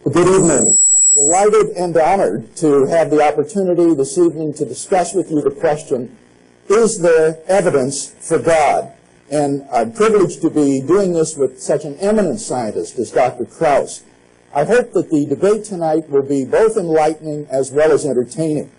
Good evening. Delighted and honored to have the opportunity this evening to discuss with you the question, is there evidence for God? And I'm privileged to be doing this with such an eminent scientist as Dr. Krauss. I hope that the debate tonight will be both enlightening as well as entertaining.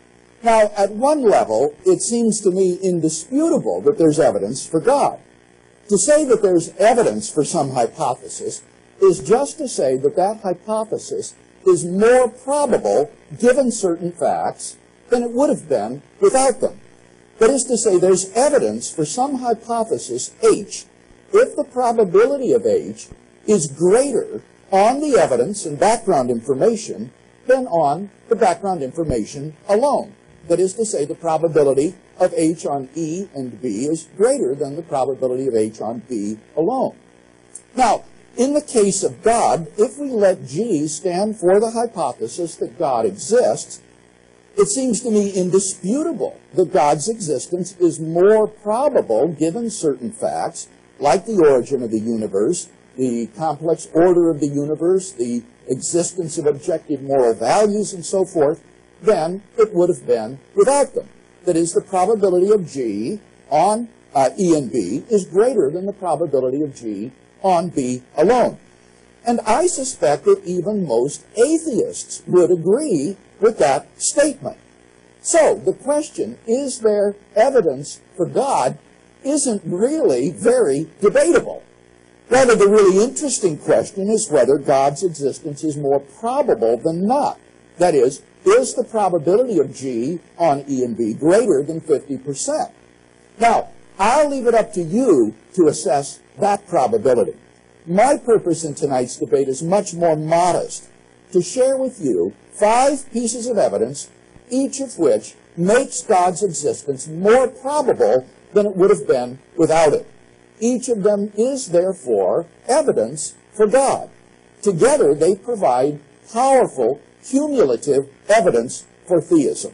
Now, at one level, it seems to me indisputable that there's evidence for God. To say that there's evidence for some hypothesis is just to say that that hypothesis is more probable given certain facts than it would have been without them. That is to say, there's evidence for some hypothesis H if the probability of H is greater on the evidence and background information than on the background information alone. That is to say, the probability of H on E and B is greater than the probability of H on B alone. Now, in the case of God, if we let G stand for the hypothesis that God exists, it seems to me indisputable that God's existence is more probable given certain facts, like the origin of the universe, the complex order of the universe, the existence of objective moral values, and so forth, than it would have been without them. That is, the probability of G on E and B is greater than the probability of G on B alone. And I suspect that even most atheists would agree with that statement. So the question, is there evidence for God, isn't really very debatable. Rather, the really interesting question is whether God's existence is more probable than not. That is the probability of G on E and B greater than 50%? Now, I'll leave it up to you to assess that probability. My purpose in tonight's debate is much more modest, to share with you 5 pieces of evidence, each of which makes God's existence more probable than it would have been without it. Each of them is, therefore, evidence for God. Together, they provide powerful, cumulative evidence for theism.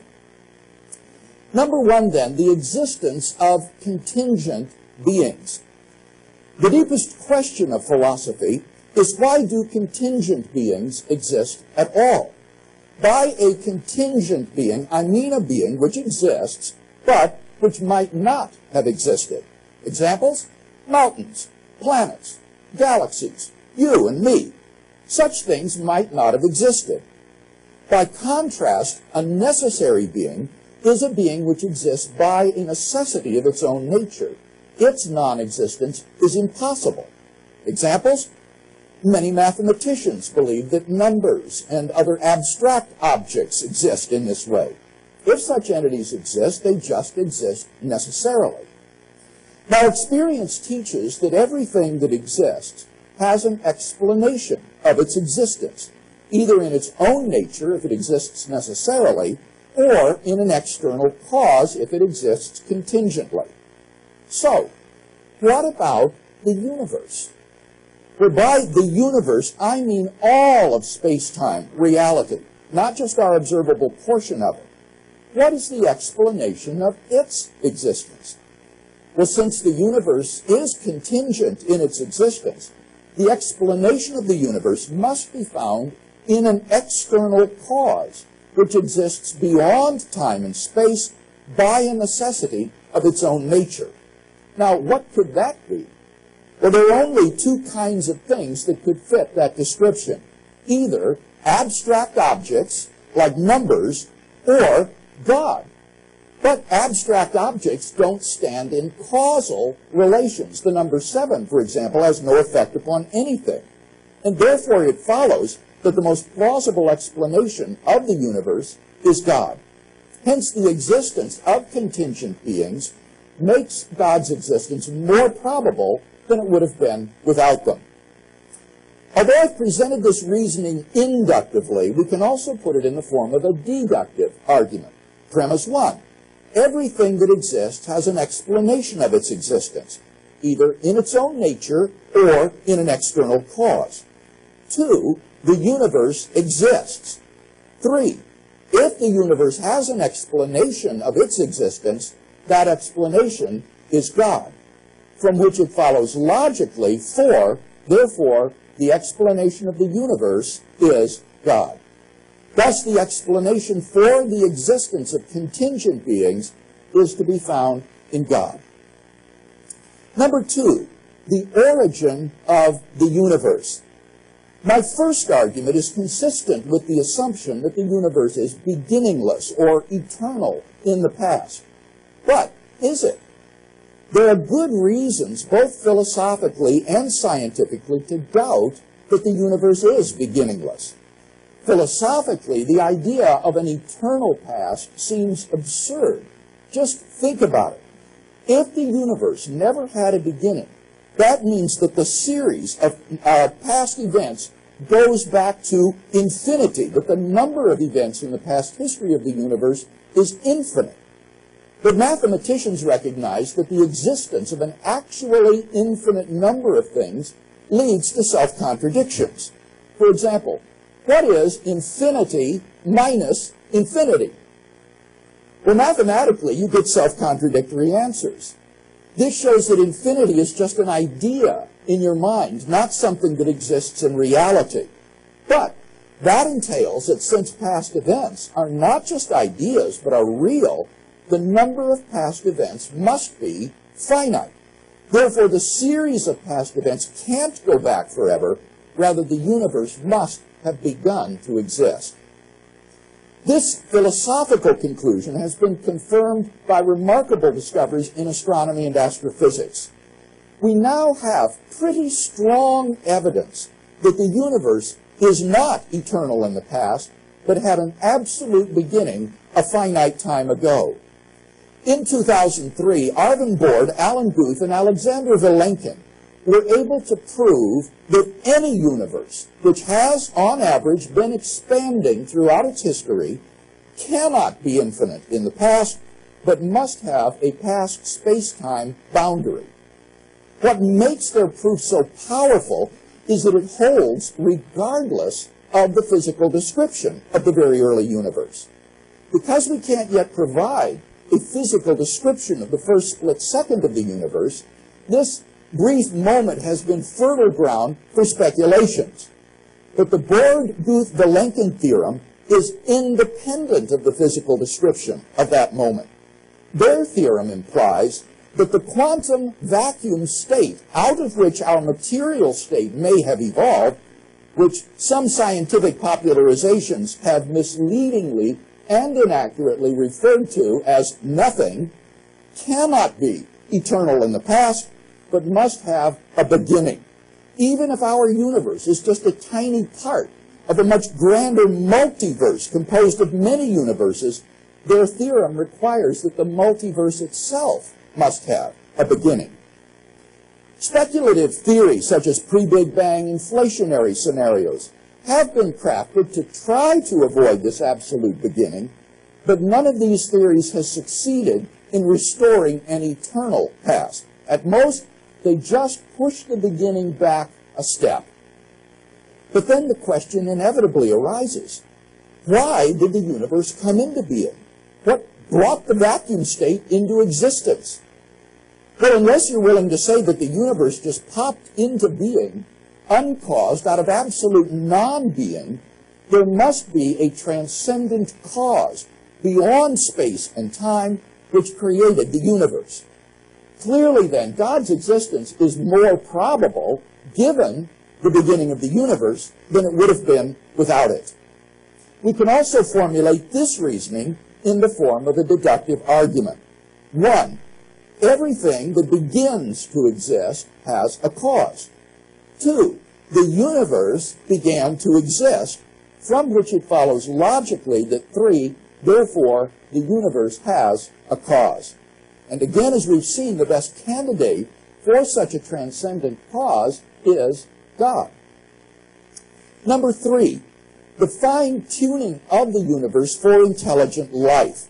Number 1, then, the existence of contingent beings. The deepest question of philosophy is, why do contingent beings exist at all? By a contingent being, I mean a being which exists, but which might not have existed. Examples? Mountains, planets, galaxies, you and me. Such things might not have existed. By contrast, a necessary being is a being which exists by a necessity of its own nature. Its non-existence is impossible. Examples? Many mathematicians believe that numbers and other abstract objects exist in this way. If such entities exist, they just exist necessarily. Now, experience teaches that everything that exists has an explanation of its existence, either in its own nature, if it exists necessarily, or in an external cause, if it exists contingently. So, what about the universe? Well, by the universe, I mean all of space-time, reality, not just our observable portion of it. What is the explanation of its existence? Well, since the universe is contingent in its existence, the explanation of the universe must be found in an external cause, which exists beyond time and space by a necessity of its own nature. Now, what could that be? Well, there are only 2 kinds of things that could fit that description. Either abstract objects, like numbers, or God. But abstract objects don't stand in causal relations. The number 7, for example, has no effect upon anything. And therefore it follows that the most plausible explanation of the universe is God. Hence, the existence of contingent beings makes God's existence more probable than it would have been without them. Although I've presented this reasoning inductively, we can also put it in the form of a deductive argument. Premise 1. Everything that exists has an explanation of its existence, either in its own nature or in an external cause. 2. The universe exists. 3. If the universe has an explanation of its existence, that explanation is God, from which it follows logically 4, therefore, the explanation of the universe is God. Thus, the explanation for the existence of contingent beings is to be found in God. Number two, the origin of the universe. My first argument is consistent with the assumption that the universe is beginningless or eternal in the past. But is it? There are good reasons, both philosophically and scientifically, to doubt that the universe is beginningless. Philosophically, the idea of an eternal past seems absurd. Just think about it. If the universe never had a beginning, that means that the series of past events goes back to infinity, that the number of events in the past history of the universe is infinite. But mathematicians recognize that the existence of an actually infinite number of things leads to self-contradictions. For example, what is infinity minus infinity? Well, mathematically, you get self-contradictory answers. This shows that infinity is just an idea in your mind, not something that exists in reality. But that entails that since past events are not just ideas, but are real, the number of past events must be finite. Therefore, the series of past events can't go back forever. Rather, the universe must have begun to exist. This philosophical conclusion has been confirmed by remarkable discoveries in astronomy and astrophysics. We now have pretty strong evidence that the universe is not eternal in the past, but had an absolute beginning a finite time ago. In 2003, Arvin Bord, Alan Guth, and Alexander Vilenkin were able to prove that any universe which has, on average, been expanding throughout its history cannot be infinite in the past, but must have a past space-time boundary. What makes their proof so powerful is that it holds regardless of the physical description of the very early universe. Because we can't yet provide a physical description of the first split second of the universe, this brief moment has been fertile ground for speculations. But the Bord-Guth-Vilenkin theorem is independent of the physical description of that moment. Their theorem implies that the quantum vacuum state out of which our material state may have evolved, which some scientific popularizations have misleadingly and inaccurately referred to as nothing, cannot be eternal in the past, but must have a beginning. Even if our universe is just a tiny part of a much grander multiverse composed of many universes, their theorem requires that the multiverse itself must have a beginning. Speculative theories such as pre-Big Bang inflationary scenarios have been crafted to try to avoid this absolute beginning, but none of these theories has succeeded in restoring an eternal past. At most, they just push the beginning back a step. But then the question inevitably arises, why did the universe come into being? What brought the vacuum state into existence? Well, unless you're willing to say that the universe just popped into being, uncaused, out of absolute non-being, there must be a transcendent cause beyond space and time which created the universe. Clearly, then, God's existence is more probable given the beginning of the universe than it would have been without it. We can also formulate this reasoning in the form of a deductive argument. 1. Everything that begins to exist has a cause. 2. The universe began to exist, from which it follows logically that 3. Therefore, the universe has a cause. And again, as we've seen, the best candidate for such a transcendent cause is God. Number 3, the fine-tuning of the universe for intelligent life.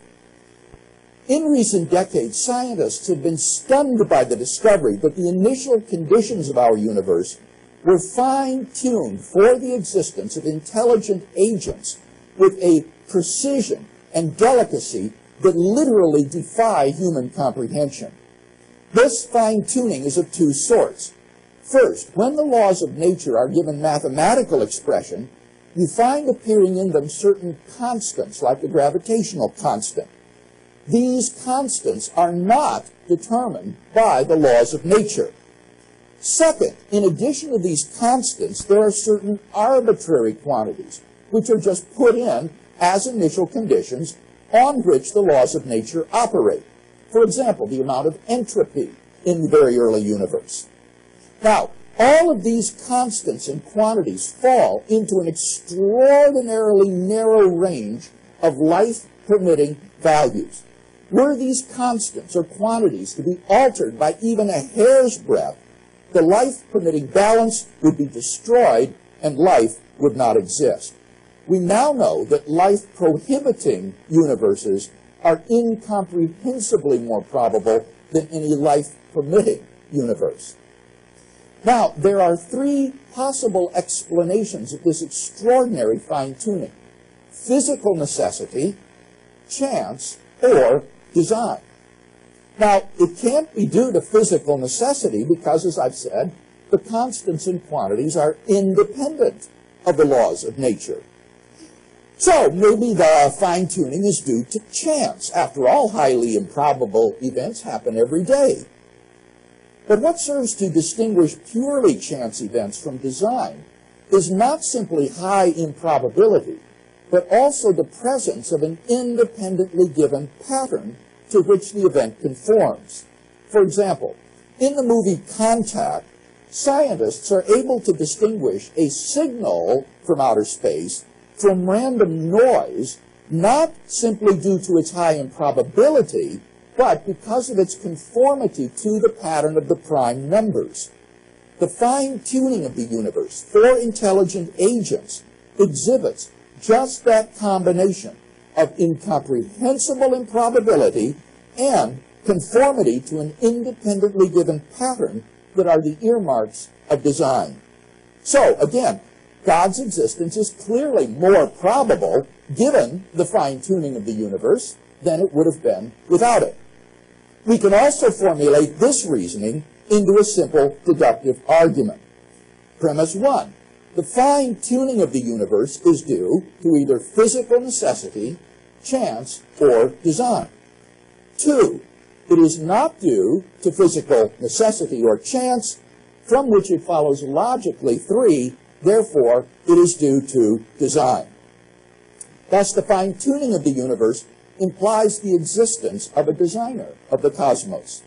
In recent decades, scientists have been stunned by the discovery that the initial conditions of our universe were fine-tuned for the existence of intelligent agents with a precision and delicacy that literally defy human comprehension. This fine-tuning is of two sorts. First, when the laws of nature are given mathematical expression, you find appearing in them certain constants, like the gravitational constant. These constants are not determined by the laws of nature. Second, in addition to these constants, there are certain arbitrary quantities, which are just put in as initial conditions on which the laws of nature operate. For example, the amount of entropy in the very early universe. Now, all of these constants and quantities fall into an extraordinarily narrow range of life-permitting values. Were these constants or quantities to be altered by even a hair's breadth, the life-permitting balance would be destroyed and life would not exist. We now know that life-prohibiting universes are incomprehensibly more probable than any life-permitting universe. Now, there are three possible explanations of this extraordinary fine-tuning: physical necessity, chance, or design. Now, it can't be due to physical necessity because, as I've said, the constants and quantities are independent of the laws of nature. So, maybe the fine-tuning is due to chance. After all, highly improbable events happen every day. But what serves to distinguish purely chance events from design is not simply high improbability, but also the presence of an independently given pattern to which the event conforms. For example, in the movie Contact, scientists are able to distinguish a signal from outer space from random noise, not simply due to its high improbability, but because of its conformity to the pattern of the prime numbers. The fine-tuning of the universe for intelligent agents exhibits just that combination of incomprehensible improbability and conformity to an independently given pattern that are the earmarks of design. So, again, God's existence is clearly more probable given the fine-tuning of the universe than it would have been without it. We can also formulate this reasoning into a simple deductive argument. Premise 1. The fine-tuning of the universe is due to either physical necessity, chance, or design. 2. It is not due to physical necessity or chance, from which it follows logically 3, therefore it is due to design. Thus, the fine-tuning of the universe implies the existence of a designer of the cosmos.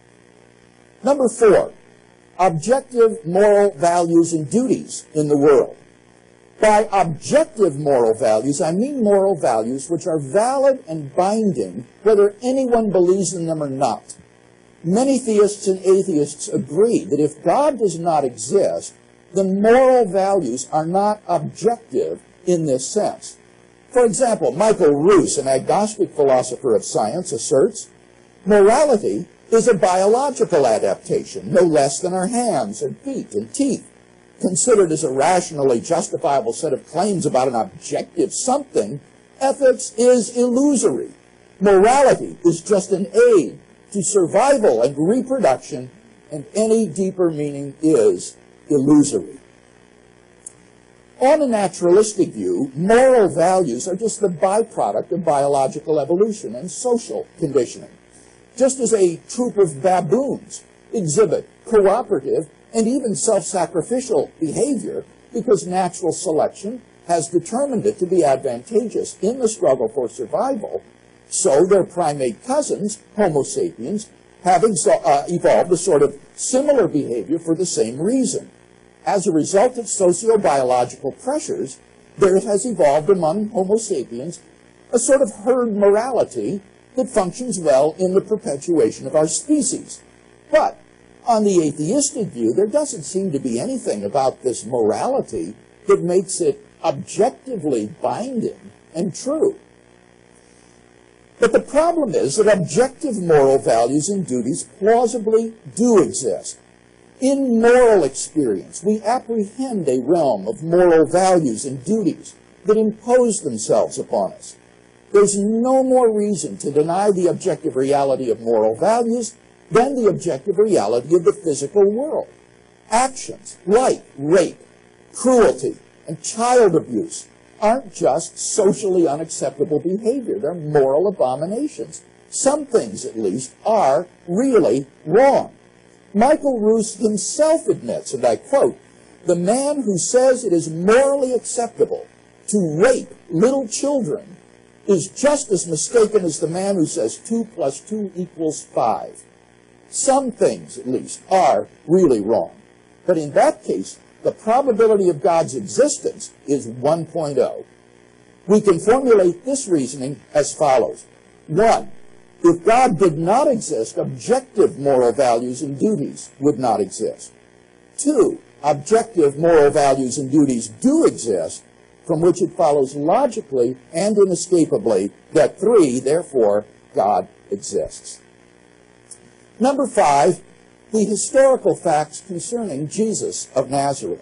Number 4, objective moral values and duties in the world. By objective moral values, I mean moral values which are valid and binding whether anyone believes in them or not. Many theists and atheists agree that if God does not exist, then moral values are not objective in this sense. For example, Michael Ruse, an agnostic philosopher of science, asserts, morality is a biological adaptation, no less than our hands and feet and teeth. Considered as a rationally justifiable set of claims about an objective something, ethics is illusory. Morality is just an aid to survival and reproduction, and any deeper meaning is illusory. On a naturalistic view, moral values are just the byproduct of biological evolution and social conditioning. Just as a troop of baboons exhibit cooperative and even self-sacrificial behavior because natural selection has determined it to be advantageous in the struggle for survival, so their primate cousins, Homo sapiens, have evolved a sort of similar behavior for the same reason. As a result of sociobiological pressures, there has evolved among Homo sapiens a sort of herd morality that functions well in the perpetuation of our species. But on the atheistic view, there doesn't seem to be anything about this morality that makes it objectively binding and true. But the problem is that objective moral values and duties plausibly do exist. In moral experience, we apprehend a realm of moral values and duties that impose themselves upon us. There's no more reason to deny the objective reality of moral values than the objective reality of the physical world. Actions like rape, cruelty, and child abuse aren't just socially unacceptable behavior. They're moral abominations. Some things, at least, are really wrong. Michael Roos himself admits, and I quote, "The man who says it is morally acceptable to rape little children is just as mistaken as the man who says 2 + 2 = 5. Some things, at least, are really wrong. But in that case, the probability of God's existence is 1.0. We can formulate this reasoning as follows. 1. If God did not exist, objective moral values and duties would not exist. 2. Objective moral values and duties do exist, from which it follows logically and inescapably that 3, therefore, God exists. Number 5, the historical facts concerning Jesus of Nazareth.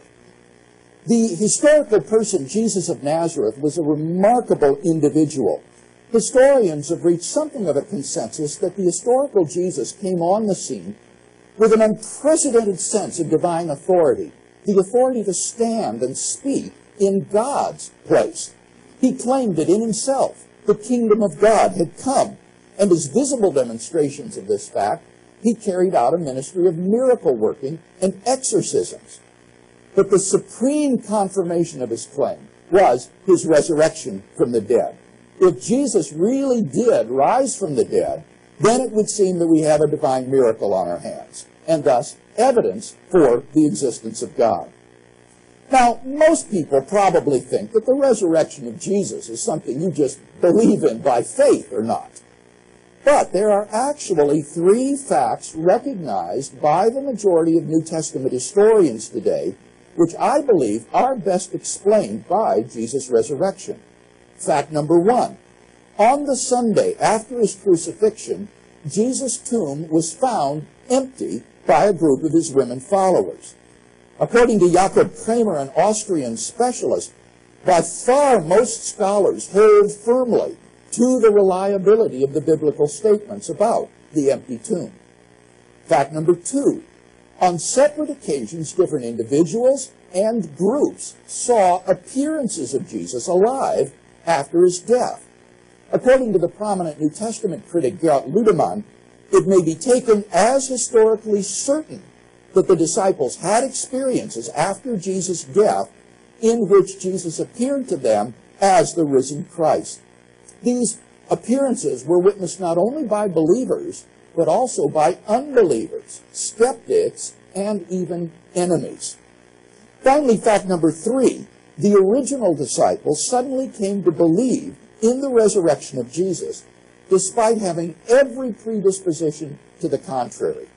The historical person, Jesus of Nazareth, was a remarkable individual. Historians have reached something of a consensus that the historical Jesus came on the scene with an unprecedented sense of divine authority, the authority to stand and speak in God's place. He claimed that in himself the kingdom of God had come, and as visible demonstrations of this fact, he carried out a ministry of miracle working and exorcisms. But the supreme confirmation of his claim was his resurrection from the dead. If Jesus really did rise from the dead, then it would seem that we have a divine miracle on our hands, and thus evidence for the existence of God. Now, most people probably think that the resurrection of Jesus is something you just believe in by faith or not. But there are actually 3 facts recognized by the majority of New Testament historians today, which I believe are best explained by Jesus' resurrection. Fact number 1. On the Sunday after his crucifixion, Jesus' tomb was found empty by a group of his women followers. According to Jakob Kramer, an Austrian specialist, by far most scholars hold firmly to the reliability of the biblical statements about the empty tomb. Fact number 2. On separate occasions, different individuals and groups saw appearances of Jesus alive after his death. According to the prominent New Testament critic Gerhard Ludemann, it may be taken as historically certain that the disciples had experiences after Jesus' death in which Jesus appeared to them as the risen Christ. These appearances were witnessed not only by believers, but also by unbelievers, skeptics, and even enemies. Finally, fact number 3, the original disciples suddenly came to believe in the resurrection of Jesus, despite having every predisposition to the contrary.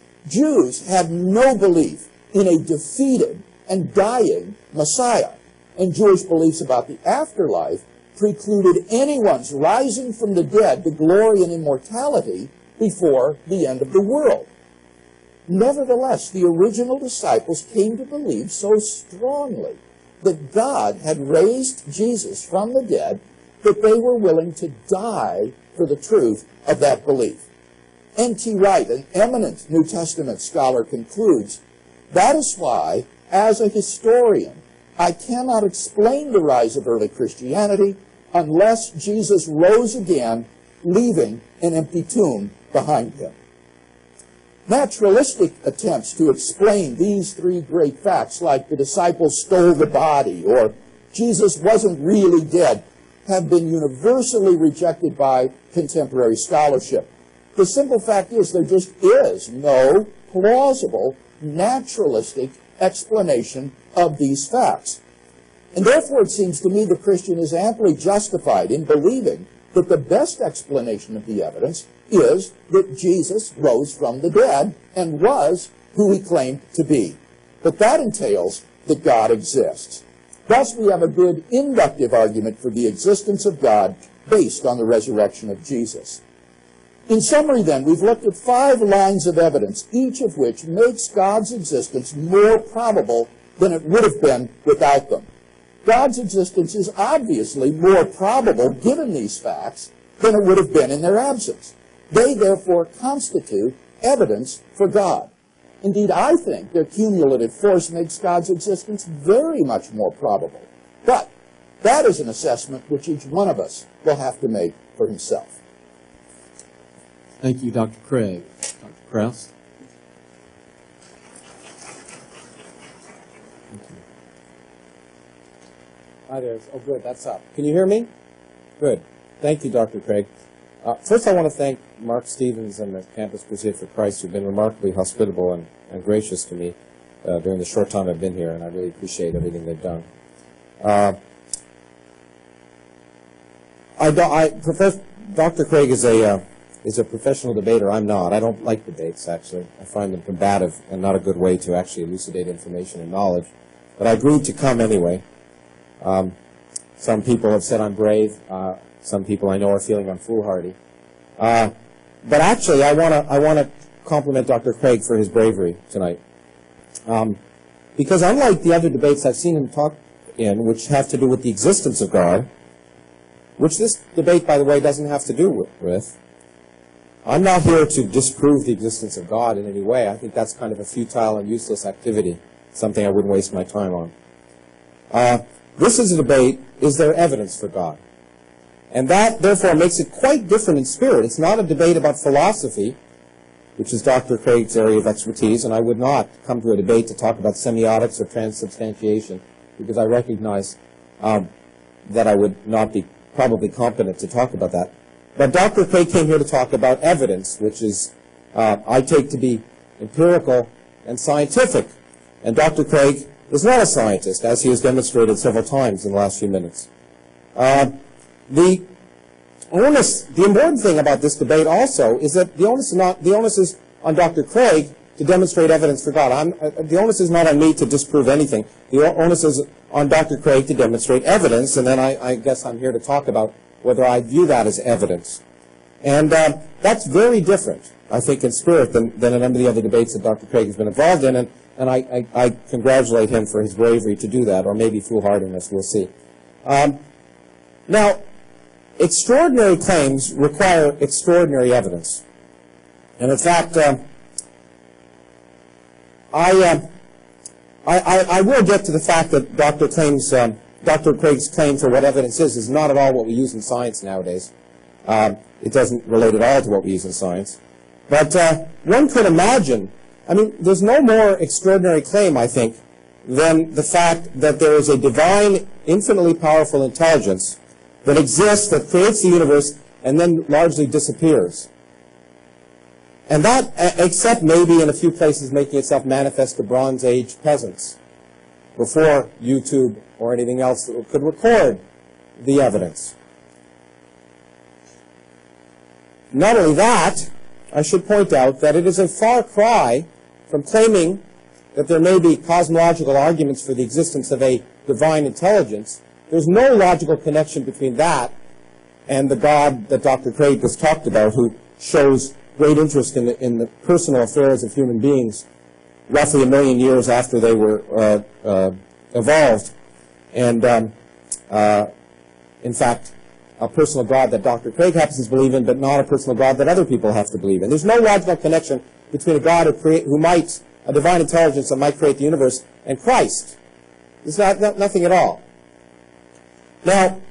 Jews had no belief in a defeated and dying Messiah, and Jewish beliefs about the afterlife precluded anyone's rising from the dead to glory and immortality before the end of the world. Nevertheless, the original disciples came to believe so strongly that God had raised Jesus from the dead that they were willing to die for the truth of that belief. N.T. Wright, an eminent New Testament scholar, concludes, "That is why, as a historian, I cannot explain the rise of early Christianity unless Jesus rose again, leaving an empty tomb behind him." Naturalistic attempts to explain these 3 great facts, like the disciples stole the body or Jesus wasn't really dead, have been universally rejected by contemporary scholarship. The simple fact is there just is no plausible, naturalistic explanation of these facts. And therefore it seems to me the Christian is amply justified in believing that the best explanation of the evidence is that Jesus rose from the dead and was who he claimed to be. But that entails that God exists. Thus we have a good inductive argument for the existence of God based on the resurrection of Jesus. In summary then, we've looked at 5 lines of evidence, each of which makes God's existence more probable than it would have been without them. God's existence is obviously more probable given these facts than it would have been in their absence. They therefore constitute evidence for God. Indeed, I think their cumulative force makes God's existence very much more probable. But that is an assessment which each one of us will have to make for himself. Thank you, Dr. Craig. Dr. Krauss? Hi there. Oh, good. That's up. Can you hear me? Good. Thank you, Dr. Craig. First, I want to thank Mark Stevens and the Campus Crusade for Christ, who've been remarkably hospitable and gracious to me during the short time I've been here, and I really appreciate everything they've done. Dr. Craig is a professional debater. I'm not. I don't like debates, actually. I find them combative and not a good way to actually elucidate information and knowledge. But I agreed to come anyway. Some people have said I'm brave. Some people I know are feeling I'm foolhardy. But actually, I want to compliment Dr. Craig for his bravery tonight. Because unlike the other debates I've seen him talk in, which have to do with the existence of God, which this debate, by the way, doesn't have to do with, I'm not here to disprove the existence of God in any way. I think that's kind of a futile and useless activity, something I wouldn't waste my time on. This is a debate, is there evidence for God? And that, therefore, makes it quite different in spirit. It's not a debate about philosophy, which is Dr. Craig's area of expertise, and I would not come to a debate to talk about semiotics or transubstantiation, because I recognize that I would not be probably competent to talk about that. But Dr. Craig came here to talk about evidence, which is, I take to be empirical and scientific. And Dr. Craig is not a scientist, as he has demonstrated several times in the last few minutes. The important thing about this debate also is that the onus is on Dr. Craig to demonstrate evidence for God. The onus is not on me to disprove anything. The onus is on Dr. Craig to demonstrate evidence, and then I guess I'm here to talk about whether I view that as evidence. And that's very different, I think, in spirit than a number of the other debates that Dr. Craig has been involved in, and I congratulate him for his bravery to do that, or maybe foolhardiness, we'll see. Now, extraordinary claims require extraordinary evidence. And in fact, I will get to the fact that Dr. Craig's claim for what evidence is not at all what we use in science nowadays. It doesn't relate at all to what we use in science. But one could imagine, I mean, there's no more extraordinary claim, I think, than the fact that there is a divine, infinitely powerful intelligence that exists, that creates the universe, and then largely disappears. And that, except maybe in a few places making itself manifest to Bronze Age peasants, before YouTube or anything else that could record the evidence. Not only that, I should point out that it is a far cry from claiming that there may be cosmological arguments for the existence of a divine intelligence. There's no logical connection between that and the God that Dr. Craig just talked about, who shows great interest in the personal affairs of human beings roughly 1 million years after they were evolved. And in fact, a personal God that Dr. Craig happens to believe in, but not a personal God that other people have to believe in. There's no logical connection between a God a divine intelligence that might create the universe, and Christ. There's nothing at all. Now,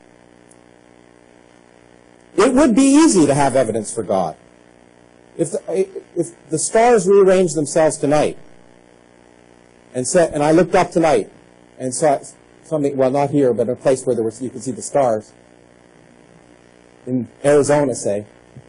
it would be easy to have evidence for God. If the stars rearranged themselves tonight, and I looked up tonight and saw something, well, not here, but a place where you could see the stars, in Arizona, say.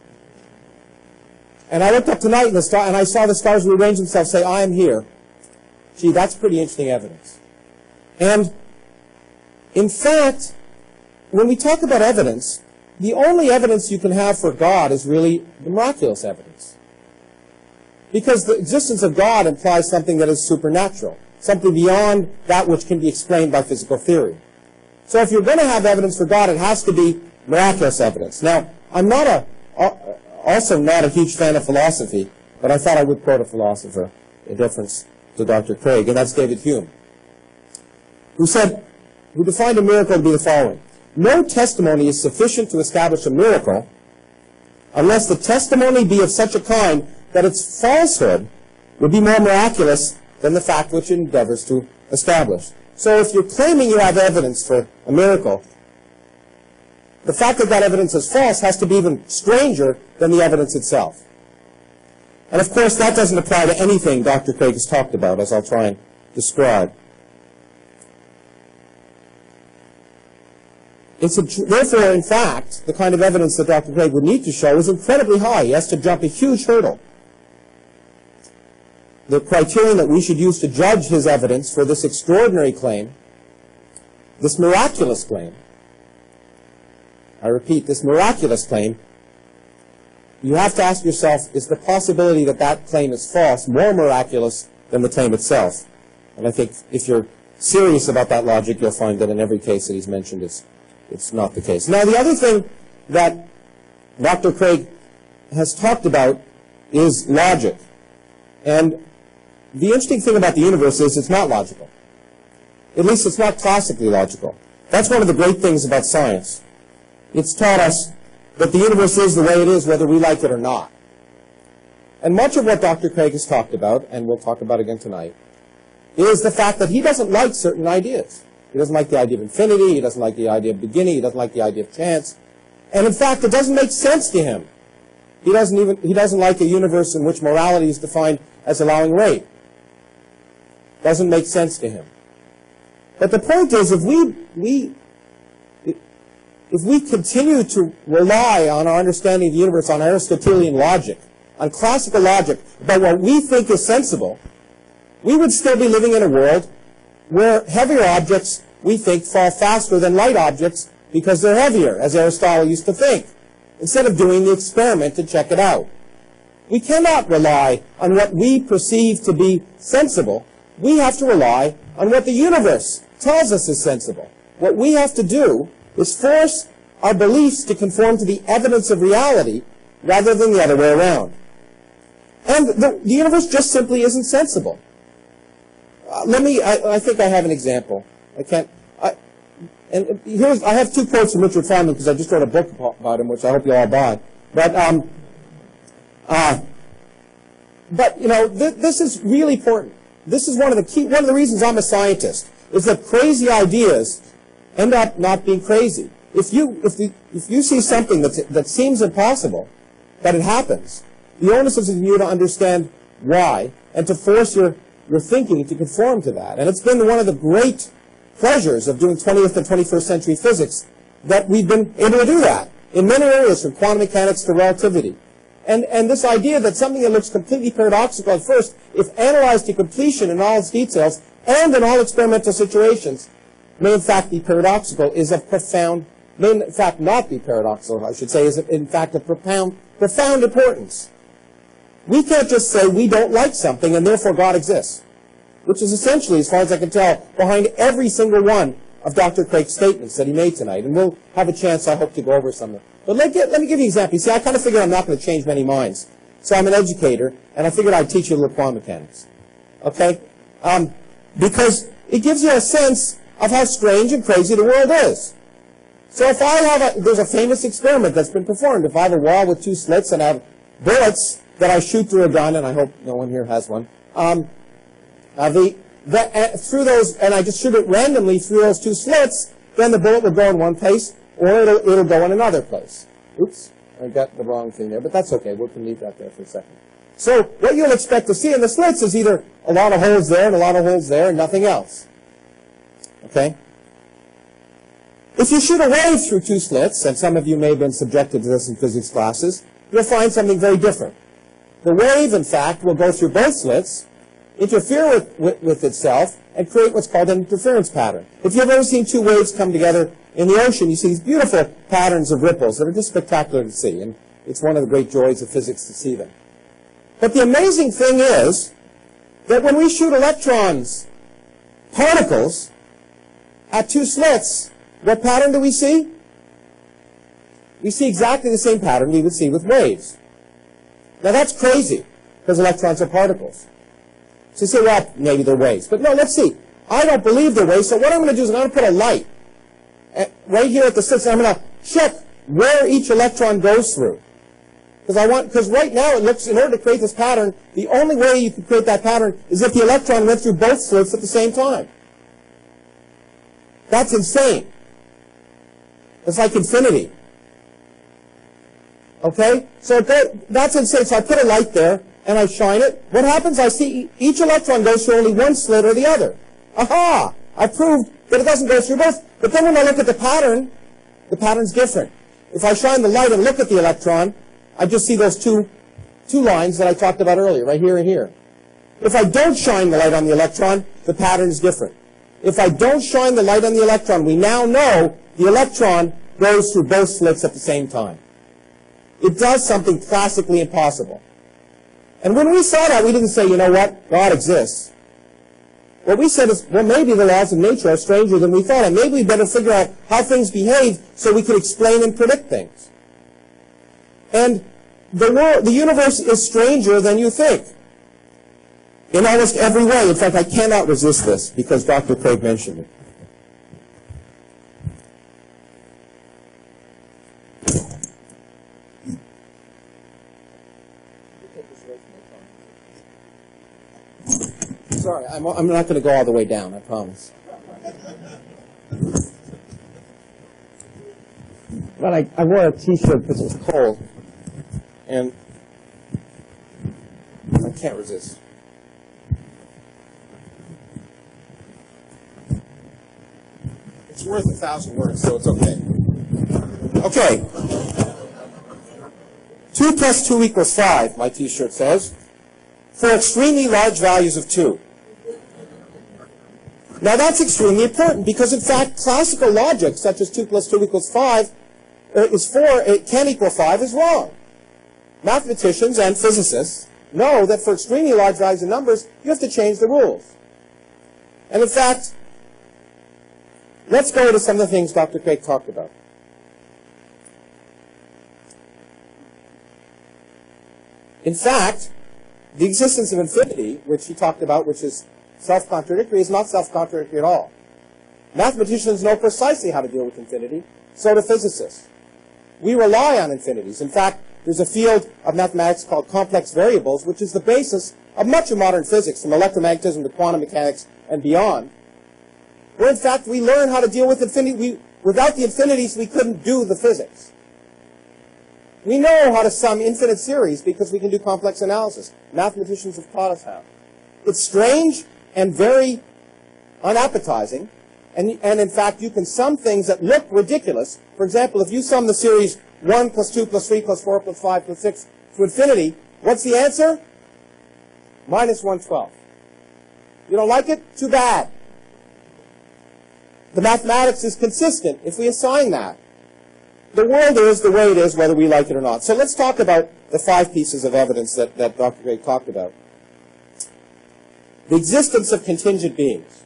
And I looked up tonight and I saw the stars rearrange themselves, say, I am here. Gee, that's pretty interesting evidence. And in fact, when we talk about evidence, the only evidence you can have for God is really the miraculous evidence. Because the existence of God implies something that is supernatural, something beyond that which can be explained by physical theory. So if you're going to have evidence for God, it has to be miraculous evidence. Now, I'm also not a huge fan of philosophy, but I thought I would quote a philosopher, in difference to Dr. Craig, and that's David Hume, who defined a miracle to be the following: no testimony is sufficient to establish a miracle unless the testimony be of such a kind that its falsehood would be more miraculous than the fact which it endeavors to establish. So if you're claiming you have evidence for a miracle, the fact that that evidence is false has to be even stranger than the evidence itself. And of course, that doesn't apply to anything Dr. Craig has talked about, as I'll try and describe. Therefore, in fact, the kind of evidence that Dr. Craig would need to show is incredibly high. He has to jump a huge hurdle. The criterion that we should use to judge his evidence for this extraordinary claim, this miraculous claim, I repeat, this miraculous claim, you have to ask yourself, is the possibility that that claim is false more miraculous than the claim itself? And I think if you're serious about that logic, you'll find that in every case that he's mentioned, it's not the case. Now, the other thing that Dr. Craig has talked about is logic. And the interesting thing about the universe is it's not logical. At least it's not classically logical. That's one of the great things about science. It's taught us that the universe is the way it is, whether we like it or not. And much of what Dr. Craig has talked about, and we'll talk about again tonight, is the fact that he doesn't like certain ideas. He doesn't like the idea of infinity, he doesn't like the idea of beginning, he doesn't like the idea of chance. And in fact, it doesn't make sense to him. He doesn't like a universe in which morality is defined as allowing rape. Doesn't make sense to him. But the point is, if we continue to rely on our understanding of the universe on Aristotelian logic, on classical logic, about what we think is sensible, we would still be living in a world where heavier objects, we think, fall faster than light objects because they're heavier, as Aristotle used to think, instead of doing the experiment to check it out. We cannot rely on what we perceive to be sensible. We have to rely on what the universe tells us is sensible. What we have to do is force our beliefs to conform to the evidence of reality rather than the other way around. And the universe just simply isn't sensible. I think I have an example. I have two quotes from Richard Feynman because I just wrote a book about him, which I hope you all bought. But you know, this is really important. This is one of the reasons I'm a scientist, is that crazy ideas end up not being crazy. If you see something that seems impossible, but it happens, the onus is on you to understand why and to force your thinking to conform to that. And it's been one of the great pleasures of doing 20th and 21st century physics that we've been able to do that in many areas, from quantum mechanics to relativity. And this idea that something that looks completely paradoxical at first, if analyzed to completion in all its details and in all experimental situations, may in fact be paradoxical, is of profound, may in fact not be paradoxical, I should say, is in fact of profound importance. We can't just say we don't like something and therefore God exists, which is essentially, as far as I can tell, behind every single one of Dr. Craig's statements that he made tonight. And we'll have a chance, I hope, to go over some of them. But let me give you an example. You see, I kind of figured I'm not going to change many minds. So I'm an educator, and I figured I'd teach you a little quantum mechanics. Okay? Because it gives you a sense of how strange and crazy the world is. So if there's a famous experiment that's been performed. If I have a wall with two slits and I have bullets that I shoot through a gun, and I hope no one here has one, through those, and I just shoot it randomly through those two slits, then the bullet will go in one place, or it'll go in another place. Oops, I got the wrong thing there, but that's okay. We can leave that there for a second. So what you'll expect to see in the slits is either a lot of holes there and a lot of holes there and nothing else. Okay? If you shoot a wave through two slits, and some of you may have been subjected to this in physics classes, you'll find something very different. The wave, in fact, will go through both slits, interfere with itself, and create what's called an interference pattern. If you've ever seen two waves come together in the ocean, you see these beautiful patterns of ripples that are just spectacular to see, and it's one of the great joys of physics to see them. But the amazing thing is that when we shoot electrons, particles, at two slits, what pattern do we see? We see exactly the same pattern we would see with waves. Now that's crazy, because electrons are particles. So you say, well, maybe they're waves. But no, let's see. I don't believe they're waves, so what I'm going to do is I'm going to put a light right here at the slits, and I'm going to check where each electron goes through. Because right now it looks, in order to create this pattern, the only way you could create that pattern is if the electron went through both slits at the same time. That's insane. It's like infinity. Okay? So that's insane. So I put a light there, and I shine it. What happens? I see each electron goes through only one slit or the other. Aha! I proved that it doesn't go through both. But then when I look at the pattern's different. If I shine the light and look at the electron, I just see those two lines that I talked about earlier, right here and here. If I don't shine the light on the electron, the pattern is different. If I don't shine the light on the electron, we now know the electron goes through both slits at the same time. It does something classically impossible. And when we saw that, we didn't say, you know what, God exists. What we said is, well, maybe the laws of nature are stranger than we thought, and maybe we better figure out how things behave so we can explain and predict things. And the universe is stranger than you think. In almost every way. In fact, I cannot resist this because Dr. Craig mentioned it. Sorry, I'm not going to go all the way down, I promise. But I wore a T-shirt because it was cold, and I can't resist. It's worth 1,000 words, so it's okay. Okay. 2 plus 2 equals 5, my T-shirt says, for extremely large values of 2. Now that's extremely important because, in fact, classical logic, such as 2 plus 2 equals 5, is 4, it can equal 5, is wrong. Mathematicians and physicists know that for extremely large values of numbers, you have to change the rules. And in fact, let's go to some of the things Dr. Craig talked about. In fact, the existence of infinity, which he talked about, which is self-contradictory, is not self-contradictory at all. Mathematicians know precisely how to deal with infinity, so do physicists. We rely on infinities. In fact, there's a field of mathematics called complex variables, which is the basis of much of modern physics, from electromagnetism to quantum mechanics and beyond, where in fact we learn how to deal with infinity. Without the infinities, we couldn't do the physics. We know how to sum infinite series because we can do complex analysis. Mathematicians have taught us how. It's strange and very unappetizing, and in fact you can sum things that look ridiculous. For example, if you sum the series 1 plus 2 plus 3 plus 4 plus 5 plus 6 to infinity, what's the answer? Minus 112. You don't like it? Too bad. The mathematics is consistent if we assign that. The world is the way it is, whether we like it or not. So let's talk about the 5 pieces of evidence that Dr. Craig talked about. The existence of contingent beings.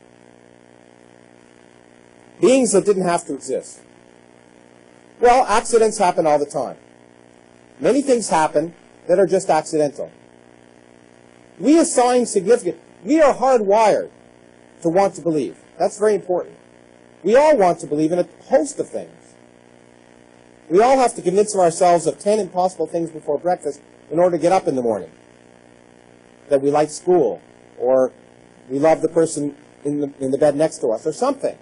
Beings that didn't have to exist. Well, accidents happen all the time. Many things happen that are just accidental. We assign significance. We are hardwired to want to believe. That's very important. We all want to believe in a host of things. We all have to convince ourselves of 10 impossible things before breakfast in order to get up in the morning. That we like school, or we love the person in the bed next to us, or something.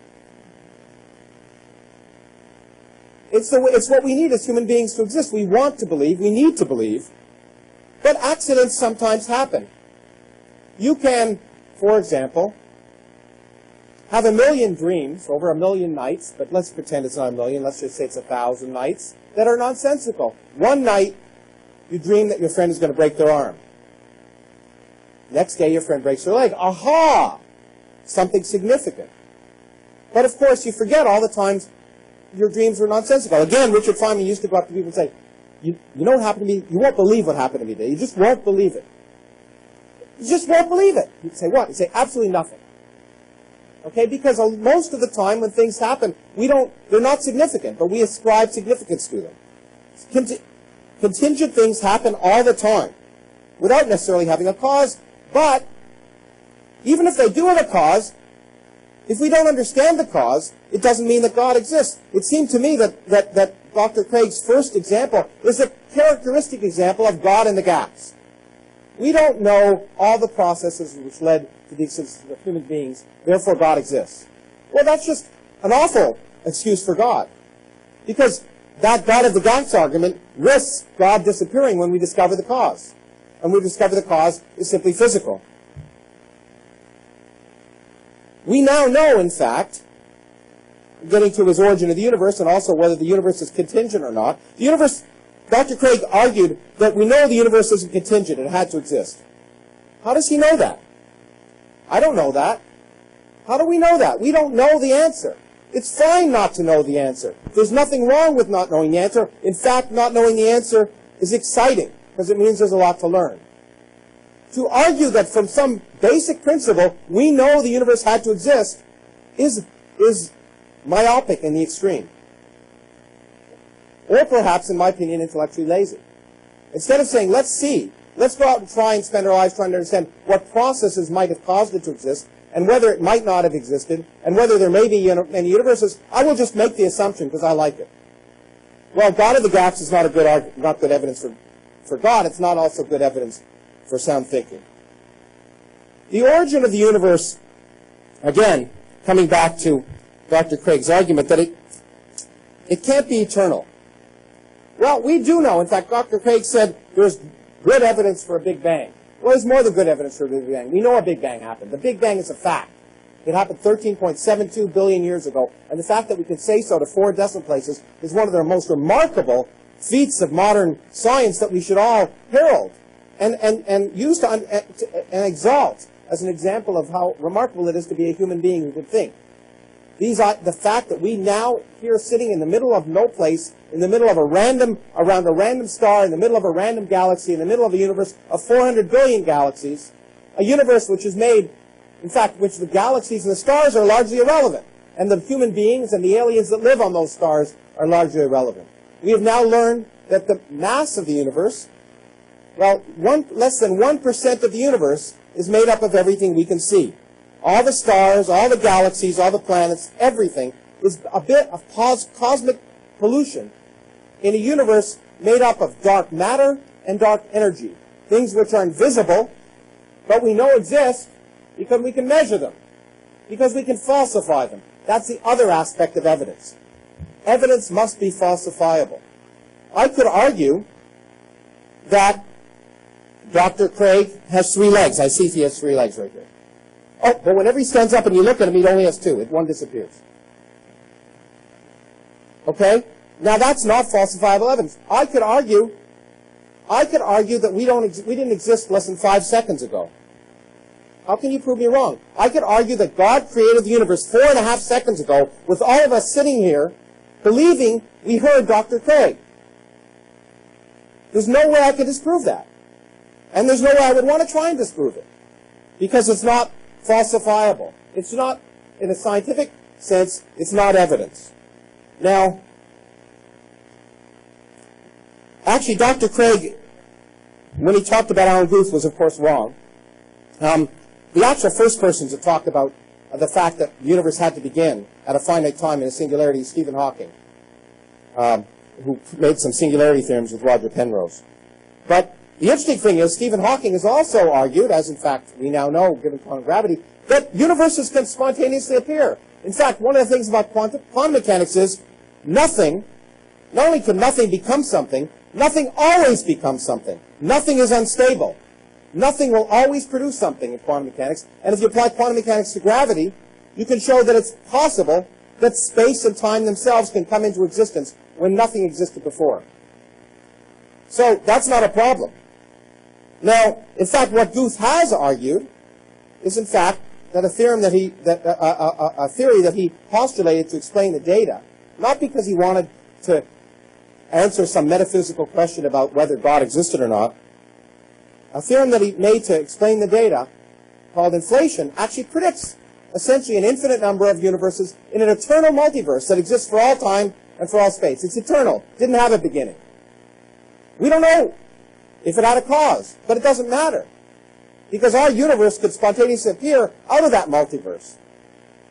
It's what we need as human beings to exist. We want to believe, we need to believe, but accidents sometimes happen. You can, for example, have 1,000,000 dreams over 1,000,000 nights, but let's pretend it's not 1,000,000, let's just say it's 1,000 nights, that are nonsensical. One night, you dream that your friend is going to break their arm. Next day, your friend breaks their leg. Aha! Something significant. But of course, you forget all the times your dreams were nonsensical. Again, Richard Feynman used to go up to people and say, you know what happened to me? You won't believe what happened to me today. You just won't believe it. You just won't believe it. You'd say, what? You'd say, absolutely nothing. Okay, because most of the time when things happen, they're not significant, but we ascribe significance to them. Contingent things happen all the time without necessarily having a cause, but even if they do have a cause, If we don't understand the cause, it doesn't mean that God exists. It seemed to me that Dr. Craig's first example is a characteristic example of God in the gaps. We don't know all the processes which led to the existence of human beings, therefore God exists. Well, that's just an awful excuse for God. Because that God of the gaps argument risks God disappearing when we discover the cause. And we discover the cause is simply physical. We now know, in fact, getting to his origin of the universe and also whether the universe is contingent or not, the universe, Dr. Craig argued that we know the universe isn't contingent, it had to exist. How does he know that? I don't know that. How do we know that? We don't know the answer. It's fine not to know the answer. There's nothing wrong with not knowing the answer. In fact, not knowing the answer is exciting because it means there's a lot to learn. To argue that from some basic principle we know the universe had to exist is myopic in the extreme. Or perhaps, in my opinion, intellectually lazy. Instead of saying, let's go out and try and spend our lives trying to understand what processes might have caused it to exist, and whether it might not have existed, and whether there may be many universes, I will just make the assumption because I like it. Well, God of the gaps is not good evidence for God. It's not also good evidence for sound thinking. The origin of the universe, again, coming back to Dr. Craig's argument that it can't be eternal. Well, we do know. In fact, Dr. Craig said there's good evidence for a Big Bang. Well, there's more than good evidence for a Big Bang. We know a Big Bang happened. The Big Bang is a fact. It happened 13.72 billion years ago, and the fact that we can say so to 4 decimal places is one of the most remarkable feats of modern science that we should all herald and use and exalt as an example of how remarkable it is to be a human being who can think. The fact that we now, here sitting in the middle of no place, in the middle of around a random star, in the middle of a random galaxy, in the middle of a universe of 400 billion galaxies, a universe which is made, in fact, which the galaxies and the stars are largely irrelevant, and the human beings and the aliens that live on those stars are largely irrelevant. We have now learned that the mass of the universe, well, less than 1% of the universe is made up of everything we can see. All the stars, all the galaxies, all the planets, everything is a bit of cosmic pollution in a universe made up of dark matter and dark energy, things which are invisible, but we know exist because we can measure them, because we can falsify them. That's the other aspect of evidence. Evidence must be falsifiable. I could argue that Dr. Craig has 3 legs. I see he has 3 legs right here. Oh, but whenever he stands up and you look at him, he only has 2. One disappears. Okay? Now that's not falsifiable evidence. I could argue that we didn't exist less than 5 seconds ago. How can you prove me wrong? I could argue that God created the universe 4.5 seconds ago with all of us sitting here believing we heard Dr. Craig. There's no way I could disprove that. And there's no way I would want to try and disprove it. Because it's not falsifiable. It's not, in a scientific sense, it's not evidence. Now, actually, Dr. Craig, when he talked about Alan Guth, was of course wrong. The actual first person to talk about the fact that the universe had to begin at a finite time in a singularity is Stephen Hawking, who made some singularity theorems with Roger Penrose. But the interesting thing is, Stephen Hawking has also argued, as in fact we now know, given quantum gravity, that universes can spontaneously appear. In fact, one of the things about quantum mechanics is nothing, not only can nothing become something, nothing always becomes something. Nothing is unstable. Nothing will always produce something in quantum mechanics. And if you apply quantum mechanics to gravity, you can show that it's possible that space and time themselves can come into existence when nothing existed before. So that's not a problem. Now, in fact, what Guth has argued is, in fact, that a theorem that a theory that he postulated to explain the data, not because he wanted to answer some metaphysical question about whether God existed or not, a theorem that he made to explain the data, called inflation, actually predicts essentially an infinite number of universes in an eternal multiverse that exists for all time and for all space. It's eternal. Didn't have a beginning. We don't know if it had a cause, but it doesn't matter, because our universe could spontaneously appear out of that multiverse.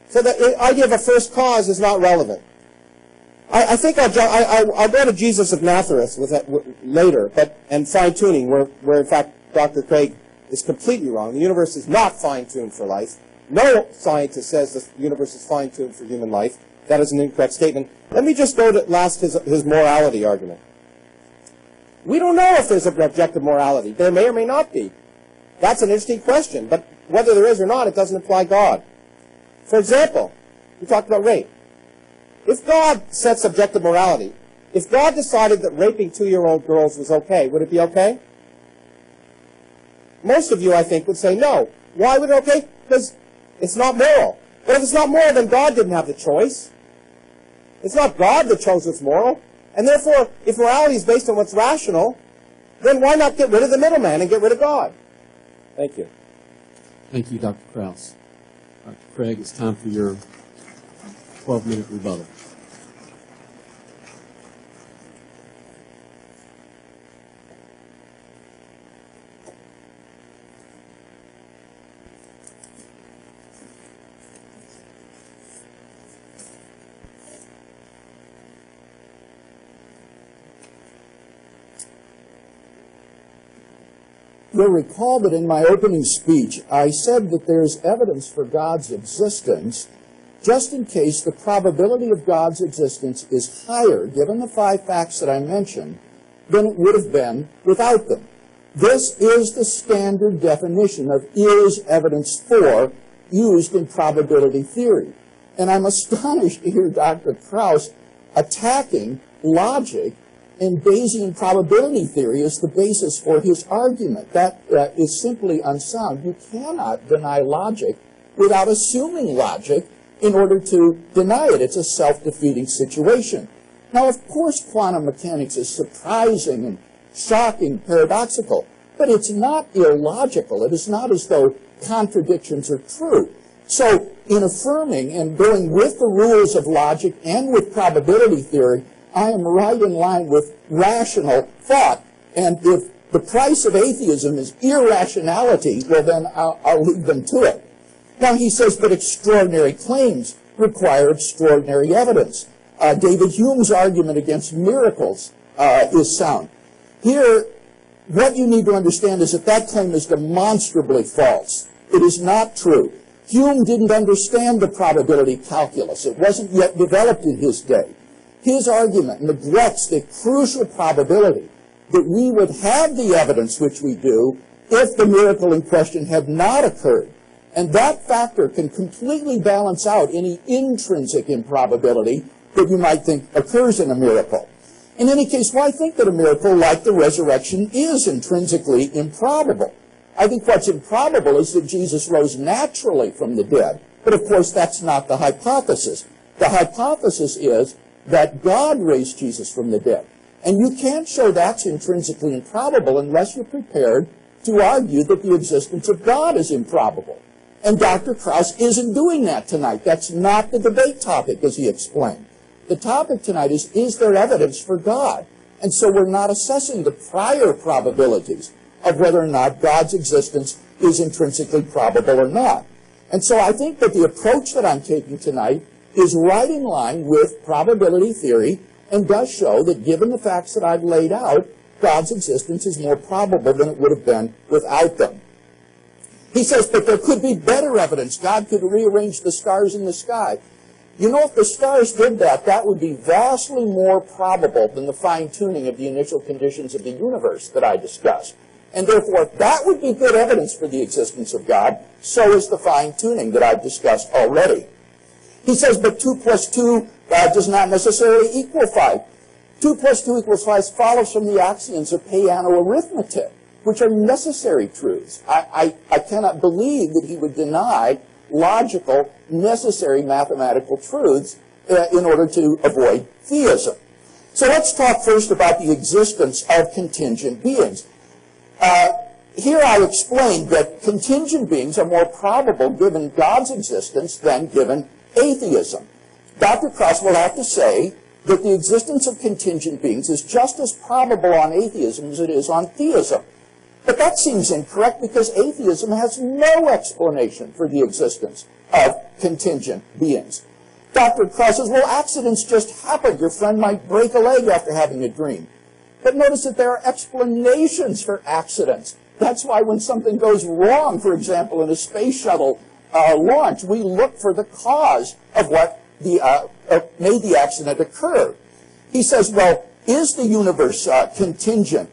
So the idea of a first cause is not relevant. I think I'll go to Jesus of Nazareth with that later, and fine-tuning, where in fact Dr. Craig is completely wrong. The universe is not fine-tuned for life. No scientist says the universe is fine-tuned for human life. That is an incorrect statement. Let me just go to his morality argument. We don't know if there's an objective morality. There may or may not be. That's an interesting question, but whether there is or not, it doesn't imply God. For example, we talked about rape. If God sets objective morality, if God decided that raping 2-year-old girls was okay, would it be okay? Most of you, I think, would say no. Why would it be okay? Because it's not moral. But if it's not moral, then God didn't have the choice. It's not God that chose what's moral. And therefore, if morality is based on what's rational, then why not get rid of the middleman and get rid of God? Thank you. Thank you, Dr. Krauss. Dr. Craig, it's time for your 12-minute rebuttal. You'll recall that in my opening speech, I said that there's evidence for God's existence just in case the probability of God's existence is higher, given the 5 facts that I mentioned, than it would have been without them. This is the standard definition of is evidence for used in probability theory. And I'm astonished to hear Dr. Krauss attacking logic and Bayesian probability theory as the basis for his argument. That is simply unsound. You cannot deny logic without assuming logic in order to deny it. It's a self-defeating situation. Now, of course, quantum mechanics is surprising and shocking, paradoxical, but it's not illogical. It is not as though contradictions are true. So, in affirming and going with the rules of logic and with probability theory, I am right in line with rational thought. And if the price of atheism is irrationality, well, then I'll leave them to it. Now, he says that extraordinary claims require extraordinary evidence. David Hume's argument against miracles is sound. Here, what you need to understand is that that claim is demonstrably false. It is not true. Hume didn't understand the probability calculus. It wasn't yet developed in his day. His argument neglects the crucial probability that we would have the evidence which we do if the miracle in question had not occurred. And that factor can completely balance out any intrinsic improbability that you might think occurs in a miracle. In any case, why think that a miracle like the resurrection is intrinsically improbable? I think what's improbable is that Jesus rose naturally from the dead. But of course, that's not the hypothesis. The hypothesis is that God raised Jesus from the dead. And you can't show that's intrinsically improbable unless you're prepared to argue that the existence of God is improbable. And Dr. Krauss isn't doing that tonight. That's not the debate topic, as he explained. The topic tonight is there evidence for God? And so we're not assessing the prior probabilities of whether or not God's existence is intrinsically probable or not. And so I think that the approach that I'm taking tonight is right in line with probability theory and does show that given the facts that I've laid out, God's existence is more probable than it would have been without them. He says, but there could be better evidence. God could rearrange the stars in the sky. You know, if the stars did that, that would be vastly more probable than the fine-tuning of the initial conditions of the universe that I discussed. And therefore, that would be good evidence for the existence of God. So is the fine-tuning that I've discussed already. He says, but 2 plus 2 does not necessarily equal 5. 2 plus 2 equals 5 follows from the axioms of Peano arithmetic, which are necessary truths. I cannot believe that he would deny logical, necessary mathematical truths in order to avoid theism. So let's talk first about the existence of contingent beings. Here I explained that contingent beings are more probable given God's existence than given atheism. Dr. Krauss will have to say that the existence of contingent beings is just as probable on atheism as it is on theism. But that seems incorrect because atheism has no explanation for the existence of contingent beings. Dr. Krauss says, well, accidents just happen. Your friend might break a leg after having a dream. But notice that there are explanations for accidents. That's why when something goes wrong, for example, in a space shuttle launch, we look for the cause of what made the accident occur. He says, well, is the universe contingent?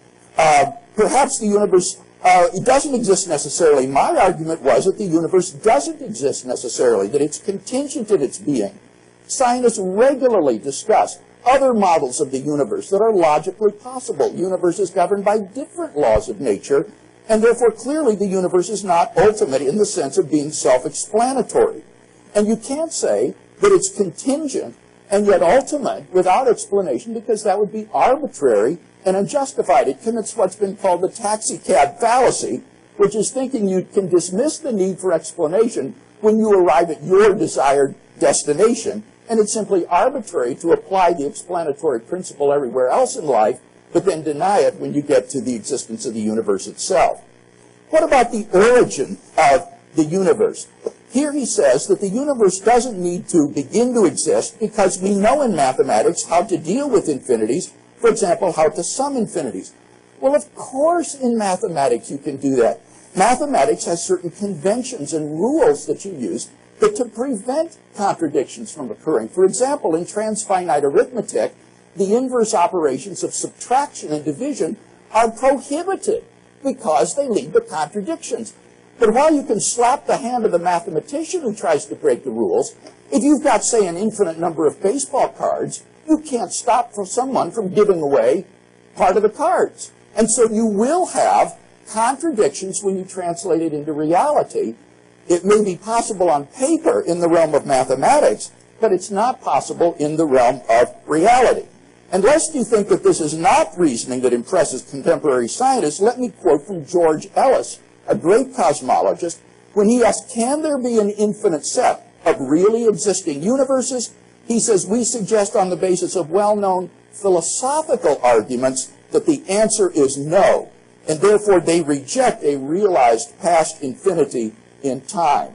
Perhaps the universe it doesn't exist necessarily. My argument was that the universe doesn't exist necessarily, that it's contingent in its being. Scientists regularly discuss other models of the universe that are logically possible. The universe is governed by different laws of nature, and therefore clearly the universe is not ultimate in the sense of being self-explanatory. And you can't say that it's contingent and yet ultimate without explanation, because that would be arbitrary and unjustified. It commits what's been called the taxicab fallacy, which is thinking you can dismiss the need for explanation when you arrive at your desired destination, and it's simply arbitrary to apply the explanatory principle everywhere else in life, but then deny it when you get to the existence of the universe itself. What about the origin of the universe? Here he says that the universe doesn't need to begin to exist because we know in mathematics how to deal with infinities, for example, how to sum infinities. Well, of course in mathematics you can do that. Mathematics has certain conventions and rules that you use to prevent contradictions from occurring. For example, in transfinite arithmetic, the inverse operations of subtraction and division are prohibited because they lead to contradictions. But while you can slap the hand of the mathematician who tries to break the rules, if you've got, say, an infinite number of baseball cards, you can't stop someone from giving away part of the cards. And so you will have contradictions when you translate it into reality. It may be possible on paper in the realm of mathematics, but it's not possible in the realm of reality. And lest you think that this is not reasoning that impresses contemporary scientists, let me quote from George Ellis, a great cosmologist, when he asked, can there be an infinite set of really existing universes? He says, we suggest on the basis of well-known philosophical arguments that the answer is no, and therefore they reject a realized past infinity in time.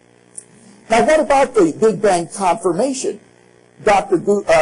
Now, what about the Big Bang confirmation? Dr.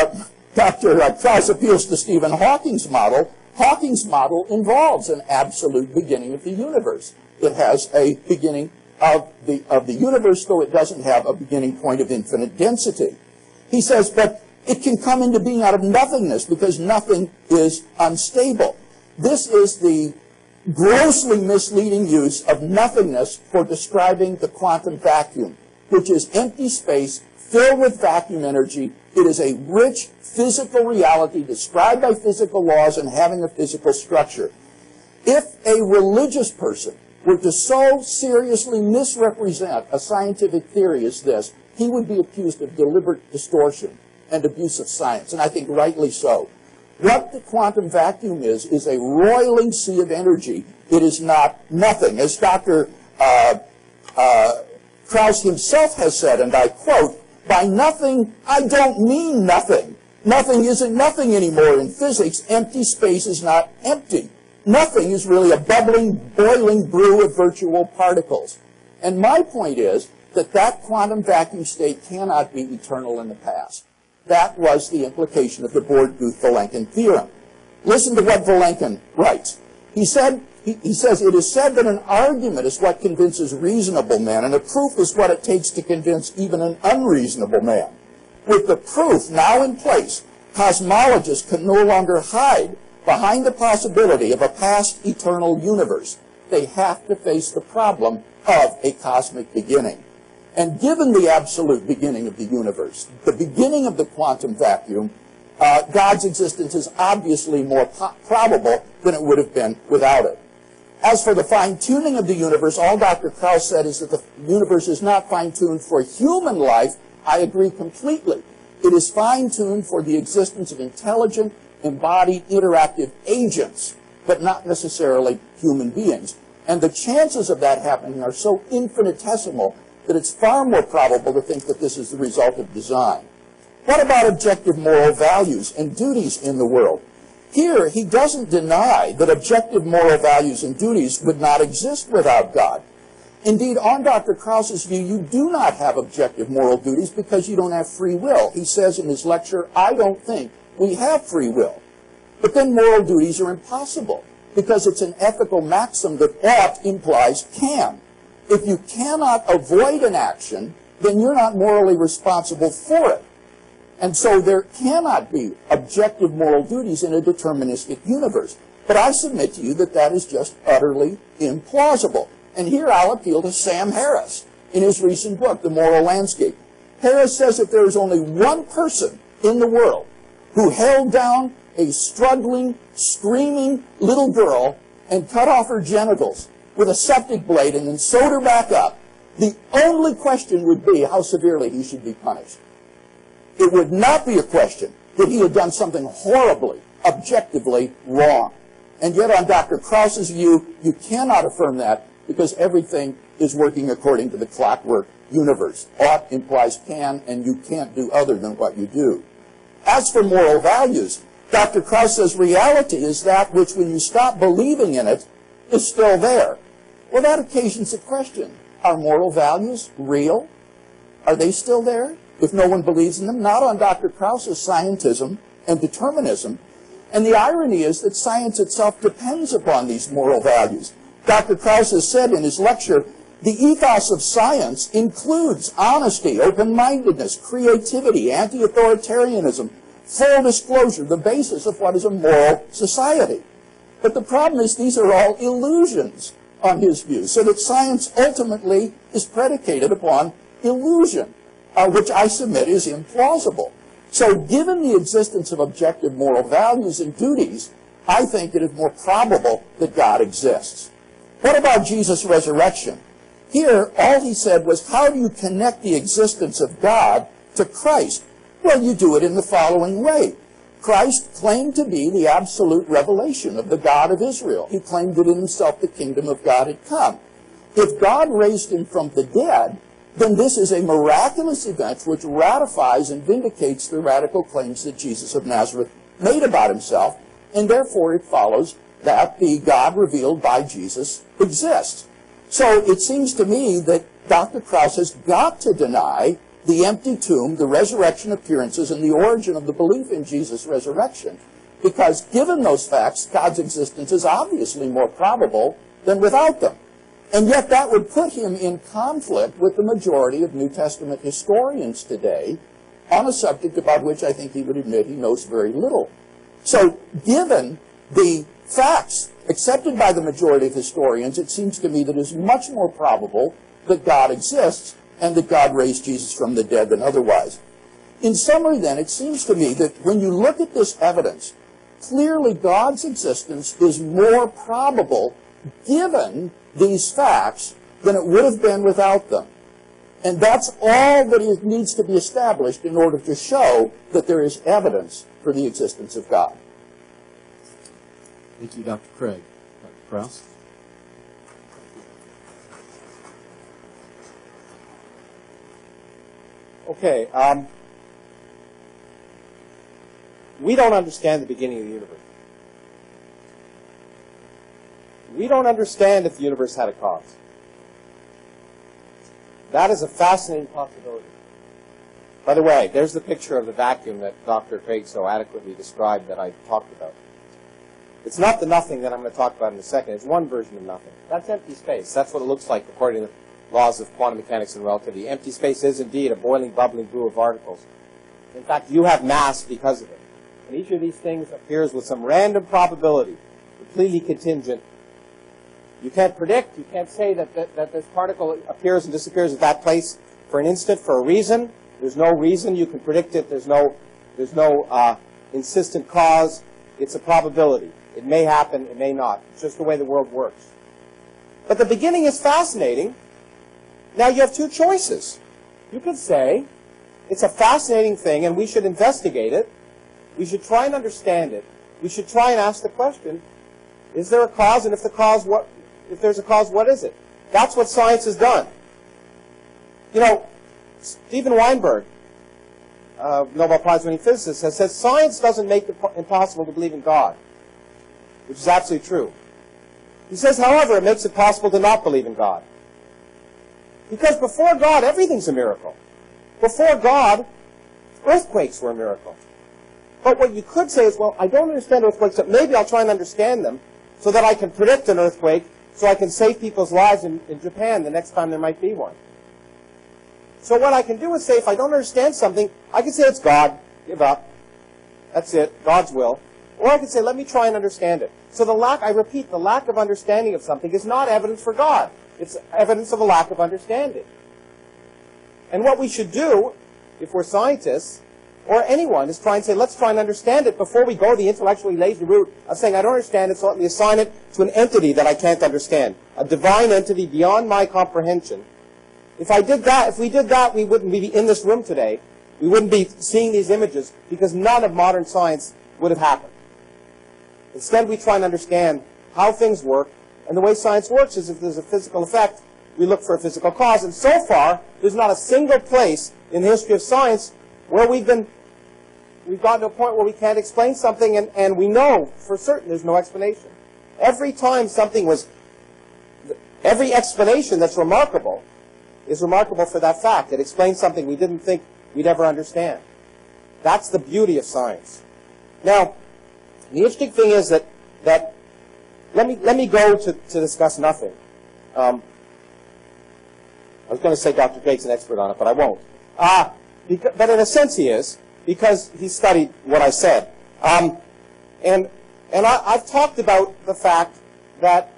Krauss appeals to Stephen Hawking's model. Hawking's model involves an absolute beginning of the universe. It has a beginning of the universe, though it doesn't have a beginning point of infinite density. He says, but it can come into being out of nothingness because nothing is unstable. This is the grossly misleading use of nothingness for describing the quantum vacuum, which is empty space filled with vacuum energy. It is a rich physical reality described by physical laws and having a physical structure. If a religious person were to so seriously misrepresent a scientific theory as this, he would be accused of deliberate distortion and abuse of science, and I think rightly so. What the quantum vacuum is a roiling sea of energy. It is not nothing. As Dr. Krauss himself has said, and I quote, by nothing, I don't mean nothing. Nothing isn't nothing anymore in physics. Empty space is not empty. Nothing is really a bubbling, boiling brew of virtual particles. And my point is that that quantum vacuum state cannot be eternal in the past. That was the implication of the Born-Guth-Vilenkin theorem. Listen to what Vilenkin writes. He says, it is said that an argument is what convinces reasonable men, and a proof is what it takes to convince even an unreasonable man. With the proof now in place, cosmologists can no longer hide behind the possibility of a past eternal universe. They have to face the problem of a cosmic beginning. And given the absolute beginning of the universe, the beginning of the quantum vacuum, God's existence is obviously more probable than it would have been without it. As for the fine-tuning of the universe, all Dr. Krauss said is that the universe is not fine-tuned for human life. I agree completely. It is fine-tuned for the existence of intelligent, embodied, interactive agents, but not necessarily human beings. And the chances of that happening are so infinitesimal that it's far more probable to think that this is the result of design. What about objective moral values and duties in the world? Here, he doesn't deny that objective moral values and duties would not exist without God. Indeed, on Dr. Krauss's view, you do not have objective moral duties because you don't have free will. He says in his lecture, I don't think we have free will. But then moral duties are impossible because it's an ethical maxim that ought implies can. If you cannot avoid an action, then you're not morally responsible for it. And so there cannot be objective moral duties in a deterministic universe. But I submit to you that that is just utterly implausible. And here I'll appeal to Sam Harris in his recent book, The Moral Landscape. Harris says if there is only one person in the world who held down a struggling, screaming little girl and cut off her genitals with a septic blade and then sewed her back up, the only question would be how severely he should be punished. It would not be a question that he had done something horribly, objectively wrong. And yet on Dr. Krauss's view, you cannot affirm that because everything is working according to the clockwork universe. Ought implies can, and you can't do other than what you do. As for moral values, Dr. Krauss says reality is that which, when you stop believing in it, is still there. Well, that occasions a question. Are moral values real? Are they still there if no one believes in them? Not on Dr. Krauss's scientism and determinism. And the irony is that science itself depends upon these moral values. Dr. Krauss has said in his lecture, the ethos of science includes honesty, open-mindedness, creativity, anti-authoritarianism, full disclosure, the basis of what is a moral society. But the problem is these are all illusions on his view, so that science ultimately is predicated upon illusion, which I submit is implausible. So given the existence of objective moral values and duties, I think it is more probable that God exists. What about Jesus' resurrection? Here, all he said was, how do you connect the existence of God to Christ? Well, you do it in the following way. Christ claimed to be the absolute revelation of the God of Israel. He claimed that in himself the kingdom of God had come. If God raised him from the dead, then this is a miraculous event which ratifies and vindicates the radical claims that Jesus of Nazareth made about himself, and therefore it follows that the God revealed by Jesus exists. So it seems to me that Dr. Krauss has got to deny the empty tomb, the resurrection appearances, and the origin of the belief in Jesus' resurrection, because given those facts, God's existence is obviously more probable than without them. And yet that would put him in conflict with the majority of New Testament historians today on a subject about which I think he would admit he knows very little. So given the facts accepted by the majority of historians, it seems to me that it is much more probable that God exists and that God raised Jesus from the dead than otherwise. In summary, then, it seems to me that when you look at this evidence, clearly God's existence is more probable given these facts than it would have been without them. And that's all that needs to be established in order to show that there is evidence for the existence of God. Thank you, Dr. Craig. Dr. Krauss? Okay, we don't understand the beginning of the universe. We don't understand if the universe had a cause. That is a fascinating possibility. By the way, there's the picture of the vacuum that Dr. Craig so adequately described that I talked about. It's not the nothing that I'm going to talk about in a second. It's one version of nothing. That's empty space. That's what it looks like according to the laws of quantum mechanics and relativity. Empty space is indeed a boiling, bubbling brew of particles. In fact, you have mass because of it. And each of these things appears with some random probability, completely contingent. You can't predict. You can't say that this particle appears and disappears at that place for an instant for a reason. There's no reason you can predict it. There's no insistent cause. It's a probability. It may happen. It may not. It's just the way the world works. But the beginning is fascinating. Now you have two choices. You could say it's a fascinating thing and we should investigate it. We should try and understand it. We should try and ask the question, is there a cause? And if there's a cause, what is it? That's what science has done. You know, Steven Weinberg Nobel Prize-winning physicist, has said science doesn't make it impossible to believe in God, which is absolutely true. He says, however, it makes it possible to not believe in God. Because before God, everything's a miracle. Before God, earthquakes were a miracle. But what you could say is, well, I don't understand earthquakes, but maybe I'll try and understand them so that I can predict an earthquake, so I can save people's lives in Japan the next time there might be one. So what I can do is say, if I don't understand something, I can say it's God, give up. That's it, God's will. Or I can say, let me try and understand it. So I repeat, the lack of understanding of something is not evidence for God. It's evidence of a lack of understanding. And what we should do, if we're scientists, or anyone, is try and say, let's try and understand it before we go the intellectually lazy route of saying, I don't understand it, so let me assign it to an entity that I can't understand. A divine entity beyond my comprehension. If we did that, we wouldn't be in this room today. We wouldn't be seeing these images, because none of modern science would have happened. Instead, we try and understand how things work, and the way science works is if there's a physical effect, we look for a physical cause. And so far, there's not a single place in the history of science where we've gotten to a point where we can't explain something, and we know for certain there's no explanation. Every explanation that's remarkable is remarkable for that fact. It explains something we didn't think we'd ever understand. That's the beauty of science. Now, the interesting thing is that let me go to discuss nothing. I was going to say Dr. Craig's an expert on it, but I won't. But in a sense he is, because he studied what I said. And I've talked about the fact that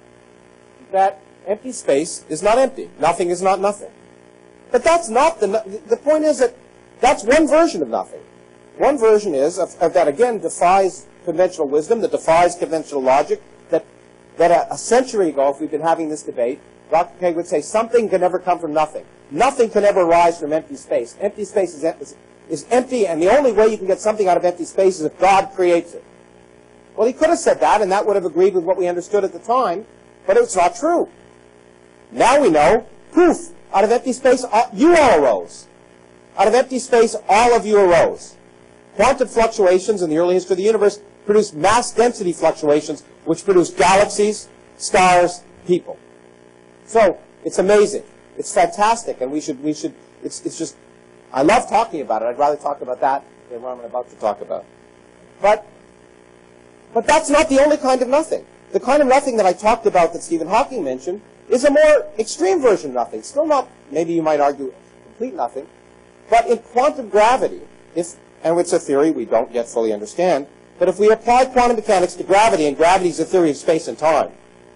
empty space is not empty. Nothing is not nothing. But that's not the point is that that's one version of nothing. One version is that, again, defies conventional wisdom, that defies conventional logic, that a century ago, if we'd been having this debate, Dr. Craig would say something can never come from nothing. Nothing can ever rise from empty space. Empty space is empty, and the only way you can get something out of empty space is if God creates it. Well, he could have said that, and that would have agreed with what we understood at the time, but it's not true. Now we know, poof, out of empty space, you all arose. Out of empty space, all of you arose. Quantum fluctuations in the early history of the universe produced mass density fluctuations, which produced galaxies, stars, people. So, it's amazing. It's fantastic, and it's just, I love talking about it. I'd rather talk about that than what I'm about to talk about. But that's not the only kind of nothing. The kind of nothing that I talked about that Stephen Hawking mentioned is a more extreme version of nothing. Still not, maybe you might argue, complete nothing. But in quantum gravity, and it's a theory we don't yet fully understand, but if we apply quantum mechanics to gravity, and gravity is a theory of space and time,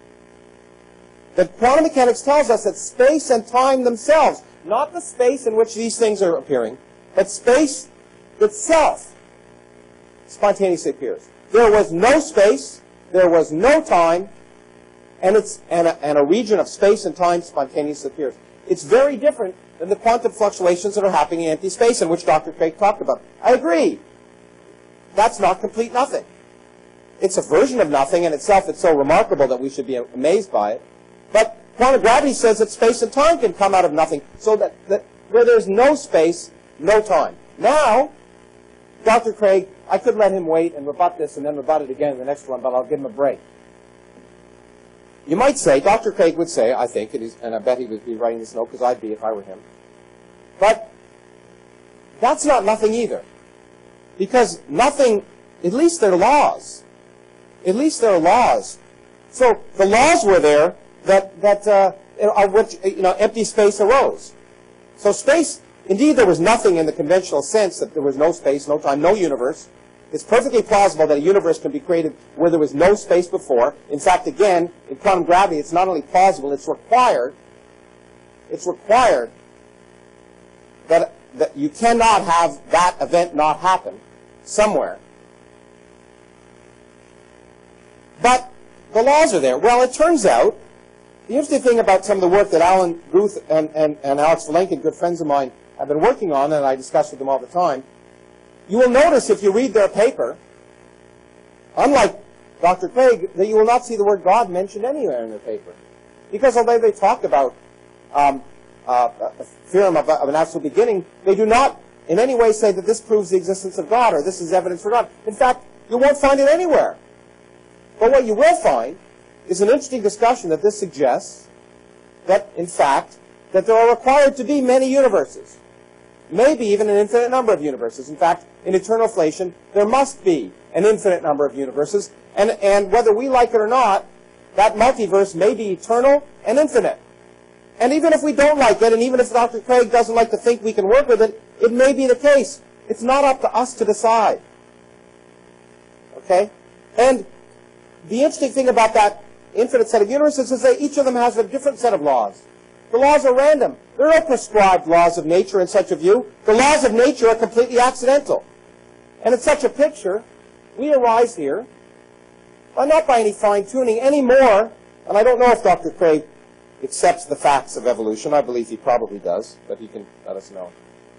that quantum mechanics tells us that space and time themselves, not the space in which these things are appearing, but space itself spontaneously appears. There was no space, there was no time, and a region of space and time spontaneously appears. It's very different than the quantum fluctuations that are happening in empty space, in which Dr. Craig talked about. I agree. That's not complete nothing. It's a version of nothing, and itself it's so remarkable that we should be amazed by it. But quantum gravity says that space and time can come out of nothing, so that where there's no space, no time. Now, Dr. Craig, I could let him wait and rebut this and then rebut it again in the next one, but I'll give him a break. You might say, Dr. Craig would say, I think, and I bet he would be writing this note, because I'd be if I were him, but that's not nothing either. Because nothing, at least there are laws. At least there are laws. So the laws were there of which empty space arose. So space, indeed there was nothing in the conventional sense that there was no space, no time, no universe. It's perfectly plausible that a universe can be created where there was no space before. In fact, again, in quantum gravity, it's not only plausible, it's required. It's required that you cannot have that event not happen somewhere. But the laws are there. Well, it turns out, the interesting thing about some of the work that Alan Guth and Alex Valenkin, good friends of mine, have been working on, and I discuss with them all the time, you will notice if you read their paper, unlike Dr. Craig, that you will not see the word God mentioned anywhere in their paper. Because although they talk about a theorem of an absolute beginning, they do not in any way say that this proves the existence of God or this is evidence for God. In fact, you won't find it anywhere. But what you will find is an interesting discussion that this suggests that, in fact, that there are required to be many universes, maybe even an infinite number of universes. In fact, in eternal inflation, there must be an infinite number of universes, and whether we like it or not, that multiverse may be eternal and infinite. And even if we don't like it, and even if Dr. Craig doesn't like to think we can work with it, it may be the case. It's not up to us to decide. Okay? And the interesting thing about that infinite set of universes is that each of them has a different set of laws. The laws are random. There are no prescribed laws of nature in such a view. The laws of nature are completely accidental. And in such a picture, we arise here, not by any fine-tuning any more, and I don't know if Dr. Craig accepts the facts of evolution. I believe he probably does, but he can let us know.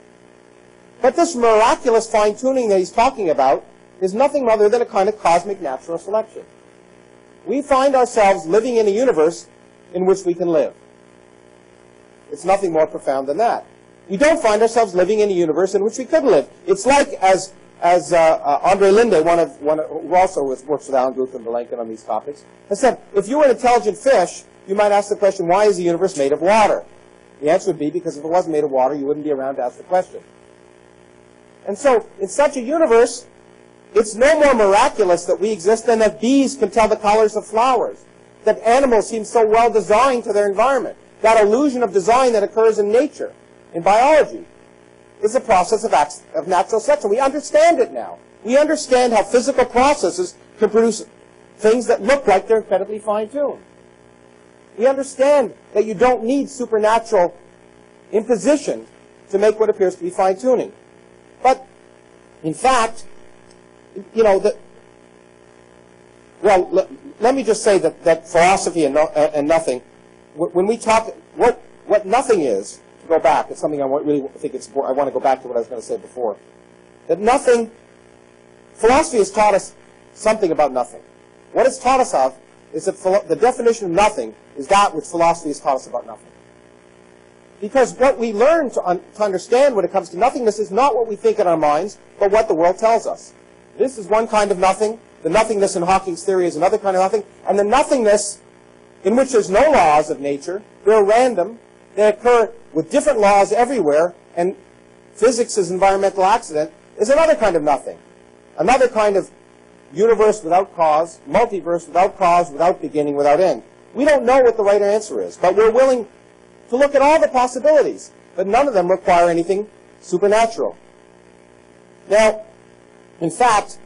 But this miraculous fine-tuning that he's talking about is nothing other than a kind of cosmic natural selection. We find ourselves living in a universe in which we can live. It's nothing more profound than that. We don't find ourselves living in a universe in which we couldn't live. It's like, as Andre Linde, who also works with Alan Guth and Vilenkin on these topics, has said, if you were an intelligent fish, you might ask the question, why is the universe made of water? The answer would be, because if it wasn't made of water, you wouldn't be around to ask the question. And so, in such a universe, it's no more miraculous that we exist than that bees can tell the colors of flowers, that animals seem so well designed to their environment. That illusion of design that occurs in nature, in biology, is a process of natural selection. We understand it now. We understand how physical processes can produce things that look like they're incredibly fine-tuned. We understand that you don't need supernatural imposition to make what appears to be fine-tuning. But, in fact, you know, let me just say that philosophy and nothing, when we talk, what nothing is, to go back, it's something I really think it's important. I want to go back to what I was going to say before. That nothing, philosophy has taught us something about nothing. What it's taught us of is that the definition of nothing is that which philosophy has taught us about nothing. Because what we learn to understand when it comes to nothingness is not what we think in our minds, but what the world tells us. This is one kind of nothing. The nothingness in Hawking's theory is another kind of nothing. And the nothingness in which there's no laws of nature, they're random, they occur with different laws everywhere, and physics is environmental accident, is another kind of nothing. Another kind of universe without cause, multiverse without cause, without beginning, without end. We don't know what the right answer is, but we're willing to look at all the possibilities, but none of them require anything supernatural. Now, in fact,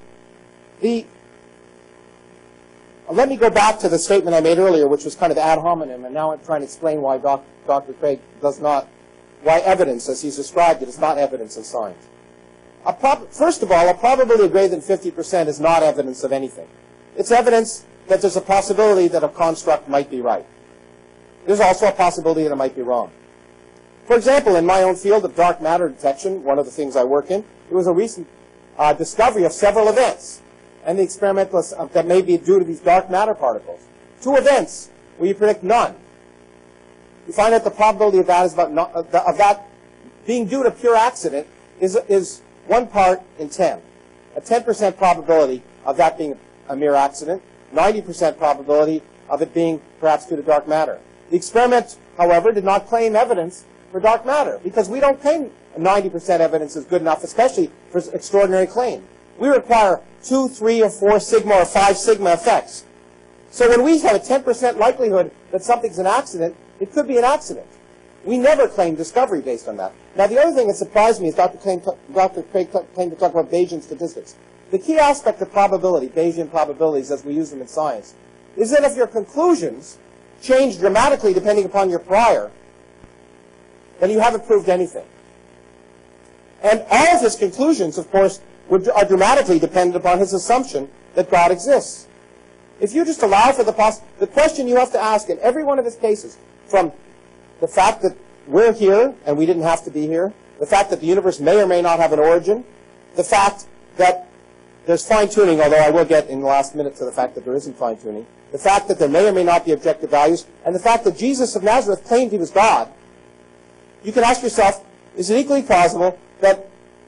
let me go back to the statement I made earlier, which was kind of ad hominem, and now I'm trying to explain why Dr. Craig why evidence, as he's described it, is not evidence of science. First of all, a probability of greater than 50% is not evidence of anything. It's evidence that there's a possibility that a construct might be right. There's also a possibility that it might be wrong. For example, in my own field of dark matter detection, one of the things I work in, there was a recent discovery of several events, and the experimentalists that may be due to these dark matter particles. 2 events where you predict none. You find that the probability of that is of that being due to pure accident is 1 part in 10. A 10% probability of that being a mere accident, 90% probability of it being perhaps due to dark matter. The experiment, however, did not claim evidence for dark matter, because we don't claim 90% evidence is good enough, especially for extraordinary claim. We require 2, 3, or 4 sigma or 5 sigma effects. So when we have a 10% likelihood that something's an accident, it could be an accident. We never claim discovery based on that. Now, the other thing that surprised me is Dr. Craig claimed to talk about Bayesian statistics. The key aspect of probability, Bayesian probabilities as we use them in science, is that if your conclusions change dramatically depending upon your prior, then you haven't proved anything. And all of his conclusions, of course, are dramatically dependent upon his assumption that God exists. If you just allow for the question you have to ask in every one of his cases, from the fact that we're here and we didn't have to be here, the fact that the universe may or may not have an origin, the fact that there's fine-tuning, although I will get in the last minute to the fact that there isn't fine-tuning, the fact that there may or may not be objective values, and the fact that Jesus of Nazareth claimed he was God, you can ask yourself, is it equally plausible that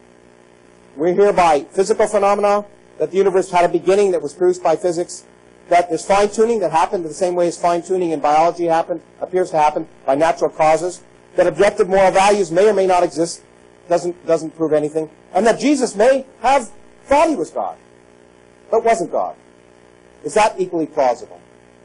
we're here by physical phenomena, that the universe had a beginning that was produced by physics, that there's fine-tuning that happened in the same way as fine-tuning in biology appears to happen by natural causes, that objective moral values may or may not exist, doesn't prove anything, and that Jesus may have thought he was God, but wasn't God. Is that equally plausible?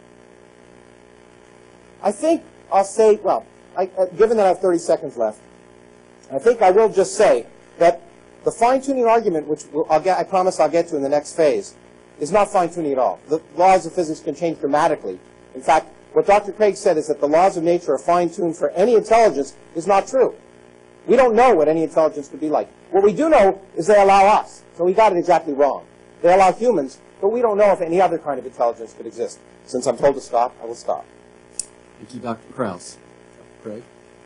I think I'll say, well, given that I have 30 seconds left, I think I will just say that the fine-tuning argument, which I promise I'll get to in the next phase, is not fine-tuning at all. The laws of physics can change dramatically. In fact, what Dr. Craig said is that the laws of nature are fine-tuned for any intelligence is not true. We don't know what any intelligence could be like. What we do know is they allow us. So he got it exactly wrong. They allow humans, but we don't know if any other kind of intelligence could exist. Since I'm told to stop, I will stop. Thank you, Dr. Krauss. Dr. Craig?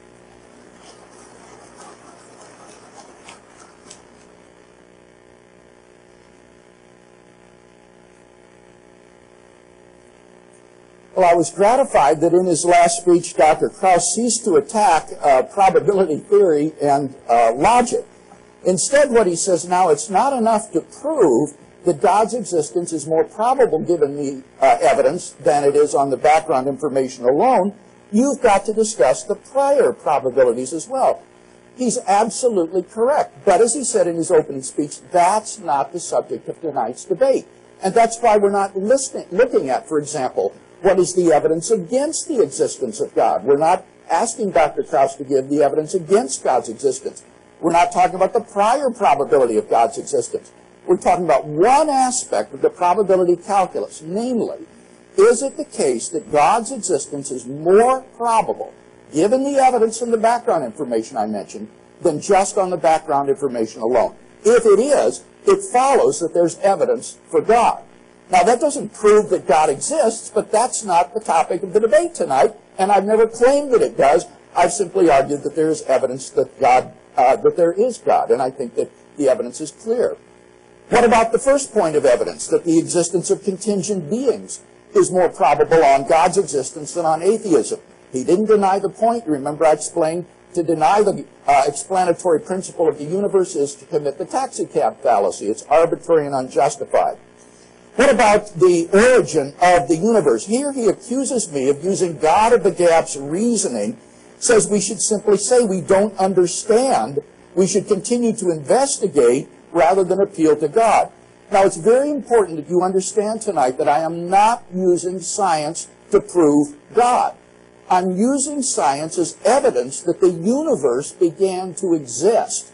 Well, I was gratified that in his last speech, Dr. Krauss ceased to attack probability theory and logic. Instead, what he says now, it's not enough to prove that God's existence is more probable given the evidence than it is on the background information alone. You've got to discuss the prior probabilities as well. He's absolutely correct. But as he said in his opening speech, that's not the subject of tonight's debate. And that's why we're not looking at, for example, what is the evidence against the existence of God. We're not asking Dr. Krauss to give the evidence against God's existence. We're not talking about the prior probability of God's existence. We're talking about one aspect of the probability calculus, namely, is it the case that God's existence is more probable, given the evidence and the background information I mentioned, than just on the background information alone? If it is, it follows that there's evidence for God. Now, that doesn't prove that God exists, but that's not the topic of the debate tonight, and I've never claimed that it does. I've simply argued that there is evidence that that there is God, and I think that the evidence is clear. What about the first point of evidence, that the existence of contingent beings is more probable on God's existence than on atheism? He didn't deny the point. Remember, I explained to deny the explanatory principle of the universe is to commit the taxicab fallacy. It's arbitrary and unjustified. What about the origin of the universe? Here he accuses me of using God of the Gap's reasoning, says we should simply say we don't understand. We should continue to investigate rather than appeal to God. Now, it's very important that you understand tonight that I am not using science to prove God. I'm using science as evidence that the universe began to exist.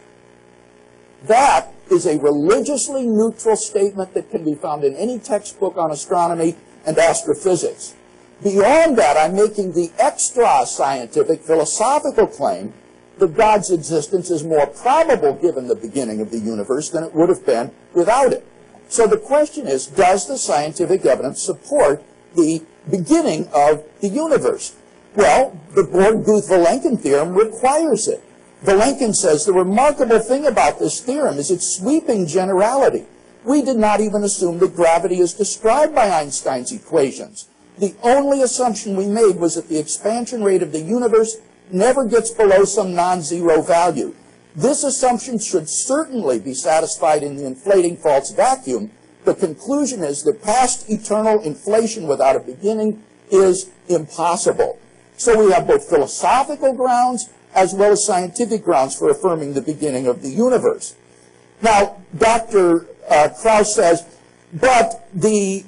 That is a religiously neutral statement that can be found in any textbook on astronomy and astrophysics. Beyond that, I'm making the extra-scientific philosophical claim that God's existence is more probable given the beginning of the universe than it would have been without it. So the question is, does the scientific evidence support the beginning of the universe? Well, the Born-Guth-Vilenkin theorem requires it. Vilenkin says the remarkable thing about this theorem is its sweeping generality. We did not even assume that gravity is described by Einstein's equations. The only assumption we made was that the expansion rate of the universe never gets below some non-zero value. This assumption should certainly be satisfied in the inflating false vacuum. The conclusion is that past eternal inflation without a beginning is impossible. So we have both philosophical grounds as well as scientific grounds for affirming the beginning of the universe. Now, Dr. Krauss says, but the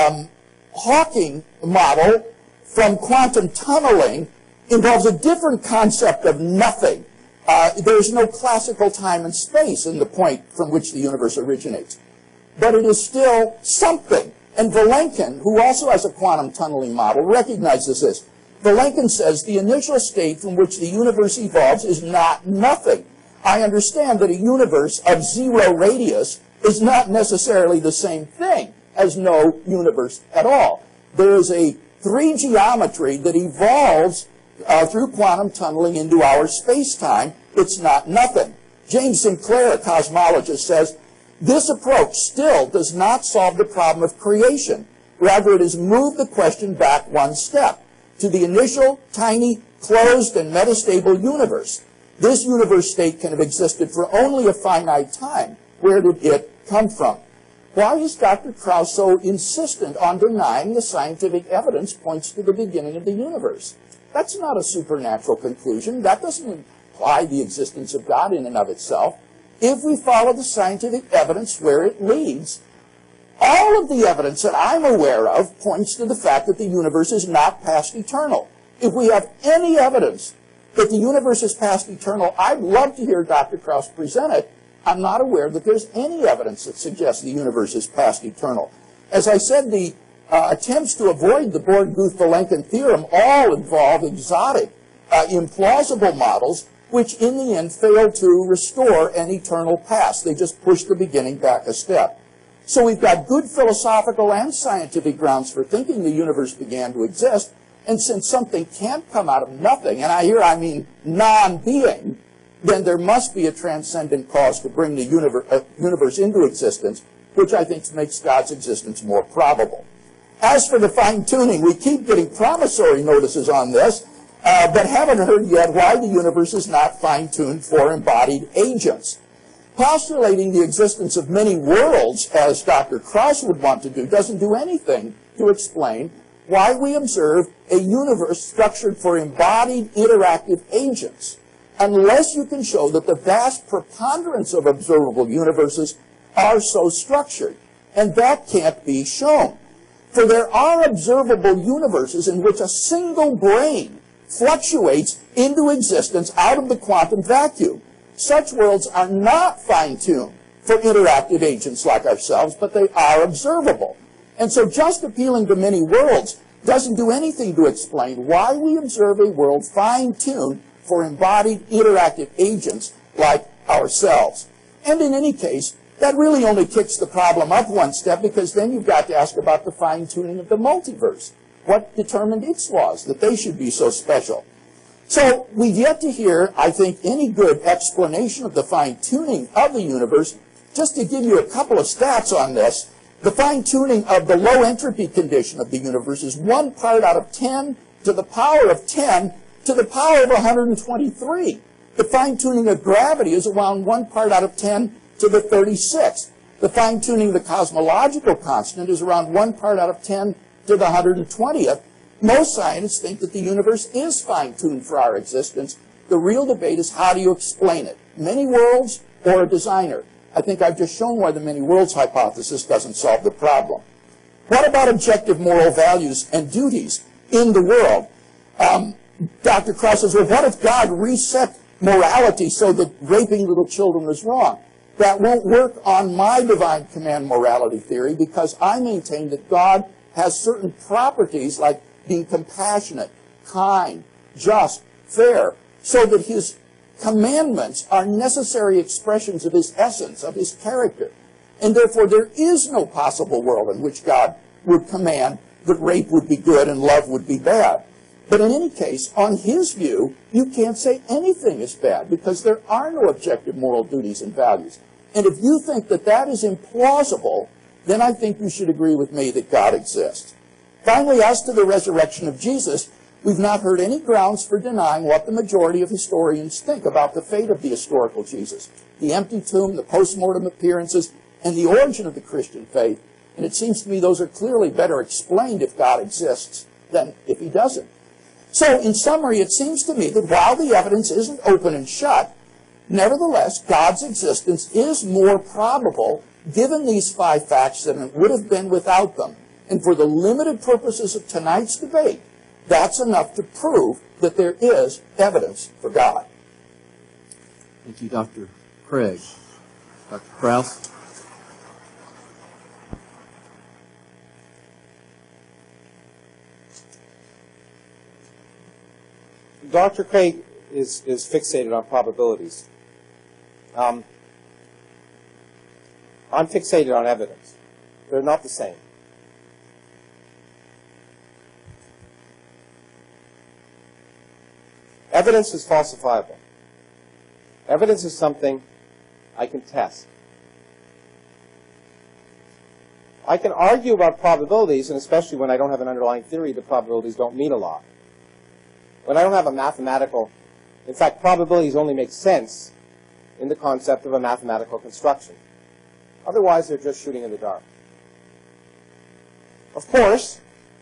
Hawking model from quantum tunneling involves a different concept of nothing. There's no classical time and space in the point from which the universe originates. But it is still something. And Vilenkin, who also has a quantum tunneling model, recognizes this. Vilenkin says the initial state from which the universe evolves is not nothing. I understand that a universe of zero radius is not necessarily the same thing as no universe at all. There is a 3 geometry that evolves through quantum tunneling into our space-time. It's not nothing. James Sinclair, a cosmologist, says, this approach still does not solve the problem of creation. Rather, it has moved the question back one step to the initial, tiny, closed, and metastable universe. This universe state can have existed for only a finite time. Where did it come from? Why is Dr. Krauss so insistent on denying the scientific evidence points to the beginning of the universe? That's not a supernatural conclusion. That doesn't imply the existence of God in and of itself. If we follow the scientific evidence where it leads, all of the evidence that I'm aware of points to the fact that the universe is not past eternal. If we have any evidence that the universe is past eternal, I'd love to hear Dr. Krauss present it. I'm not aware that there's any evidence that suggests the universe is past eternal. As I said, the attempts to avoid the Born-Guth-Vilenkin theorem all involve exotic, implausible models, which in the end fail to restore an eternal past. They just push the beginning back a step. So we've got good philosophical and scientific grounds for thinking the universe began to exist, and since something can't come out of nothing, and I mean non-being, then there must be a transcendent cause to bring the universe into existence, which I think makes God's existence more probable. As for the fine-tuning, we keep getting promissory notices on this, but haven't heard yet why the universe is not fine-tuned for embodied agents. Postulating the existence of many worlds, as Dr. Krauss would want to do, doesn't do anything to explain why we observe a universe structured for embodied interactive agents, unless you can show that the vast preponderance of observable universes are so structured. And that can't be shown. For there are observable universes in which a single brain fluctuates into existence out of the quantum vacuum. Such worlds are not fine-tuned for interactive agents like ourselves, but they are observable. And so just appealing to many worlds doesn't do anything to explain why we observe a world fine-tuned for embodied interactive agents like ourselves. And in any case, that really only kicks the problem up one step, because then you've got to ask about the fine-tuning of the multiverse. What determined its laws, that they should be so special? So we've yet to hear, I think, any good explanation of the fine-tuning of the universe. Just to give you a couple of stats on this, the fine-tuning of the low entropy condition of the universe is 1 part out of 10 to the power of 10 to the power of 123. The fine-tuning of gravity is around 1 part out of 10 to the 36th. The fine-tuning of the cosmological constant is around 1 part out of 10 to the 120th. Most scientists think that the universe is fine-tuned for our existence. The real debate is, how do you explain it? Many worlds or a designer? I think I've just shown why the many worlds hypothesis doesn't solve the problem. What about objective moral values and duties in the world? Dr. Krauss says, well, what if God reset morality so that raping little children was wrong? That won't work on my divine command morality theory, because I maintain that God has certain properties like being compassionate, kind, just, fair, so that his commandments are necessary expressions of his essence, of his character. And therefore there is no possible world in which God would command that rape would be good and love would be bad. But in any case, on his view, you can't say anything is bad, because there are no objective moral duties and values. And if you think that that is implausible, then I think you should agree with me that God exists. Finally, as to the resurrection of Jesus, we've not heard any grounds for denying what the majority of historians think about the fate of the historical Jesus, the empty tomb, the post-mortem appearances, and the origin of the Christian faith. And it seems to me those are clearly better explained if God exists than if he doesn't. So, in summary, it seems to me that while the evidence isn't open and shut, nevertheless, God's existence is more probable given these 5 facts than it would have been without them. And for the limited purposes of tonight's debate, that's enough to prove that there is evidence for God. Thank you, Dr. Craig. Dr. Krauss. Dr. Craig is fixated on probabilities. I'm fixated on evidence. They're not the same. Evidence is falsifiable. Evidence is something I can test. I can argue about probabilities, and especially when I don't have an underlying theory, the probabilities don't mean a lot. When I don't have a mathematical, in fact, probabilities only make sense in the concept of a mathematical construction. Otherwise, they're just shooting in the dark. Of course,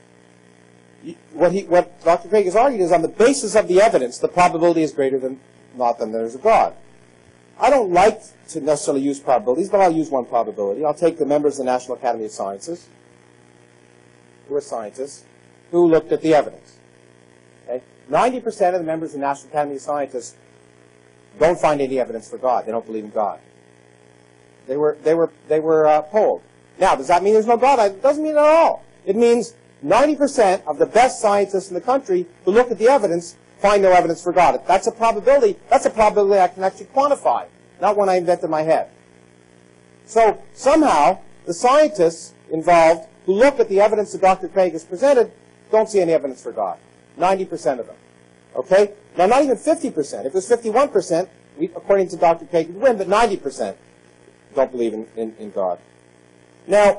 what Dr. Craig has argued is on the basis of the evidence, the probability is greater than not than there's a God. I don't like to necessarily use probabilities, but I'll use one probability. I'll take the members of the National Academy of Sciences, who are scientists, who looked at the evidence. Okay? 90% of the members of the National Academy of Sciences don't find any evidence for God. They don't believe in God. They were polled. Now, does that mean there's no God? It doesn't mean it at all. It means 90% of the best scientists in the country who look at the evidence find no evidence for God. That's a probability. That's a probability I can actually quantify, not one I invent in my head. So somehow, the scientists involved who look at the evidence that Dr. Craig has presented don't see any evidence for God. 90% of them. Okay? Now, not even 50%. If it was 51%, according to Dr. Craig, we'd win, but 90% don't believe in God. Now,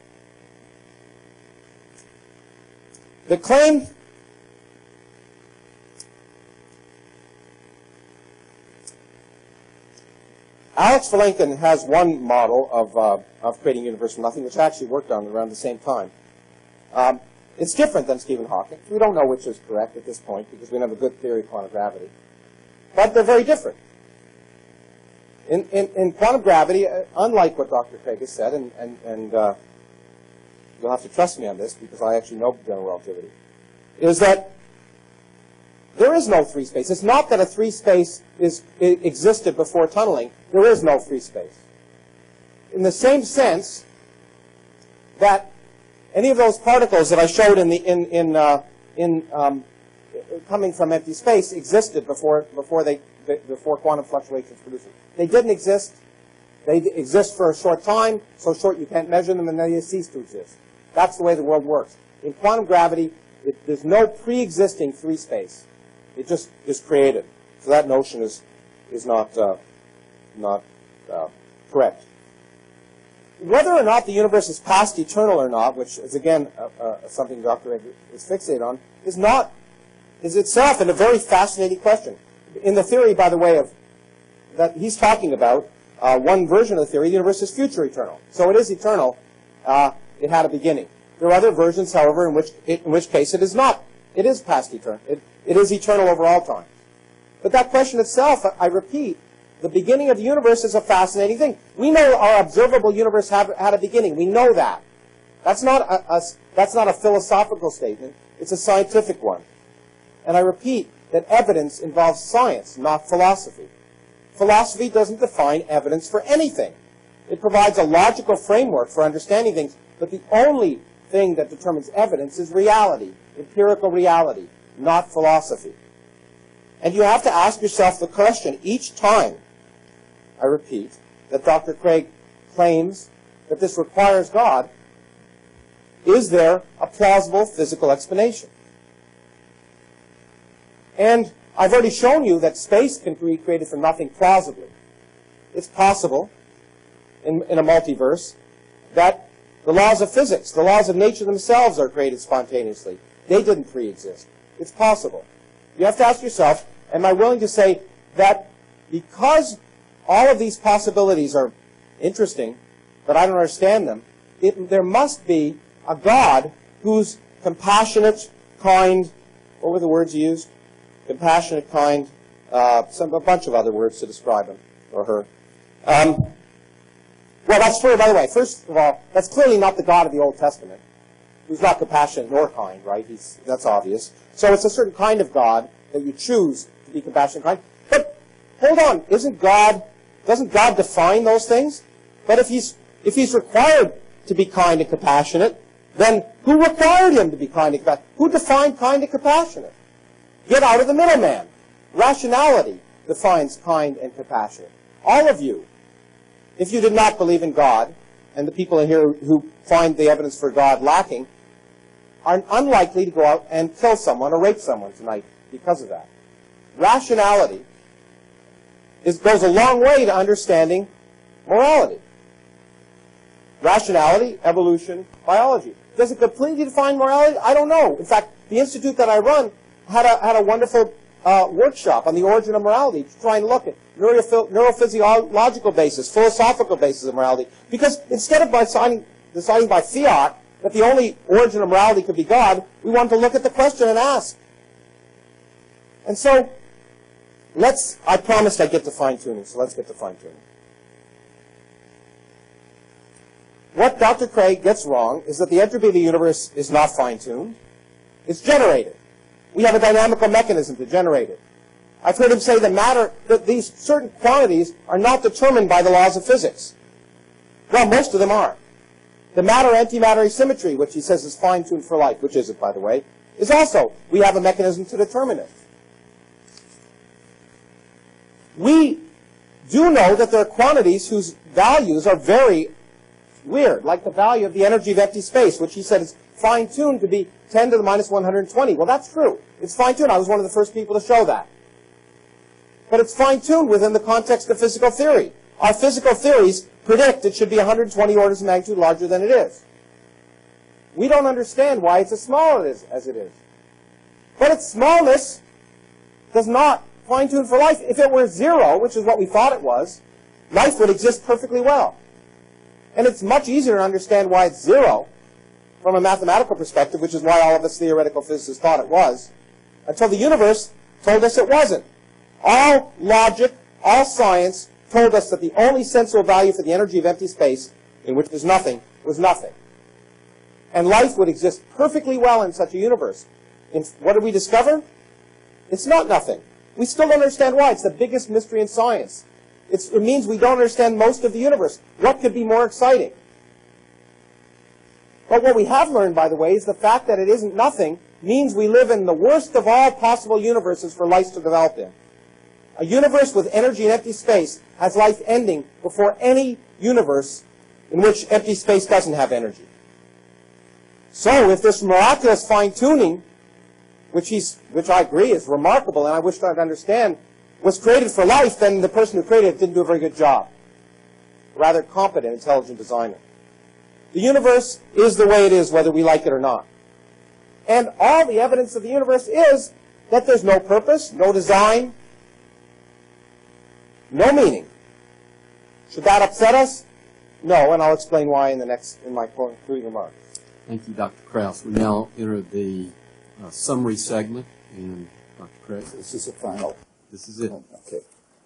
the claim Alex Valenkin has one model of creating a universe from nothing, which I actually worked on around the same time. It's different than Stephen Hawking. We don't know which is correct at this point because we don't have a good theory of quantum gravity. But they're very different. In quantum gravity, unlike what Dr. Craig has said, and you'll have to trust me on this because I actually know general relativity, is that there is no free space. It's not that a free space existed before tunneling. There is no free space. In the same sense that any of those particles that I showed coming from empty space existed before quantum fluctuations produced it. They didn't exist. They exist for a short time, so short you can't measure them, and then they cease to exist. That's the way the world works. In quantum gravity, there's no pre-existing free space. It just is created. So that notion is not correct. Whether or not the universe is past eternal or not, which is again something Dr. Egg is fixated on, is itself a very fascinating question. In the theory, by the way, that he's talking about, one version of the theory, the universe is future eternal. So it is eternal. It had a beginning. There are other versions, however, in which case it is not. It is past eternal. It is eternal over all time. But that question itself, I repeat, the beginning of the universe is a fascinating thing. We know our observable universe had a beginning. We know that. That's not a philosophical statement. It's a scientific one. And I repeat that evidence involves science, not philosophy. Philosophy doesn't define evidence for anything. It provides a logical framework for understanding things, but the only thing that determines evidence is reality, empirical reality, not philosophy. And you have to ask yourself the question each time, I repeat, that Dr. Craig claims that this requires God, is there a plausible physical explanation? And I've already shown you that space can be created from nothing plausibly. It's possible in a multiverse that the laws of physics, the laws of nature themselves are created spontaneously. They didn't pre-exist. It's possible. You have to ask yourself, am I willing to say that because all of these possibilities are interesting, but I don't understand them, there must be a God who's compassionate, kind, what were the words you used? Compassionate, kind, a bunch of other words to describe him or her. Well, that's true, by the way. First of all, that's clearly not the God of the Old Testament, who's not compassionate nor kind, right? That's obvious. So it's a certain kind of God that you choose to be compassionate and kind. But hold on, doesn't God define those things? But if he's required to be kind and compassionate, then who required him to be kind and compassionate? Who defined kind and compassionate? Get out of the middleman. Rationality defines kind and compassionate. All of you, if you did not believe in God, and the people in here who find the evidence for God lacking, are unlikely to go out and kill someone or rape someone tonight because of that. Rationality goes a long way to understanding morality. Rationality, evolution, biology. Does it completely define morality? I don't know. In fact, the institute that I run had a wonderful workshop on the origin of morality to try and look at neurophysiological basis, philosophical basis of morality. Because instead of deciding by fiat that the only origin of morality could be God, we wanted to look at the question and ask. And so, I promised I'd get to fine-tuning, so let's get to fine-tuning. What Dr. Craig gets wrong is that the entropy of the universe is not fine-tuned. It's generated. We have a dynamical mechanism to generate it. I've heard him say that these certain quantities are not determined by the laws of physics. Well, most of them are. The matter-antimatter asymmetry, which he says is fine-tuned for life, which is it, by the way, is also, we have a mechanism to determine it. We do know that there are quantities whose values are very weird, like the value of the energy of empty space, which he said is fine-tuned to be 10 to the minus 120. Well, that's true. It's fine-tuned. I was one of the first people to show that. But it's fine-tuned within the context of physical theory. Our physical theories predict it should be 120 orders of magnitude larger than it is. We don't understand why it's as small as it is. But its smallness does not fine-tune for life. If it were 0, which is what we thought it was, life would exist perfectly well. And it's much easier to understand why it's 0 from a mathematical perspective, which is why all of us theoretical physicists thought it was, until the universe told us it wasn't. All logic, all science told us that the only sensible value for the energy of empty space, in which there's nothing, was nothing. And life would exist perfectly well in such a universe. And what did we discover? It's not nothing. We still don't understand why. It's the biggest mystery in science. It means we don't understand most of the universe. What could be more exciting? But what we have learned, by the way, is the fact that it isn't nothing means we live in the worst of all possible universes for life to develop in. A universe with energy and empty space has life ending before any universe in which empty space doesn't have energy. So if this miraculous fine-tuning, which I agree is remarkable and I wish I'd understand, was created for life, then the person who created it didn't do a very good job. Rather competent, intelligent designer. The universe is the way it is, whether we like it or not. And all the evidence of the universe is that there's no purpose, no design, no meaning. Should that upset us? No, and I'll explain why in my concluding remarks. Thank you, Dr. Krauss. We now enter the summary segment, and Dr. Krauss. This is the final. This is it. Okay.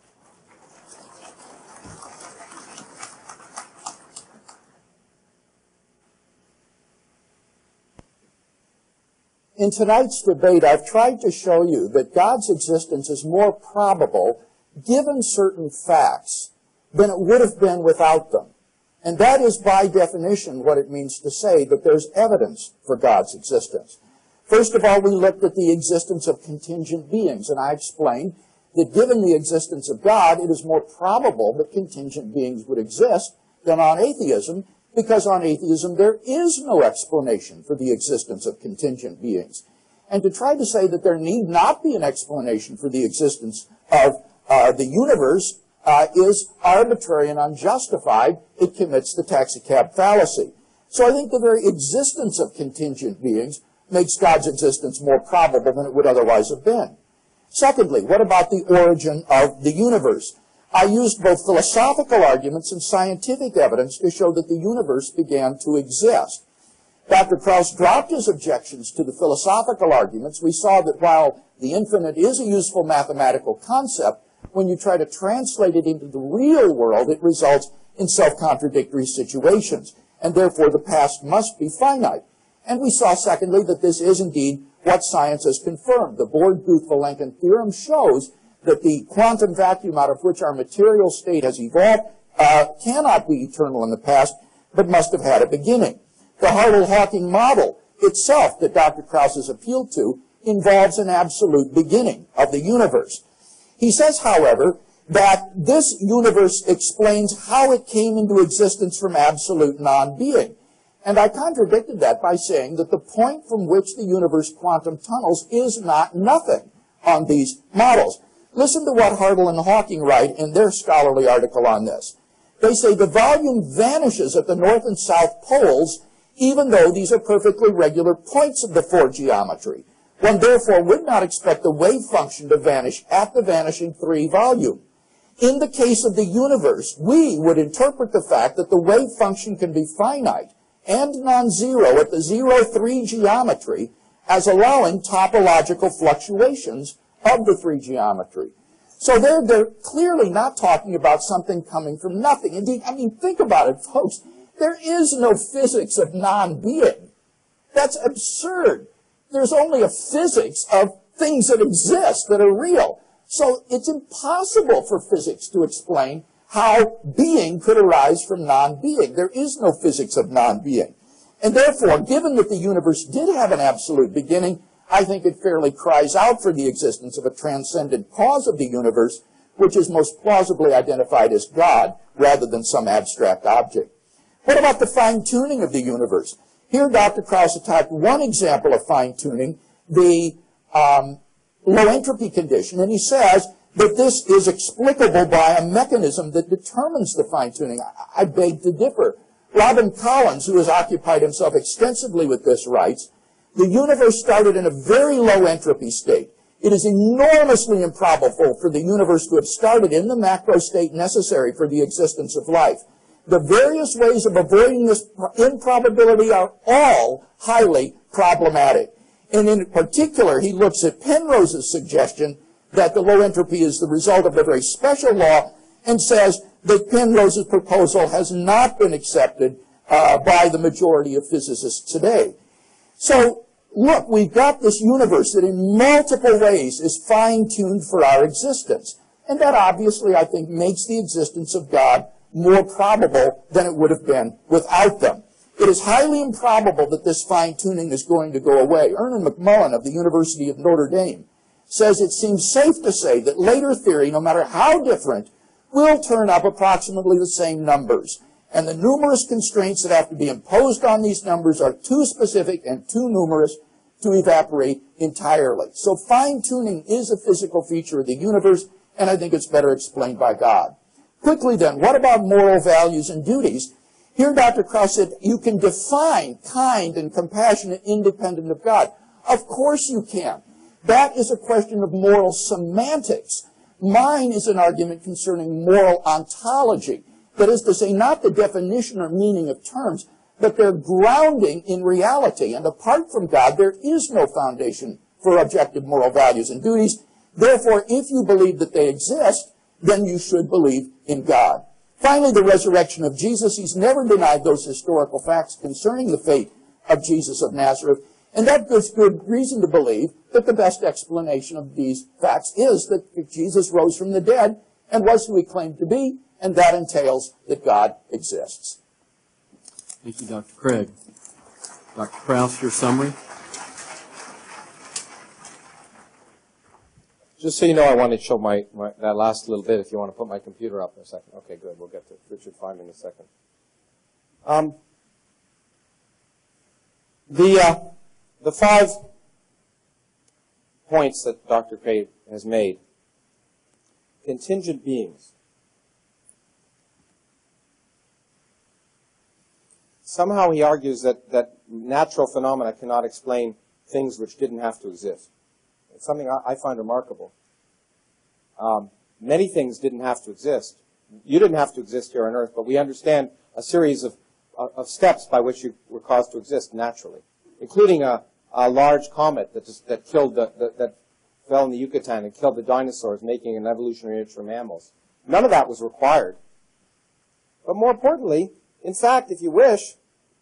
In tonight's debate, I've tried to show you that God's existence is more probable given certain facts than it would have been without them. And that is by definition what it means to say that there's evidence for God's existence. First of all, we looked at the existence of contingent beings, and I explained that given the existence of God, it is more probable that contingent beings would exist than on atheism, because on atheism there is no explanation for the existence of contingent beings. And to try to say that there need not be an explanation for the existence of the universe is arbitrary and unjustified. It commits the taxicab fallacy. So I think the very existence of contingent beings makes God's existence more probable than it would otherwise have been. Secondly, what about the origin of the universe? I used both philosophical arguments and scientific evidence to show that the universe began to exist. Dr. Krauss dropped his objections to the philosophical arguments. We saw that while the infinite is a useful mathematical concept, when you try to translate it into the real world, it results in self-contradictory situations, and therefore the past must be finite. And we saw, secondly, that this is indeed what science has confirmed. The Born-Guth-Vilenkin theorem shows that the quantum vacuum out of which our material state has evolved cannot be eternal in the past, but must have had a beginning. The Hartle-Hawking model itself that Dr. Krauss has appealed to involves an absolute beginning of the universe. He says, however, that this universe explains how it came into existence from absolute non-being. And I contradicted that by saying that the point from which the universe quantum tunnels is not nothing on these models. Listen to what Hartle and Hawking write in their scholarly article on this. They say the volume vanishes at the north and south poles, even though these are perfectly regular points of the four geometry. One therefore would not expect the wave function to vanish at the vanishing 3 volume. In the case of the universe, we would interpret the fact that the wave function can be finite and non-zero at the 0-3 geometry as allowing topological fluctuations of the 3 geometry. So they're clearly not talking about something coming from nothing. Indeed, I mean, think about it, folks. There is no physics of non-being. That's absurd. There's only a physics of things that exist, that are real. So it's impossible for physics to explain how being could arise from non-being. There is no physics of non-being. And therefore, given that the universe did have an absolute beginning, I think it fairly cries out for the existence of a transcendent cause of the universe, which is most plausibly identified as God, rather than some abstract object. What about the fine-tuning of the universe? Here, Dr. Krauss attacked one example of fine-tuning, the low entropy condition, and he says that this is explicable by a mechanism that determines the fine-tuning. I beg to differ. Robin Collins, who has occupied himself extensively with this, writes, the universe started in a very low entropy state. It is enormously improbable for the universe to have started in the macro state necessary for the existence of life. The various ways of avoiding this improbability are all highly problematic. And in particular, he looks at Penrose's suggestion that the low entropy is the result of a very special law and says that Penrose's proposal has not been accepted by the majority of physicists today. So, look, we've got this universe that in multiple ways is fine-tuned for our existence. And that obviously, I think, makes the existence of God more probable than it would have been without them. It is highly improbable that this fine-tuning is going to go away. Ernan McMullen of the University of Notre Dame says it seems safe to say that later theory, no matter how different, will turn up approximately the same numbers. And the numerous constraints that have to be imposed on these numbers are too specific and too numerous to evaporate entirely. So fine-tuning is a physical feature of the universe, and I think it's better explained by God. Quickly then, what about moral values and duties? Here Dr. Krauss said you can define kind and compassionate independent of God. Of course you can. That is a question of moral semantics. Mine is an argument concerning moral ontology. That is to say, not the definition or meaning of terms, but their grounding in reality. And apart from God, there is no foundation for objective moral values and duties. Therefore, if you believe that they exist, then you should believe in God. Finally, the resurrection of Jesus. He's never denied those historical facts concerning the fate of Jesus of Nazareth. And that gives good reason to believe that the best explanation of these facts is that Jesus rose from the dead and was who he claimed to be, and that entails that God exists. Thank you, Dr. Craig. Dr. Krauss, your summary? Just so you know, I want to show that last little bit if you want to put my computer up in a second. Okay, good. We'll get to Richard Feynman in a second. The 5 points that Dr. Craig has made. Contingent beings. Somehow he argues that natural phenomena cannot explain things which didn't have to exist. It's something I find remarkable. Many things didn't have to exist. You didn't have to exist here on Earth, but we understand a series of steps by which you were caused to exist naturally, including a large comet that killed that fell in the Yucatan and killed the dinosaurs, making an evolutionary niche for mammals. None of that was required. But more importantly, in fact, if you wish,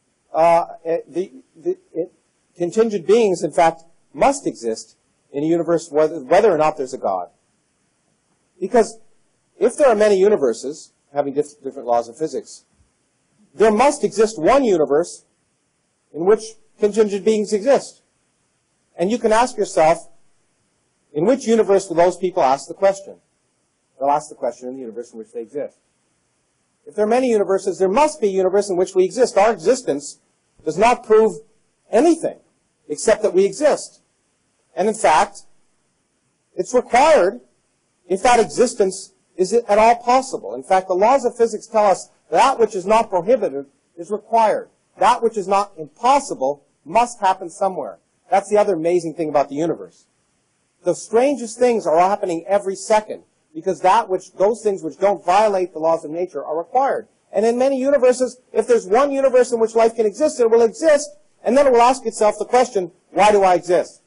contingent beings, in fact, must exist in a universe whether or not there's a God. Because if there are many universes having different laws of physics, there must exist one universe in which contingent beings exist. And you can ask yourself, in which universe will those people ask the question? They'll ask the question in the universe in which they exist. If there are many universes, there must be a universe in which we exist. Our existence does not prove anything except that we exist. And in fact, it's required if that existence is at all possible. In fact, the laws of physics tell us that which is not prohibited is required. That which is not impossible must happen somewhere. That's the other amazing thing about the universe. The strangest things are happening every second, because those things which don't violate the laws of nature are required. And in many universes, if there's one universe in which life can exist, it will exist, and then it will ask itself the question, why do I exist?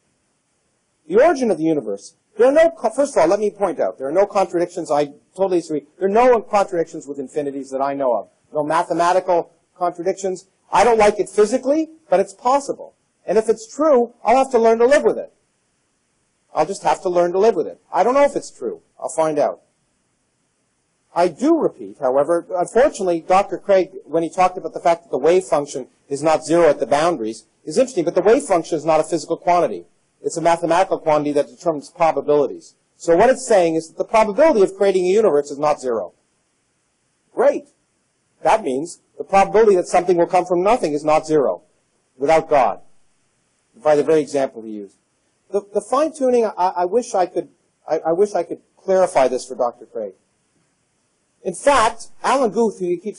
The origin of the universe. First of all, let me point out, there are no contradictions. I totally disagree. There are no contradictions with infinities that I know of. No mathematical contradictions. I don't like it physically, but it's possible. And if it's true, I'll have to learn to live with it. I'll just have to learn to live with it. I don't know if it's true. I'll find out. I do repeat, however, unfortunately, Dr. Craig, when he talked about the fact that the wave function is not zero at the boundaries, is interesting, but the wave function is not a physical quantity. It's a mathematical quantity that determines probabilities. So what it's saying is that the probability of creating a universe is not zero. Great. That means the probability that something will come from nothing is not zero without God, by the very example he used. The fine-tuning, I wish I could clarify this for Dr. Craig. In fact, Alan Guth, who he keeps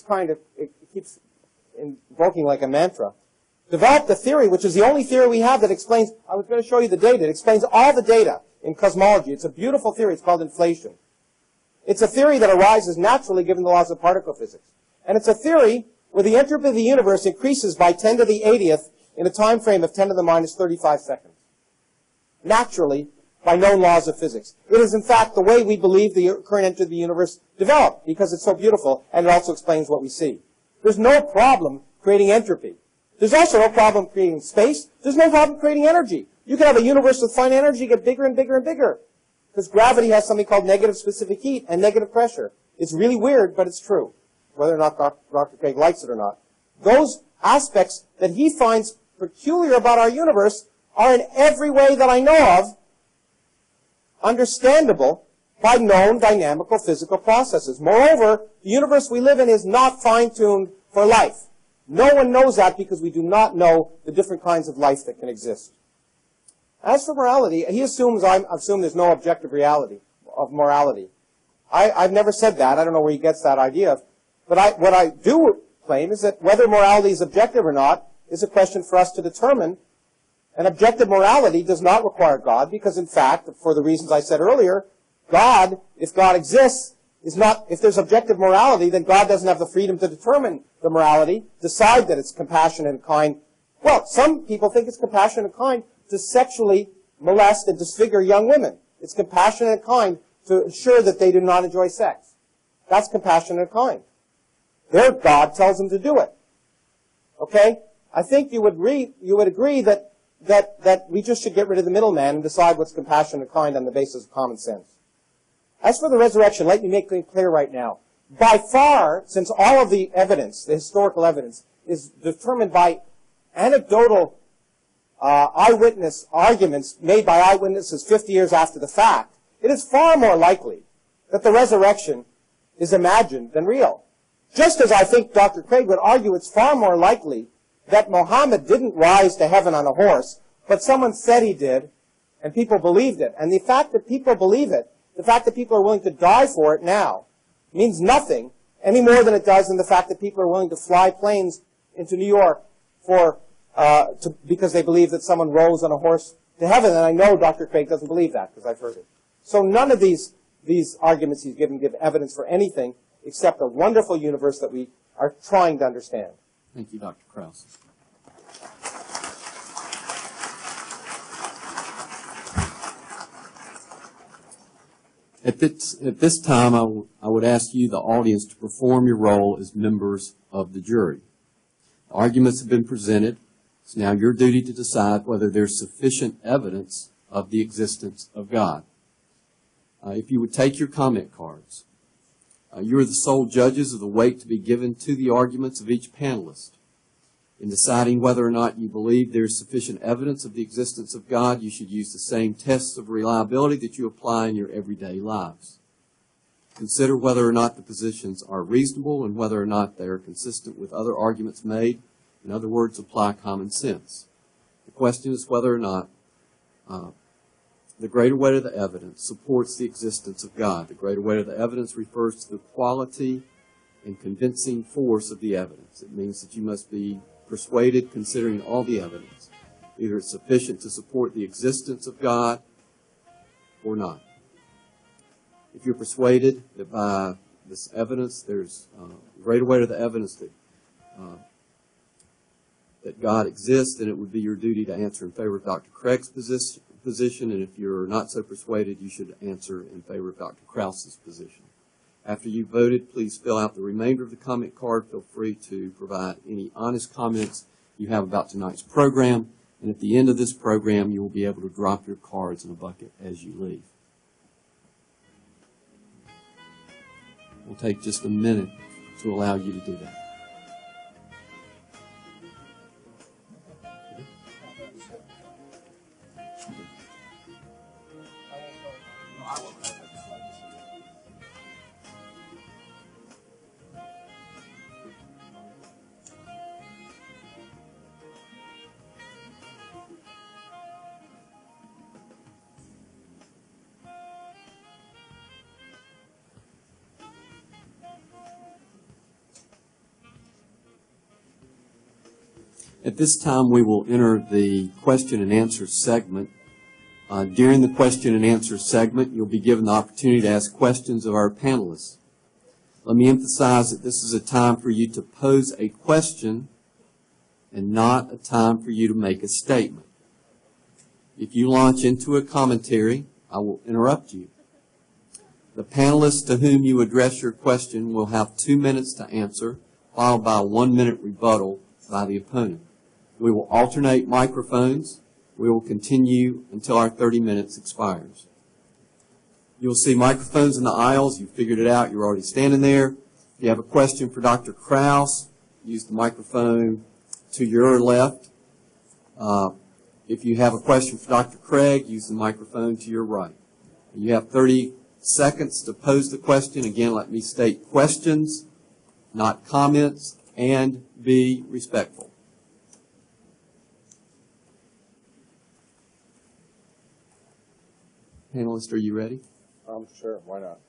invoking like a mantra, developed a theory, which is the only theory we have that explains, I was going to show you the data, it explains all the data in cosmology. It's a beautiful theory. It's called inflation. It's a theory that arises naturally given the laws of particle physics. And it's a theory where the entropy of the universe increases by 10 to the 80th in a time frame of 10 to the minus 35 seconds. Naturally, by known laws of physics. It is, in fact, the way we believe the current entropy of the universe developed, because it's so beautiful, and it also explains what we see. There's no problem creating entropy. There's also no problem creating space. There's no problem creating energy. You can have a universe with fine energy get bigger and bigger and bigger, because gravity has something called negative specific heat and negative pressure. It's really weird, but it's true, whether or not Dr. Craig likes it or not. Those aspects that he finds peculiar about our universe are in every way that I know of understandable by known dynamical physical processes. Moreover, the universe we live in is not fine-tuned for life. No one knows that because we do not know the different kinds of life that can exist. As for morality, he assumes I assume there's no objective reality of morality. I've never said that. I don't know where he gets that idea. But what I do claim is that whether morality is objective or not is a question for us to determine. And objective morality does not require God because, in fact, for the reasons I said earlier, God, if God exists, is not, if there's objective morality, then God doesn't have the freedom to determine the morality, decide that it's compassionate and kind. Well, some people think it's compassionate and kind to sexually molest and disfigure young women. It's compassionate and kind to ensure that they do not enjoy sex. That's compassionate and kind. Their God tells them to do it. Okay? I think you would agree that we just should get rid of the middleman and decide what's compassionate and kind on the basis of common sense. As for the resurrection, let me make it clear right now. By far, since all of the evidence, the historical evidence, is determined by anecdotal eyewitness arguments made by eyewitnesses 50 years after the fact, it is far more likely that the resurrection is imagined than real. Just as I think Dr. Craig would argue it's far more likely that Muhammad didn't rise to heaven on a horse, but someone said he did, and people believed it. And the fact that people believe it, the fact that people are willing to die for it now, means nothing any more than it does in the fact that people are willing to fly planes into New York because they believe that someone rose on a horse to heaven. And I know Dr. Craig doesn't believe that because I've heard it. So none of these arguments he's given give evidence for anything except a wonderful universe that we are trying to understand. Thank you, Dr. Krauss. At this time, I would ask you, the audience, to perform your role as members of the jury. The arguments have been presented. It's now your duty to decide whether there's sufficient evidence of the existence of God. If you would take your comment cards. You are the sole judges of the weight to be given to the arguments of each panelist. In deciding whether or not you believe there is sufficient evidence of the existence of God, you should use the same tests of reliability that you apply in your everyday lives. Consider whether or not the positions are reasonable and whether or not they are consistent with other arguments made. In other words, apply common sense. The question is whether or not the greater weight of the evidence supports the existence of God. The greater weight of the evidence refers to the quality and convincing force of the evidence. It means that you must be persuaded considering all the evidence. Either it's sufficient to support the existence of God or not. If you're persuaded that by this evidence, there's greater weight of the evidence that God exists, then it would be your duty to answer in favor of Dr. Craig's position, and if you're not so persuaded, you should answer in favor of Dr. Krauss's position. After you've voted, please fill out the remainder of the comment card. Feel free to provide any honest comments you have about tonight's program, and at the end of this program, you will be able to drop your cards in a bucket as you leave. We'll take just a minute to allow you to do that. At this time, we will enter the question and answer segment. During the question and answer segment, you'll be given the opportunity to ask questions of our panelists. Let me emphasize that this is a time for you to pose a question and not a time for you to make a statement. If you launch into a commentary, I will interrupt you. The panelists to whom you address your question will have 2 minutes to answer, followed by a 1-minute rebuttal by the opponent. We will alternate microphones. We will continue until our 30 minutes expires. You'll see microphones in the aisles. You figured it out. You're already standing there. If you have a question for Dr. Krauss, use the microphone to your left. If you have a question for Dr. Craig, use the microphone to your right. You have 30 seconds to pose the question. Again, let me state questions, not comments, and be respectful. Panelists, are you ready? Sure, why not?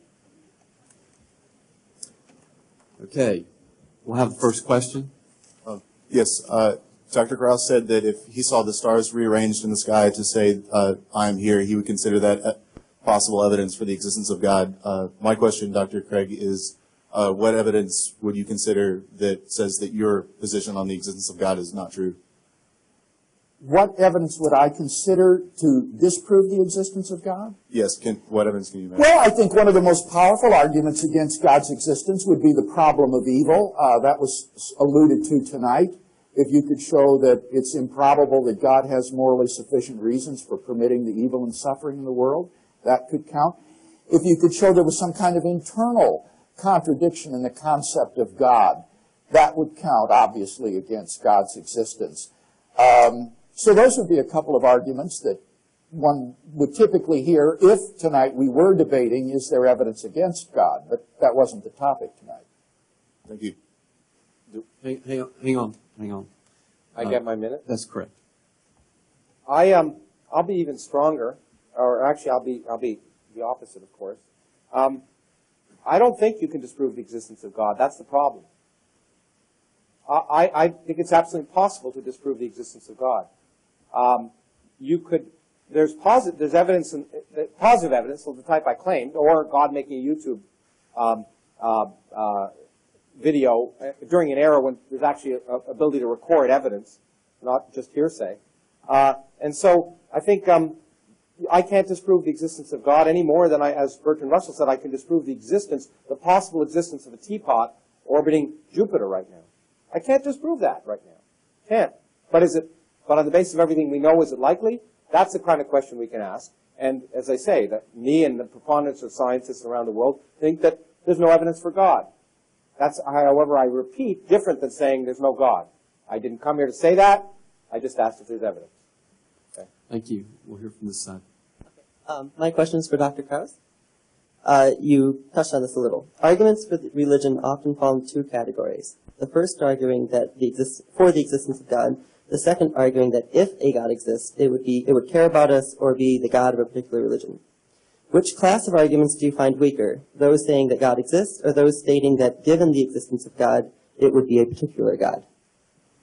Okay. We'll have the first question. Yes. Dr. Krauss said that if he saw the stars rearranged in the sky to say, I'm here, he would consider that possible evidence for the existence of God. My question, Dr. Craig, is what evidence would you consider that says that your position on the existence of God is not true? What evidence would I consider to disprove the existence of God? Yes. What evidence can you make? Well, I think one of the most powerful arguments against God's existence would be the problem of evil. That was alluded to tonight. If you could show that it's improbable that God has morally sufficient reasons for permitting the evil and suffering in the world, that could count. If you could show there was some kind of internal contradiction in the concept of God, that would count, obviously, against God's existence. So those would be a couple of arguments that one would typically hear if tonight we were debating, is there evidence against God? But that wasn't the topic tonight. Thank you. Hang on. I get my minute? That's correct. I'll be even stronger, or actually I'll be the opposite, of course. I don't think you can disprove the existence of God. That's the problem. I think it's absolutely impossible to disprove the existence of God. There's evidence, positive evidence of the type I claimed, or God making a YouTube video during an era when there's actually an ability to record evidence, not just hearsay. And so I think I can't disprove the existence of God any more than as Bertrand Russell said, I can disprove the possible existence of a teapot orbiting Jupiter right now. I can't disprove that right now. Can't. But on the basis of everything we know, is it likely? That's the kind of question we can ask. And as I say, that me and the preponderance of scientists around the world think that there's no evidence for God. That's, however, I repeat, different than saying there's no God. I didn't come here to say that. I just asked if there's evidence. Okay. Thank you. We'll hear from this side. My question is for Dr. Krauss. You touched on this a little. Arguments for religion often fall into two categories. The first arguing that for the existence of God. The second arguing that if a God exists, it would care about us or be the God of a particular religion. Which class of arguments do you find weaker? Those saying that God exists, or those stating that given the existence of God, it would be a particular God?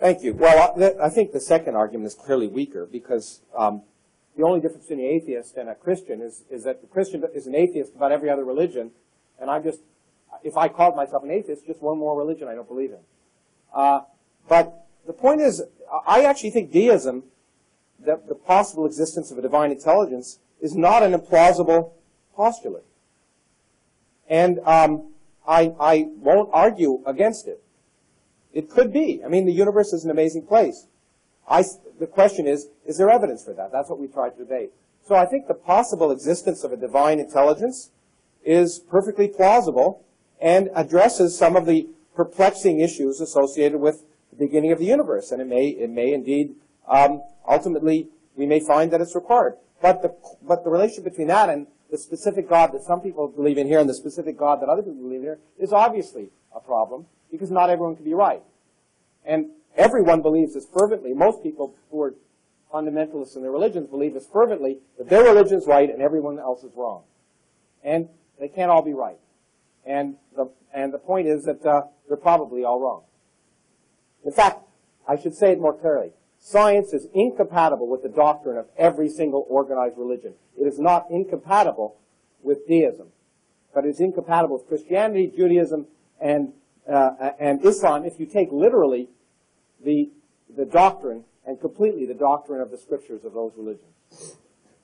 Thank you. Well, I think the second argument is clearly weaker because the only difference between an atheist and a Christian is that the Christian is an atheist about every other religion, and if I called myself an atheist, just one more religion I don't believe in. But the point is, I actually think deism, the possible existence of a divine intelligence, is not an implausible postulate. And I won't argue against it. It could be. I mean, the universe is an amazing place. The question is there evidence for that? That's what we try to debate. So I think the possible existence of a divine intelligence is perfectly plausible and addresses some of the perplexing issues associated with the beginning of the universe. And it may indeed, ultimately, we may find that it's required. But the relationship between that and the specific God that some people believe in here and the specific God that other people believe in here is obviously a problem, because not everyone can be right. And everyone believes as fervently, most people who are fundamentalists in their religions believe as fervently that their religion is right and everyone else is wrong. And they can't all be right. And the point is that they're probably all wrong. In fact, I should say it more clearly. Science is incompatible with the doctrine of every single organized religion. It is not incompatible with deism, but it is incompatible with Christianity, Judaism, and Islam if you take literally the doctrine and completely the doctrine of the scriptures of those religions.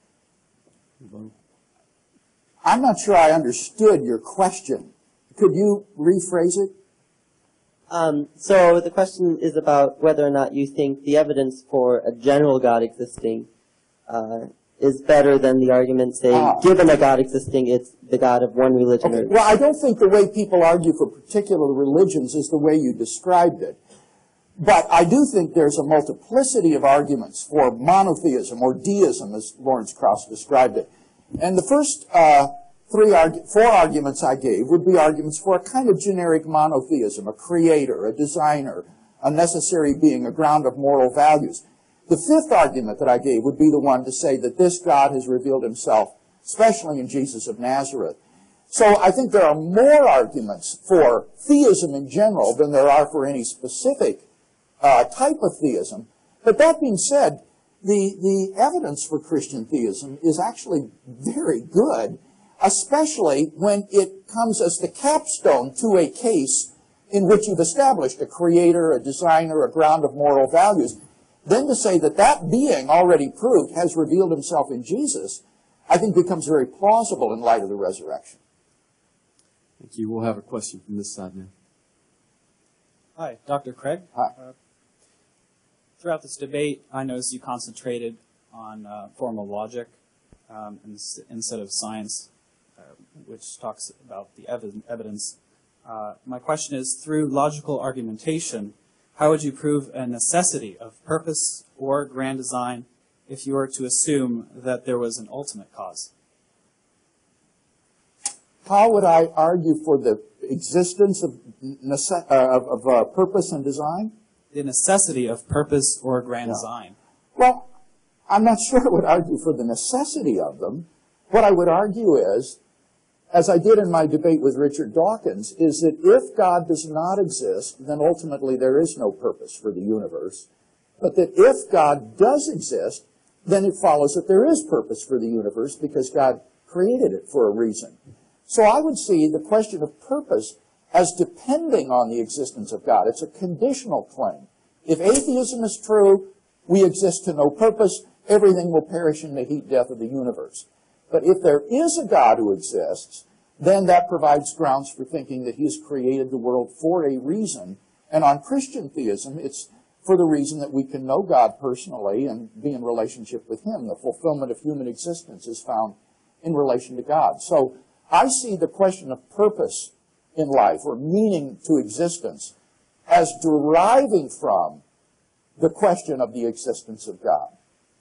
I'm not sure I understood your question. Could you rephrase it? So the question is about whether or not you think the evidence for a general God existing is better than the argument saying, given a God existing, it's the God of one religion. Okay. Well, I don't think the way people argue for particular religions is the way you described it. But I do think there's a multiplicity of arguments for monotheism or deism, as Lawrence Krauss described it. And the first four arguments I gave would be arguments for a kind of generic monotheism, a creator, a designer, a necessary being, a ground of moral values. The fifth argument that I gave would be the one to say that this God has revealed himself, especially in Jesus of Nazareth. So I think there are more arguments for theism in general than there are for any specific type of theism. But that being said, the evidence for Christian theism is actually very good, especially when it comes as the capstone to a case in which you've established a creator, a designer, a ground of moral values. Then to say that that being already proved has revealed himself in Jesus, I think becomes very plausible in light of the resurrection. Thank you. We'll have a question from this side now. Hi, Dr. Craig. Hi. Throughout this debate, I noticed you concentrated on formal logic instead of science, which talks about the evidence. My question is, through logical argumentation, how would you prove a necessity of purpose or grand design if you were to assume that there was an ultimate cause? How would I argue for the existence of purpose and design? The necessity of purpose or grand design. Well, I'm not sure I would argue for the necessity of them. What I would argue is, as I did in my debate with Richard Dawkins, is that if God does not exist, then ultimately there is no purpose for the universe. But that if God does exist, then it follows that there is purpose for the universe because God created it for a reason. So I would see the question of purpose as depending on the existence of God. It's a conditional claim. If atheism is true, we exist to no purpose, everything will perish in the heat death of the universe. But if there is a God who exists, then that provides grounds for thinking that he has created the world for a reason. And on Christian theism, it's for the reason that we can know God personally and be in relationship with him. The fulfillment of human existence is found in relation to God. So I see the question of purpose in life, or meaning to existence, as deriving from the question of the existence of God.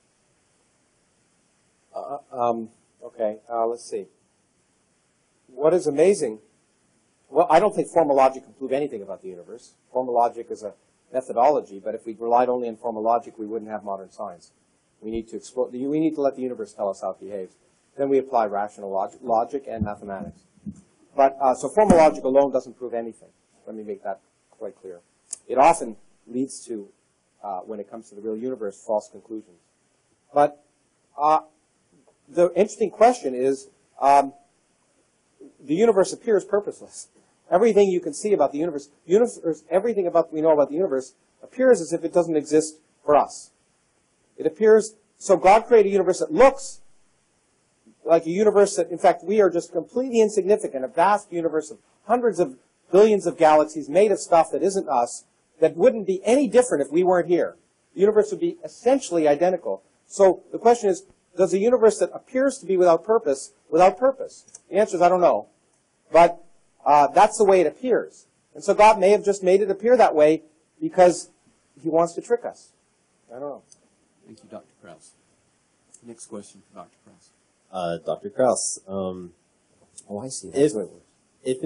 Okay, let's see. What is amazing, well, I don't think formal logic can prove anything about the universe. Formal logic is a methodology, but if we relied only on formal logic, we wouldn't have modern science. We need to explore, we need to let the universe tell us how it behaves. Then we apply rational logic and mathematics. But, so formal logic alone doesn't prove anything. Let me make that quite clear. It often leads to when it comes to the real universe, false conclusions. But the interesting question is, the universe appears purposeless. Everything you can see about the universe, everything we know about the universe appears as if it doesn't exist for us. It appears, so God created a universe that looks like a universe that, in fact, we are just completely insignificant, a vast universe of hundreds of billions of galaxies made of stuff that isn't us, that wouldn't be any different if we weren't here. The universe would be essentially identical. So the question is, does a universe that appears to be without purpose? The answer is, I don't know. But that's the way it appears. And so God may have just made it appear that way because he wants to trick us. I don't know. Thank you, Dr. Krauss. Next question for Dr. Krauss. Dr. Krauss, I see. That's what it was. if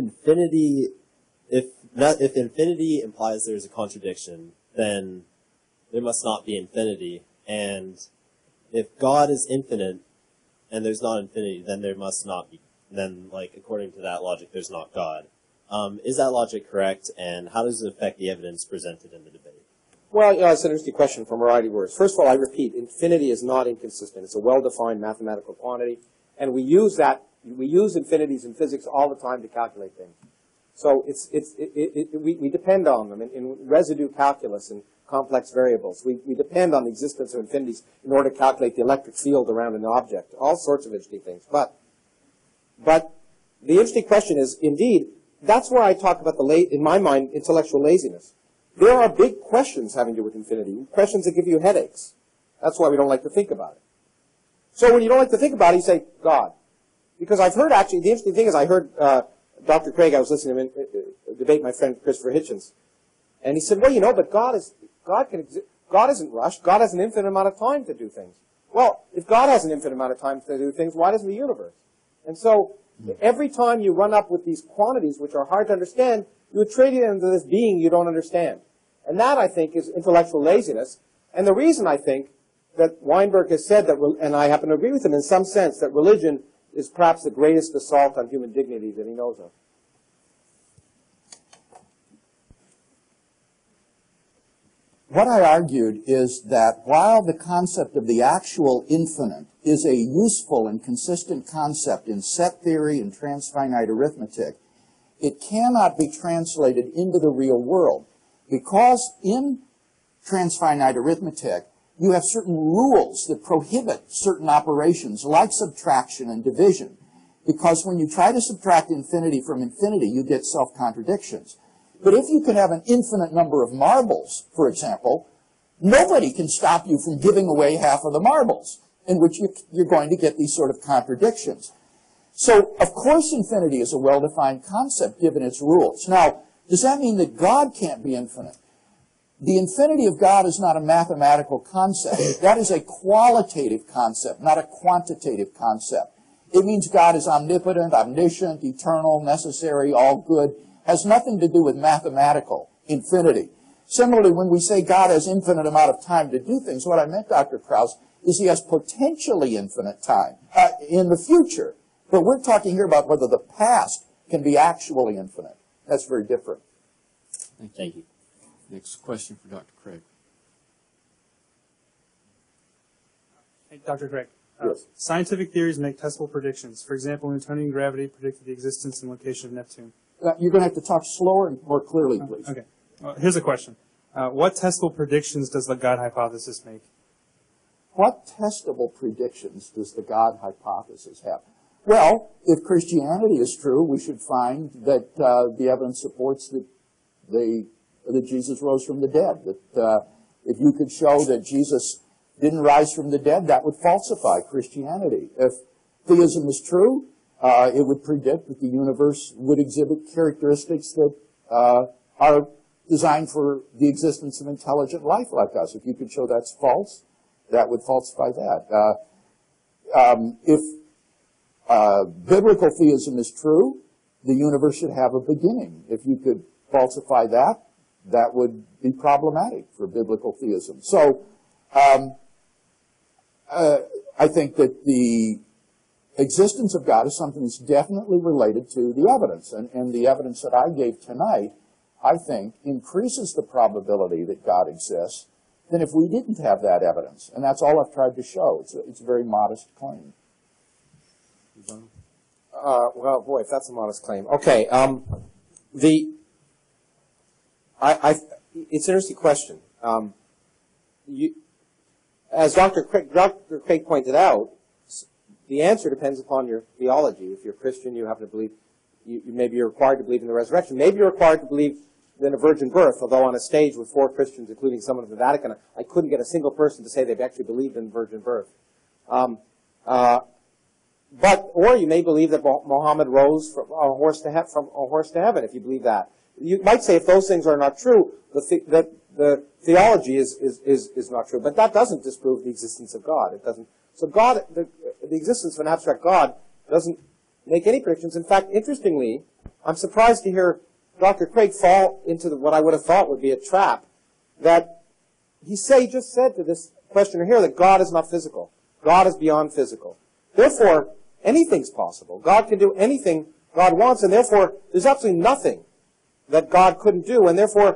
infinity implies there's a contradiction, then there must not be infinity. And if God is infinite and there's not infinity, then there must not be. Then, like, according to that logic, there's not God. Is that logic correct? And how does it affect the evidence presented in the debate? Well, it's an interesting question from a variety of words. First of all, I repeat, infinity is not inconsistent. It's a well-defined mathematical quantity, and we use infinities in physics all the time to calculate things. So we depend on them in residue calculus and complex variables. We depend on the existence of infinities in order to calculate the electric field around an object, all sorts of interesting things. But the interesting question is, indeed, that's where I talk about in my mind, intellectual laziness. There are big questions having to do with infinity, questions that give you headaches. That's why we don't like to think about it. So when you don't like to think about it, you say, God. Because I've heard, actually, the interesting thing is I heard Dr. Craig, I was listening to him debate my friend Christopher Hitchens. And he said, well, but God isn't rushed. God has an infinite amount of time to do things. Well, if God has an infinite amount of time to do things, why doesn't the universe? And so every time you run up with these quantities which are hard to understand, you attribute them to this being you don't understand. And that, I think, is intellectual laziness. And the reason, I think, that Weinberg has said that, and I happen to agree with him in some sense, that religion is perhaps the greatest assault on human dignity that he knows of. What I argued is that while the concept of the actual infinite is a useful and consistent concept in set theory and transfinite arithmetic, it cannot be translated into the real world, because in transfinite arithmetic, you have certain rules that prohibit certain operations like subtraction and division, because when you try to subtract infinity from infinity, you get self-contradictions. But if you can have an infinite number of marbles, for example, nobody can stop you from giving away half of the marbles, in which you're going to get these sort of contradictions. So, of course, infinity is a well-defined concept given its rules. Now, does that mean that God can't be infinite? The infinity of God is not a mathematical concept. That is a qualitative concept, not a quantitative concept. It means God is omnipotent, omniscient, eternal, necessary, all good. Has nothing to do with mathematical infinity. Similarly, when we say God has infinite amount of time to do things, what I meant, Dr. Krauss, is he has potentially infinite time in the future. But we're talking here about whether the past can be actually infinite. That's very different. Thank you. Next question for Dr. Craig. Hey, Dr. Craig. Yes. Scientific theories make testable predictions. For example, Newtonian gravity predicted the existence and location of Neptune. You're going to have to talk slower and more clearly, please. Okay. Well, here's a question. What testable predictions does the God hypothesis make? What testable predictions does the God hypothesis have? Well, if Christianity is true, we should find that the evidence supports that Jesus rose from the dead. That if you could show that Jesus didn't rise from the dead, that would falsify Christianity. If theism is true, it would predict that the universe would exhibit characteristics that are designed for the existence of intelligent life like us. If you could show that's false, that would falsify that. If biblical theism is true, the universe should have a beginning. If you could falsify that, that would be problematic for biblical theism. So I think that the existence of God is something that's definitely related to the evidence. And the evidence that I gave tonight, I think, increases the probability that God exists than if we didn't have that evidence. And that's all I've tried to show. It's a very modest claim. Well, boy, if that's a modest claim. Okay, it's an interesting question. As Dr. Craig pointed out, the answer depends upon your theology. If you're Christian, you happen to believe, maybe you're required to believe in the resurrection. Maybe you're required to believe in a virgin birth, although on a stage with 4 Christians, including someone of the Vatican, I couldn't get a single person to say they've actually believed in virgin birth. Or you may believe that Muhammad rose from a horse to heaven, if you believe that. You might say if those things are not true, that the theology is not true. But that doesn't disprove the existence of God. It doesn't. So God, the existence of an abstract God doesn't make any predictions. In fact, interestingly, I'm surprised to hear Dr. Craig fall into what I would have thought would be a trap, that he just said to this questioner here that God is not physical. God is beyond physical. Therefore, anything's possible. God can do anything God wants, and therefore, there's absolutely nothing that God couldn't do, and therefore,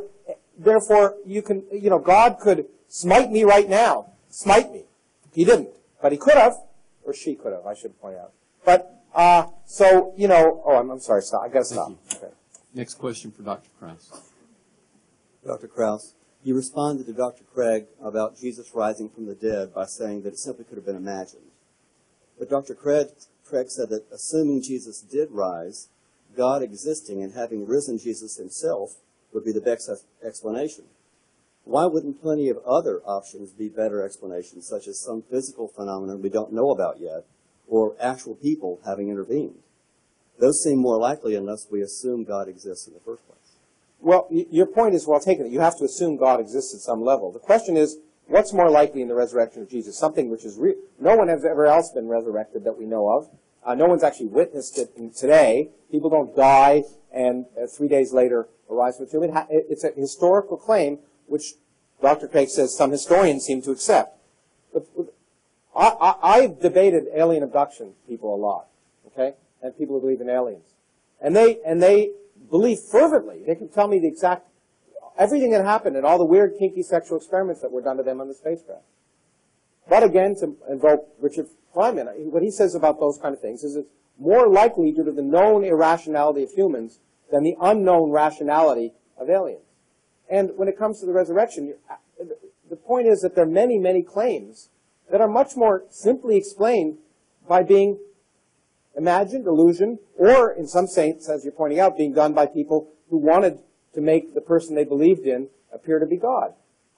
God could smite me right now. Smite me. He didn't, but he could have, or she could have, I should point out. But, I'm sorry, stop. I gotta stop. Okay. Next question for Dr. Krauss. Dr. Krauss, you responded to Dr. Craig about Jesus rising from the dead by saying that it simply could have been imagined. But Dr. Craig said that assuming Jesus did rise, God existing and having risen Jesus himself would be the best explanation. Why wouldn't plenty of other options be better explanations, such as some physical phenomenon we don't know about yet, or actual people having intervened? Those seem more likely unless we assume God exists in the first place. Well, your point is well taken. You have to assume God exists at some level. The question is, what's more likely in the resurrection of Jesus? Something which is real. No one has ever else been resurrected that we know of. No one's actually witnessed it today. People don't die and 3 days later arise from the tomb. It's a historical claim which Dr. Craig says some historians seem to accept. I've debated alien abduction people a lot, okay, and people who believe in aliens. And they believe fervently. They can tell me the exact, everything that happened and all the weird, kinky sexual experiments that were done to them on the spacecraft. But again, to invoke Richard Feynman, what he says about those kind of things is it's more likely due to the known irrationality of humans than the unknown rationality of aliens. And when it comes to the resurrection, the point is that there are many, many claims that are much more simply explained by being imagined, illusion, or in some sense, as you're pointing out, being done by people who wanted to make the person they believed in appear to be God.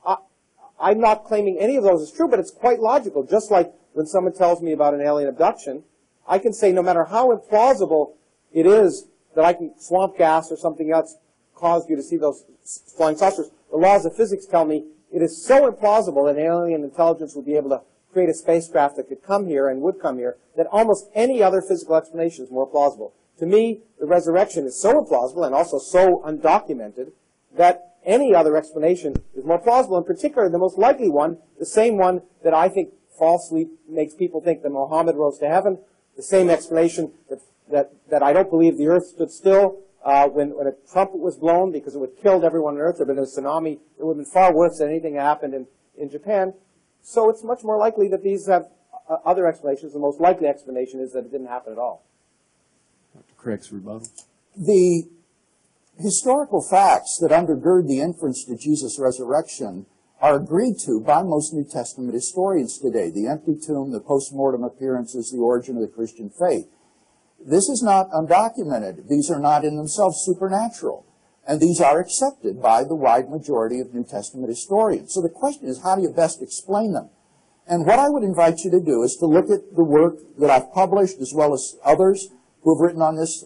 I'm not claiming any of those is true, but it's quite logical. Just like when someone tells me about an alien abduction, I can say no matter how implausible it is that I can swamp gas or something else caused you to see those flying saucers, the laws of physics tell me it is so implausible that an alien intelligence would be able to create a spacecraft that could come here and would come here that almost any other physical explanation is more plausible. To me, the resurrection is so implausible and also so undocumented that any other explanation is more plausible. In particular, the most likely one, the same one that I think falsely makes people think that Muhammad rose to heaven, the same explanation that I don't believe the earth stood still when a trumpet was blown because it would have killed everyone on earth. There would have been a tsunami. It would have been far worse than anything that happened in Japan. So it's much more likely that these have other explanations. The most likely explanation is that it didn't happen at all. Dr. Craig's rebuttal. The historical facts that undergird the inference to Jesus' resurrection are agreed to by most New Testament historians today. The empty tomb, the post-mortem appearances, the origin of the Christian faith. This is not undocumented. These are not in themselves supernatural. And these are accepted by the wide majority of New Testament historians. So the question is, how do you best explain them? And what I would invite you to do is to look at the work that I've published, as well as others who have written on this,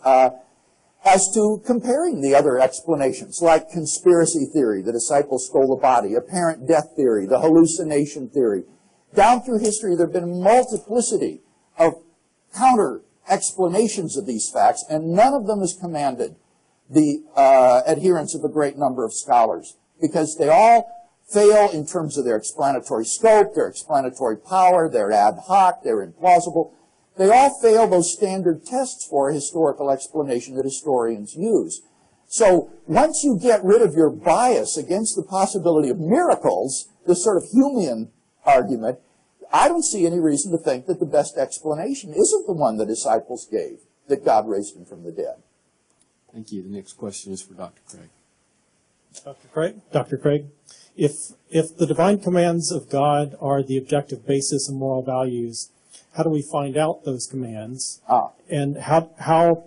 as to comparing the other explanations, like conspiracy theory, the disciples stole the body, apparent death theory, the hallucination theory. Down through history, there have been a multiplicity of counter explanations of these facts, and none of them has commanded the adherence of a great number of scholars, because they all fail in terms of their explanatory scope, their explanatory power, they're ad hoc, they're implausible. They all fail those standard tests for a historical explanation that historians use. So once you get rid of your bias against the possibility of miracles, this sort of Humean argument, I don't see any reason to think that the best explanation isn't the one the disciples gave, that God raised him from the dead. Thank you. The next question is for Dr. Craig. Dr. Craig, if the divine commands of God are the objective basis of moral values, how do we find out those commands? And how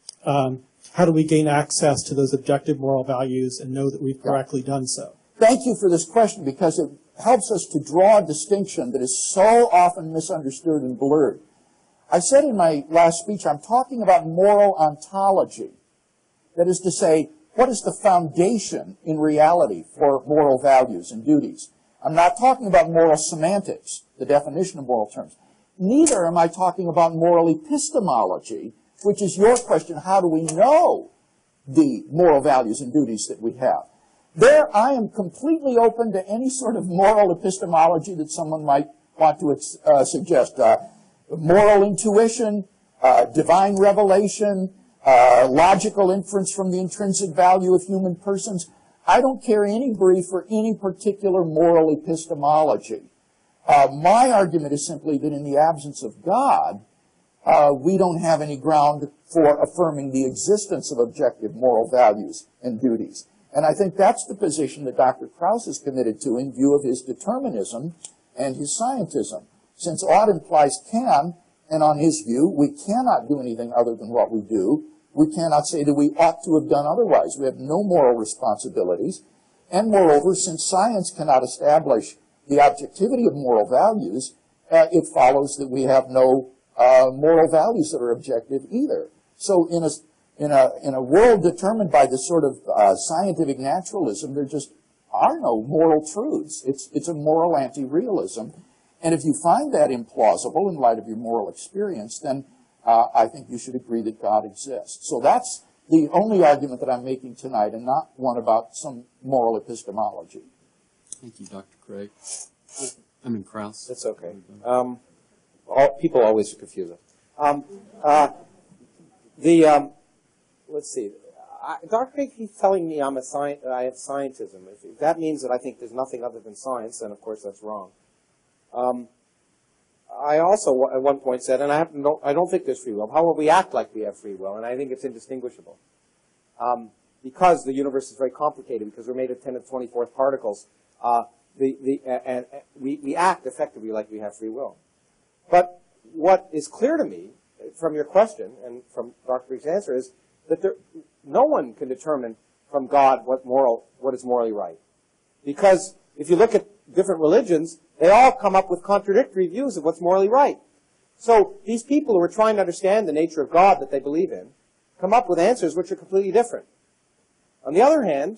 do we gain access to those objective moral values and know that we've correctly done so? Thank you for this question, because it helps us to draw a distinction that is so often misunderstood and blurred. I said in my last speech, I'm talking about moral ontology. That is to say, what is the foundation in reality for moral values and duties? I'm not talking about moral semantics, the definition of moral terms. Neither am I talking about moral epistemology, which is your question, how do we know the moral values and duties that we have? There, I am completely open to any sort of moral epistemology that someone might want to suggest. Moral intuition, divine revelation, logical inference from the intrinsic value of human persons. I don't care any brief for any particular moral epistemology. My argument is simply that in the absence of God, we don't have any ground for affirming the existence of objective moral values and duties. And I think that's the position that Dr. Krauss is committed to in view of his determinism and his scientism. Since ought implies can, and on his view, we cannot do anything other than what we do. We cannot say that we ought to have done otherwise. We have no moral responsibilities. And moreover, since science cannot establish the objectivity of moral values, it follows that we have no moral values that are objective either. So in a world determined by this sort of scientific naturalism, there just are no moral truths. It's a moral anti-realism. And if you find that implausible in light of your moral experience, then I think you should agree that God exists. So that's the only argument that I'm making tonight, and not one about some moral epistemology. Thank you, Dr. Craig. Krauss. That's okay. People always confuse it. Let's see. Dr. Craig keeps telling me I have scientism. If that means that I think there's nothing other than science, then of course that's wrong. I also at one point said, and I don't think there's free will. However, we act like we have free will, and I think it's indistinguishable. Because the universe is very complicated, because we're made of 10 to the 24th particles, and we act effectively like we have free will. But what is clear to me from your question and from Dr. Craig's answer is that no one can determine from God what is morally right. Because if you look at different religions, they all come up with contradictory views of what's morally right. So these people who are trying to understand the nature of God that they believe in come up with answers which are completely different. On the other hand,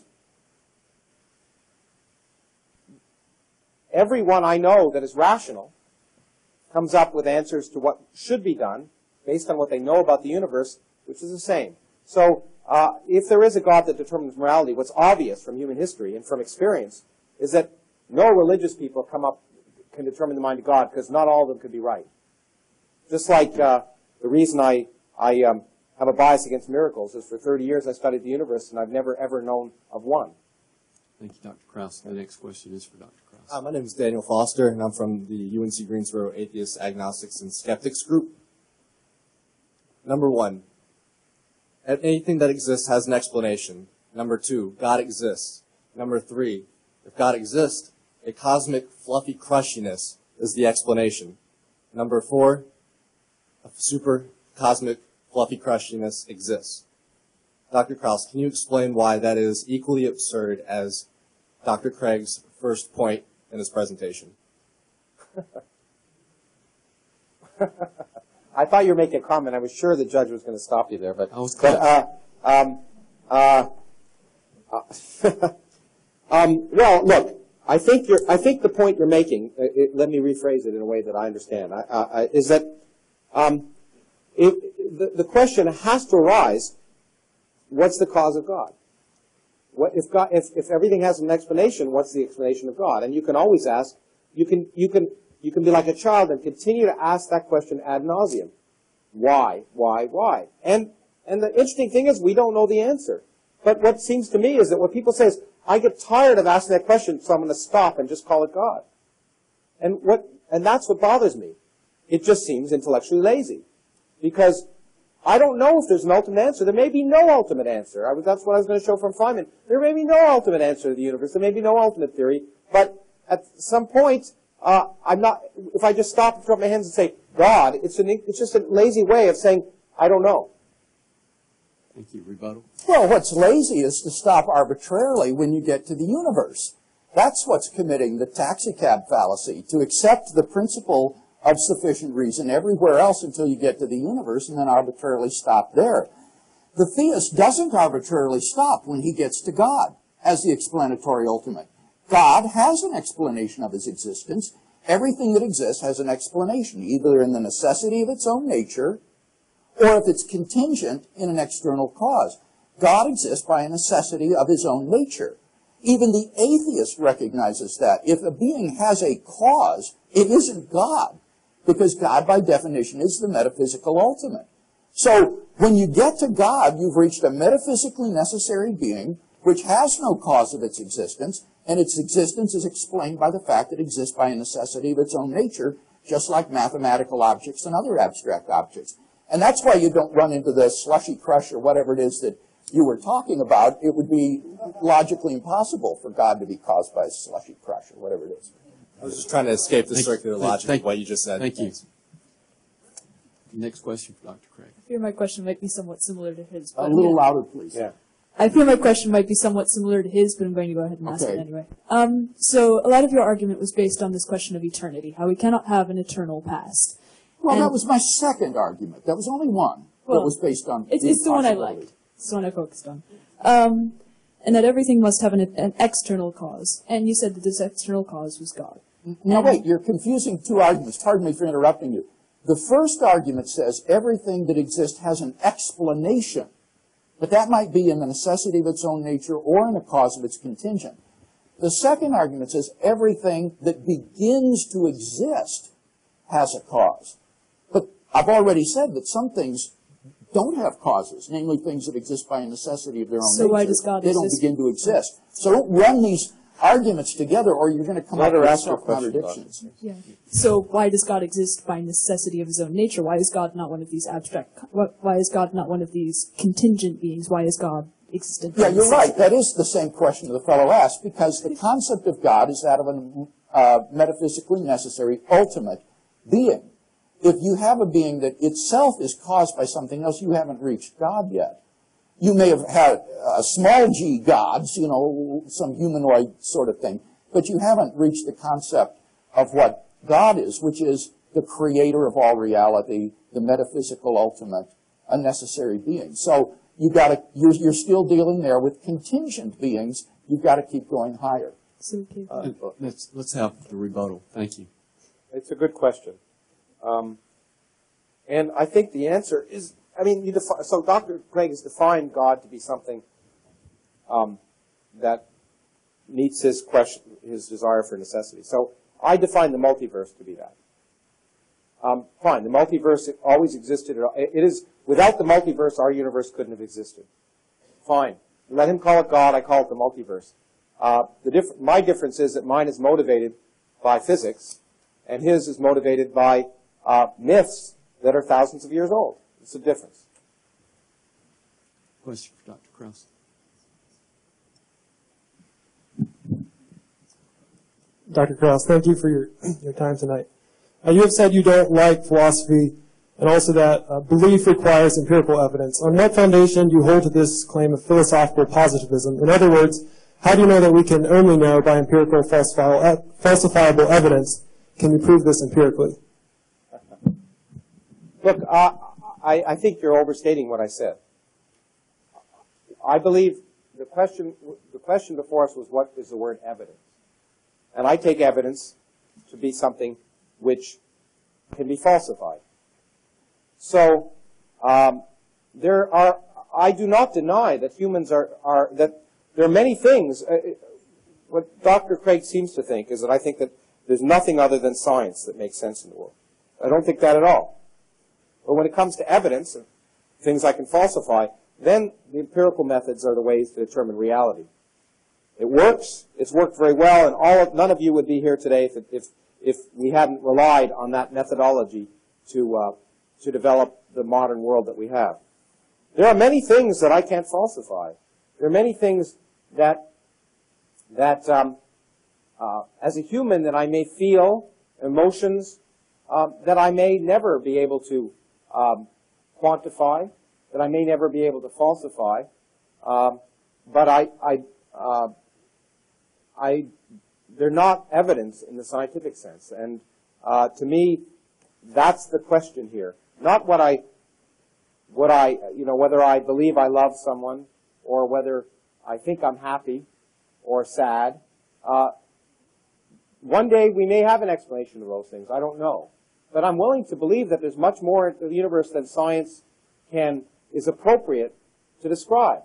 everyone I know that is rational comes up with answers to what should be done based on what they know about the universe, which is the same. So if there is a God that determines morality, what's obvious from human history and from experience is that no religious people can determine the mind of God, because not all of them could be right. Just like the reason I have a bias against miracles is for 30 years I studied the universe and I've never ever known of one. Thank you, Dr. Krauss. The next question is for Dr. Krauss. My name is Daniel Foster, and I'm from the UNC Greensboro Atheists, Agnostics, and Skeptics group. Number one, anything that exists has an explanation. Number two, God exists. Number three, if God exists, a cosmic fluffy crushiness is the explanation. Number four, a super cosmic fluffy crushiness exists. Dr. Krauss, can you explain why that is equally absurd as Dr. Craig's first point in his presentation? I thought you were making a comment. I was sure the judge was going to stop you there, but I was close. Well, look, I think the point you're making. Let me rephrase it in a way that I understand. Is that the question has to arise: what's the cause of God? If everything has an explanation, what's the explanation of God? And you can always ask. You can be like a child and continue to ask that question ad nauseum. Why? And the interesting thing is we don't know the answer. But what seems to me is that what people say is, I get tired of asking that question, so I'm going to stop and just call it God. And that's what bothers me. It just seems intellectually lazy. Because I don't know if there's an ultimate answer. There may be no ultimate answer. That's what I was going to show from Feynman. There may be no ultimate answer to the universe. There may be no ultimate theory. But at some point, if I just stop and throw up my hands and say, God, it's just a lazy way of saying, I don't know. Thank you. Rebuttal? Well, what's lazy is to stop arbitrarily when you get to the universe. That's what's committing the taxicab fallacy, to accept the principle of sufficient reason everywhere else until you get to the universe and then arbitrarily stop there. The theist doesn't arbitrarily stop when he gets to God as the explanatory ultimate. God has an explanation of his existence. Everything that exists has an explanation, either in the necessity of its own nature or if it's contingent in an external cause. God exists by a necessity of his own nature. Even the atheist recognizes that. If a being has a cause, it isn't God, because God, by definition, is the metaphysical ultimate. So, when you get to God, you've reached a metaphysically necessary being which has no cause of its existence, and its existence is explained by the fact that it exists by a necessity of its own nature, just like mathematical objects and other abstract objects. And that's why you don't run into the slushy crush or whatever it is that you were talking about. It would be logically impossible for God to be caused by a slushy crush or whatever it is. I was just trying to escape the circular logic of what you just said. Thank you. Next question for Dr. Craig. I fear my question might be somewhat similar to his. A little louder, please. Yeah. I fear my question might be somewhat similar to his, but I'm going to go ahead and ask it anyway. So a lot of your argument was based on this question of eternity, how we cannot have an eternal past. Well, that was my second argument. That was only one that was based on it's the one I liked. It's the one I focused on. And that everything must have an external cause. And you said that this external cause was God. Now, wait, you're confusing two arguments. Pardon me for interrupting you. The first argument says everything that exists has an explanation, but that might be in the necessity of its own nature or in the cause of its contingent. The second argument says everything that begins to exist has a cause. But I've already said that some things don't have causes, namely things that exist by a necessity of their own nature. So why does God exist? They don't begin to exist. So don't run these arguments together, or you're going to come up with self-contradictions. Yeah. So why does God exist by necessity of his own nature? Why is God not one of these abstract? Why is God not one of these contingent beings? Why is God existent? Yeah, you're right. That is the same question the fellow asked, because the concept of God is that of a metaphysically necessary ultimate being. If you have a being that itself is caused by something else, you haven't reached God yet. You may have had small g gods, some humanoid sort of thing, but you haven't reached the concept of what God is, which is the creator of all reality, the metaphysical ultimate, a necessary being. So you're still dealing there with contingent beings. You've got to keep going higher. Let's have the rebuttal. Thank you. It's a good question. And I think the answer is, so Dr. Craig has defined God to be something that meets his desire for necessity. So I define the multiverse to be that. Fine, the multiverse always existed. Without the multiverse, our universe couldn't have existed. Fine. Let him call it God, I call it the multiverse. My difference is that mine is motivated by physics, and his is motivated by myths that are thousands of years old. It's a difference. Question for Dr. Krauss. Dr. Krauss, thank you for your time tonight. You have said you don't like philosophy, and also that belief requires empirical evidence. On what foundation do you hold to this claim of philosophical positivism? In other words, how do you know that we can only know by empirical falsifiable evidence? Can you prove this empirically? Look, I think you're overstating what I said. I believe the question before us was, what is the word evidence? And I take evidence to be something which can be falsified. So I do not deny that humans that there are many things. What Dr. Craig seems to think is that I think that there's nothing other than science that makes sense in the world. I don't think that at all. But when it comes to evidence, things I can falsify, then the empirical methods are the ways to determine reality. It works. It's worked very well, and none of you would be here today if we hadn't relied on that methodology to develop the modern world that we have. There are many things that I can't falsify. There are many things that as a human that I may feel, emotions that I may never be able to quantify, that I may never be able to falsify, but they're not evidence in the scientific sense. And to me, that's the question here. Not whether I believe I love someone, or whether I think I'm happy or sad. One day we may have an explanation of those things. I don't know. But I'm willing to believe that there's much more to the universe than science is appropriate to describe.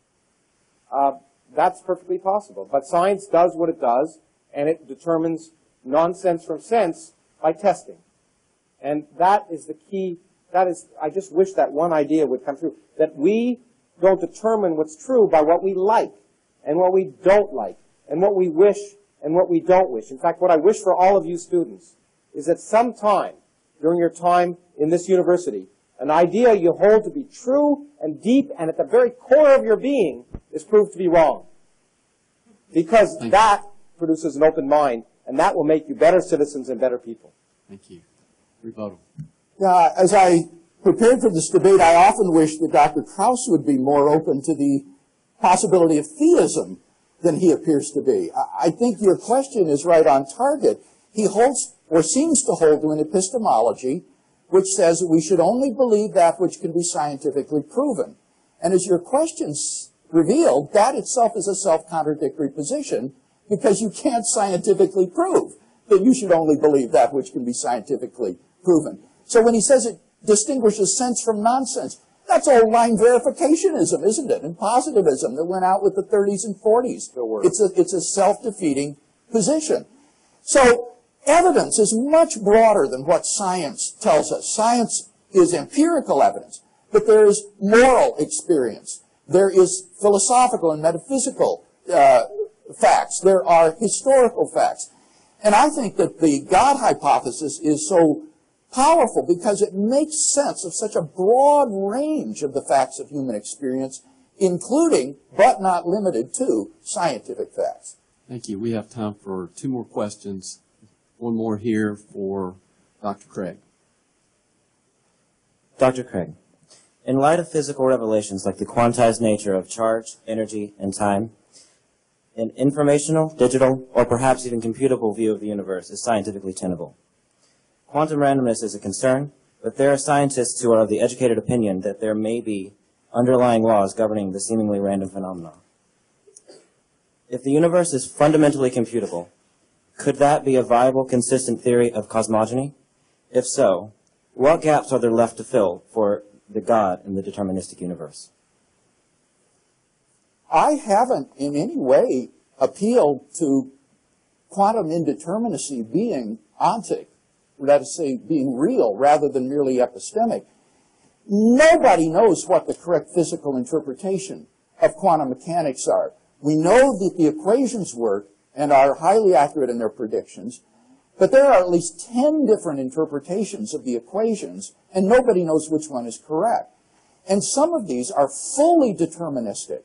That's perfectly possible. But science does what it does, and it determines nonsense from sense by testing. And that is the key. I just wish that one idea would come through, that we don't determine what's true by what we like and what we don't like and what we wish and what we don't wish. In fact, what I wish for all of you students is that sometime during your time in this university, an idea you hold to be true and deep and at the very core of your being is proved to be wrong. Because that produces an open mind, and that will make you better citizens and better people. Thank you. Rebuttal. As I prepared for this debate, I often wished that Dr. Krauss would be more open to the possibility of theism than he appears to be. I think your question is right on target. He holds, or seems to hold, to an epistemology which says that we should only believe that which can be scientifically proven. And as your questions revealed, that itself is a self-contradictory position, because you can't scientifically prove that you should only believe that which can be scientifically proven. So when he says it distinguishes sense from nonsense, that's old line verificationism, isn't it? And positivism that went out with the 30s and 40s. It's a self-defeating position. So evidence is much broader than what science tells us. Science is empirical evidence, but there is moral experience. There is philosophical and metaphysical facts. There are historical facts. And I think that the God hypothesis is so powerful because it makes sense of such a broad range of the facts of human experience, including, but not limited to, scientific facts. Thank you. We have time for 2 more questions. One more here for Dr. Craig. Dr. Craig, in light of physical revelations like the quantized nature of charge, energy, and time, an informational, digital, or perhaps even computable view of the universe is scientifically tenable. Quantum randomness is a concern, but there are scientists who are of the educated opinion that there may be underlying laws governing the seemingly random phenomena. If the universe is fundamentally computable, could that be a viable, consistent theory of cosmogony? If so, what gaps are there left to fill for the God in the deterministic universe? I haven't in any way appealed to quantum indeterminacy being ontic, that is to say, being real rather than merely epistemic. Nobody knows what the correct physical interpretation of quantum mechanics are. We know that the equations work and are highly accurate in their predictions, but there are at least 10 different interpretations of the equations, and nobody knows which one is correct. And some of these are fully deterministic,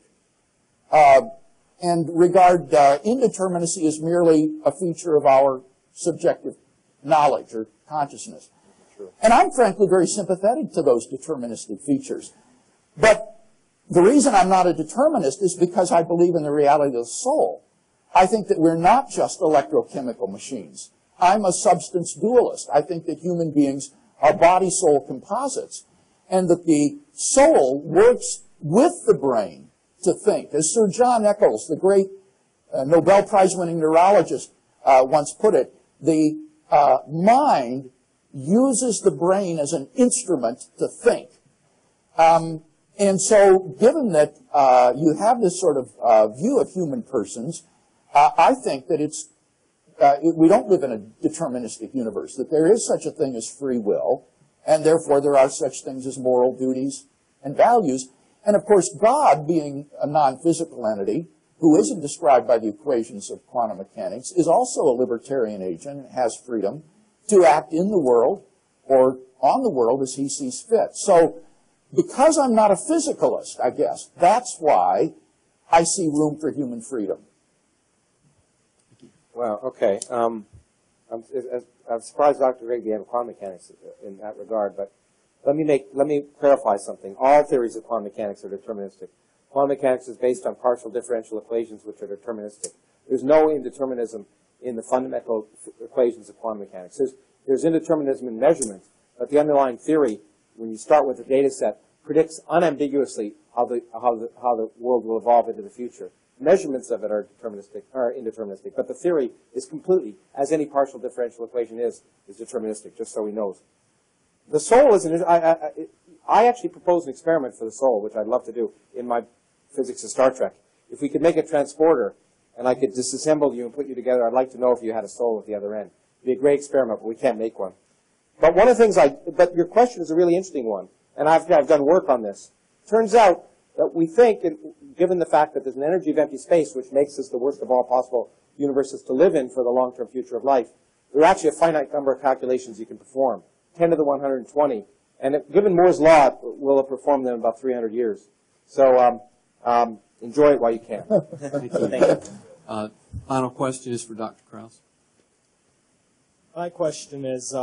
and regard indeterminacy as merely a feature of our subjective knowledge or consciousness. And I'm frankly very sympathetic to those deterministic features. But the reason I'm not a determinist is because I believe in the reality of the soul. I think that we're not just electrochemical machines. I'm a substance dualist. I think that human beings are body-soul composites, and that the soul works with the brain to think. As Sir John Eccles, the great Nobel Prize-winning neurologist, once put it, the mind uses the brain as an instrument to think. And so, given that you have this sort of view of human persons, I think that we don't live in a deterministic universe, that there is such a thing as free will, and therefore there are such things as moral duties and values. And of course, God, being a non-physical entity, who isn't described by the equations of quantum mechanics, is also a libertarian agent and has freedom to act in the world or on the world as he sees fit. So because I'm not a physicalist, I guess, that's why I see room for human freedom. Well, okay. I'm surprised Dr. Craig began quantum mechanics in that regard, but let me clarify something. All theories of quantum mechanics are deterministic. Quantum mechanics is based on partial differential equations which are deterministic. There's no indeterminism in the fundamental equations of quantum mechanics. There's indeterminism in measurements, but the underlying theory, when you start with a data set, predicts unambiguously how the world will evolve into the future. Measurements of it are indeterministic, but the theory is completely, as any partial differential equation is deterministic, just so he knows. The soul is I actually proposed an experiment for the soul, which I'd love to do in my physics of Star Trek. If we could make a transporter, and I could disassemble you and put you together, I'd like to know if you had a soul at the other end. It'd be a great experiment, but we can't make one. But one of the things but your question is a really interesting one, and I've done work on this. Turns out that we think, given the fact that there's an energy of empty space, which makes this the worst of all possible universes to live in for the long-term future of life, there are actually a finite number of calculations you can perform, 10 to the 120. And given Moore's law, we'll have performed them in about 300 years. So enjoy it while you can. Thank you. Final question is for Dr. Krauss. My question is,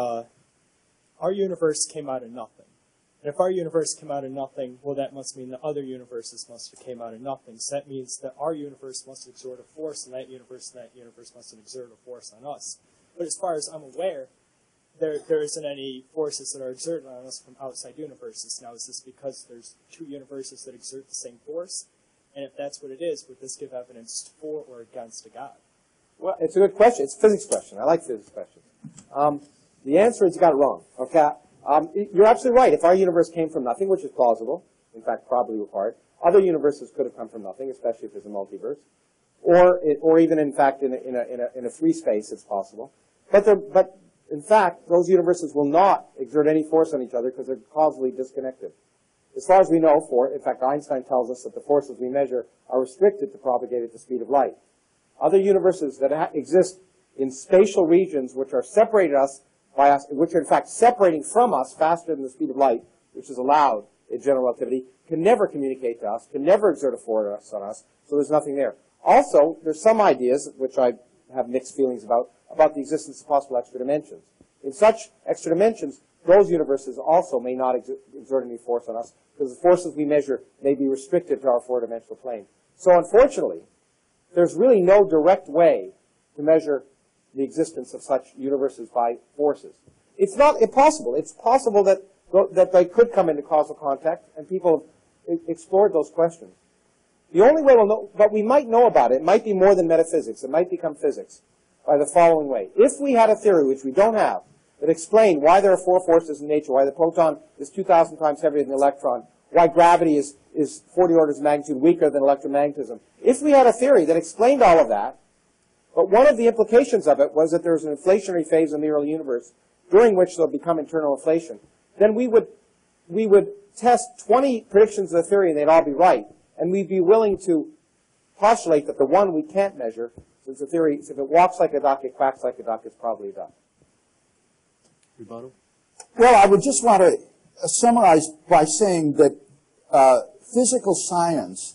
our universe came out of nothing. And if our universe came out of nothing, well, that must mean that other universes must have came out of nothing. So that means that our universe must exert a force on that universe, and that universe must exert a force on us. But as far as I'm aware, there isn't any forces that are exerted on us from outside universes. Now, is this because there's two universes that exert the same force? And if that's what it is, would this give evidence for or against a God? Well, it's a good question. It's a physics question. I like physics questions. The answer is you got it wrong. Okay. You're absolutely right. If our universe came from nothing, which is plausible, in fact, probably required, other universes could have come from nothing, especially if there's a multiverse, or even in fact in a free space, it's possible. But in fact, those universes will not exert any force on each other because they're causally disconnected. As far as we know, in fact, Einstein tells us that the forces we measure are restricted to propagate at the speed of light. Other universes that exist in spatial regions which are separated by us, which are in fact separating from us faster than the speed of light, which is allowed in general relativity, can never communicate to us, can never exert a force on us, so there's nothing there. Also, there's some ideas, which I have mixed feelings about the existence of possible extra dimensions. In such extra dimensions, those universes also may not exert any force on us, because the forces we measure may be restricted to our four-dimensional plane. So unfortunately, there's really no direct way to measure the existence of such universes by forces. It's not impossible. It's possible that they could come into causal contact, and people have explored those questions. The only way we'll know, but we might know about it might be more than metaphysics. It might become physics by the following way. If we had a theory, which we don't have, that explained why there are four forces in nature, why the proton is 2,000 times heavier than the electron, why gravity is 40 orders of magnitude weaker than electromagnetism. If we had a theory that explained all of that, but one of the implications of it was that there was an inflationary phase in the early universe during which there will become internal inflation, then we would test 20 predictions of the theory and they'd all be right. And we'd be willing to postulate that the one we can't measure, since the theory, if it walks like a duck, it quacks like a duck, it's probably a duck. Rebuttal? Well, I would just want to summarize by saying that physical science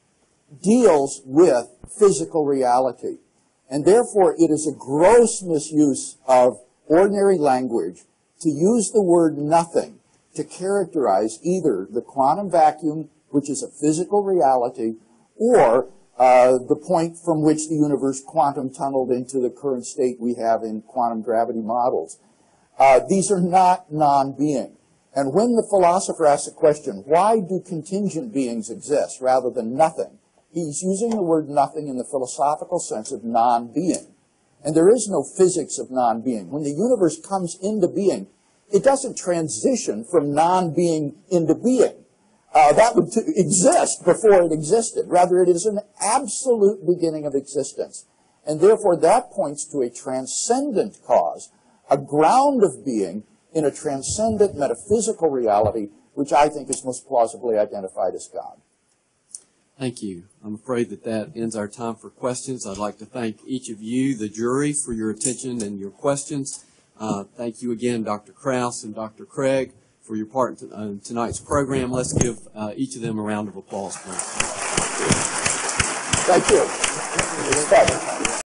deals with physical reality. And therefore, it is a gross misuse of ordinary language to use the word nothing to characterize either the quantum vacuum, which is a physical reality, or the point from which the universe quantum tunneled into the current state we have in quantum gravity models. These are not non-being. And when the philosopher asks the question, why do contingent beings exist rather than nothing? He's using the word nothing in the philosophical sense of non-being. And there is no physics of non-being. When the universe comes into being, it doesn't transition from non-being into being. That would exist before it existed. Rather, it is an absolute beginning of existence. And therefore, that points to a transcendent cause, a ground of being in a transcendent metaphysical reality, which I think is most plausibly identified as God. Thank you. I'm afraid that that ends our time for questions. I'd like to thank each of you, the jury, for your attention and your questions. Thank you again, Dr. Krauss and Dr. Craig, for your part in tonight's program. Let's give each of them a round of applause, please. Thank you.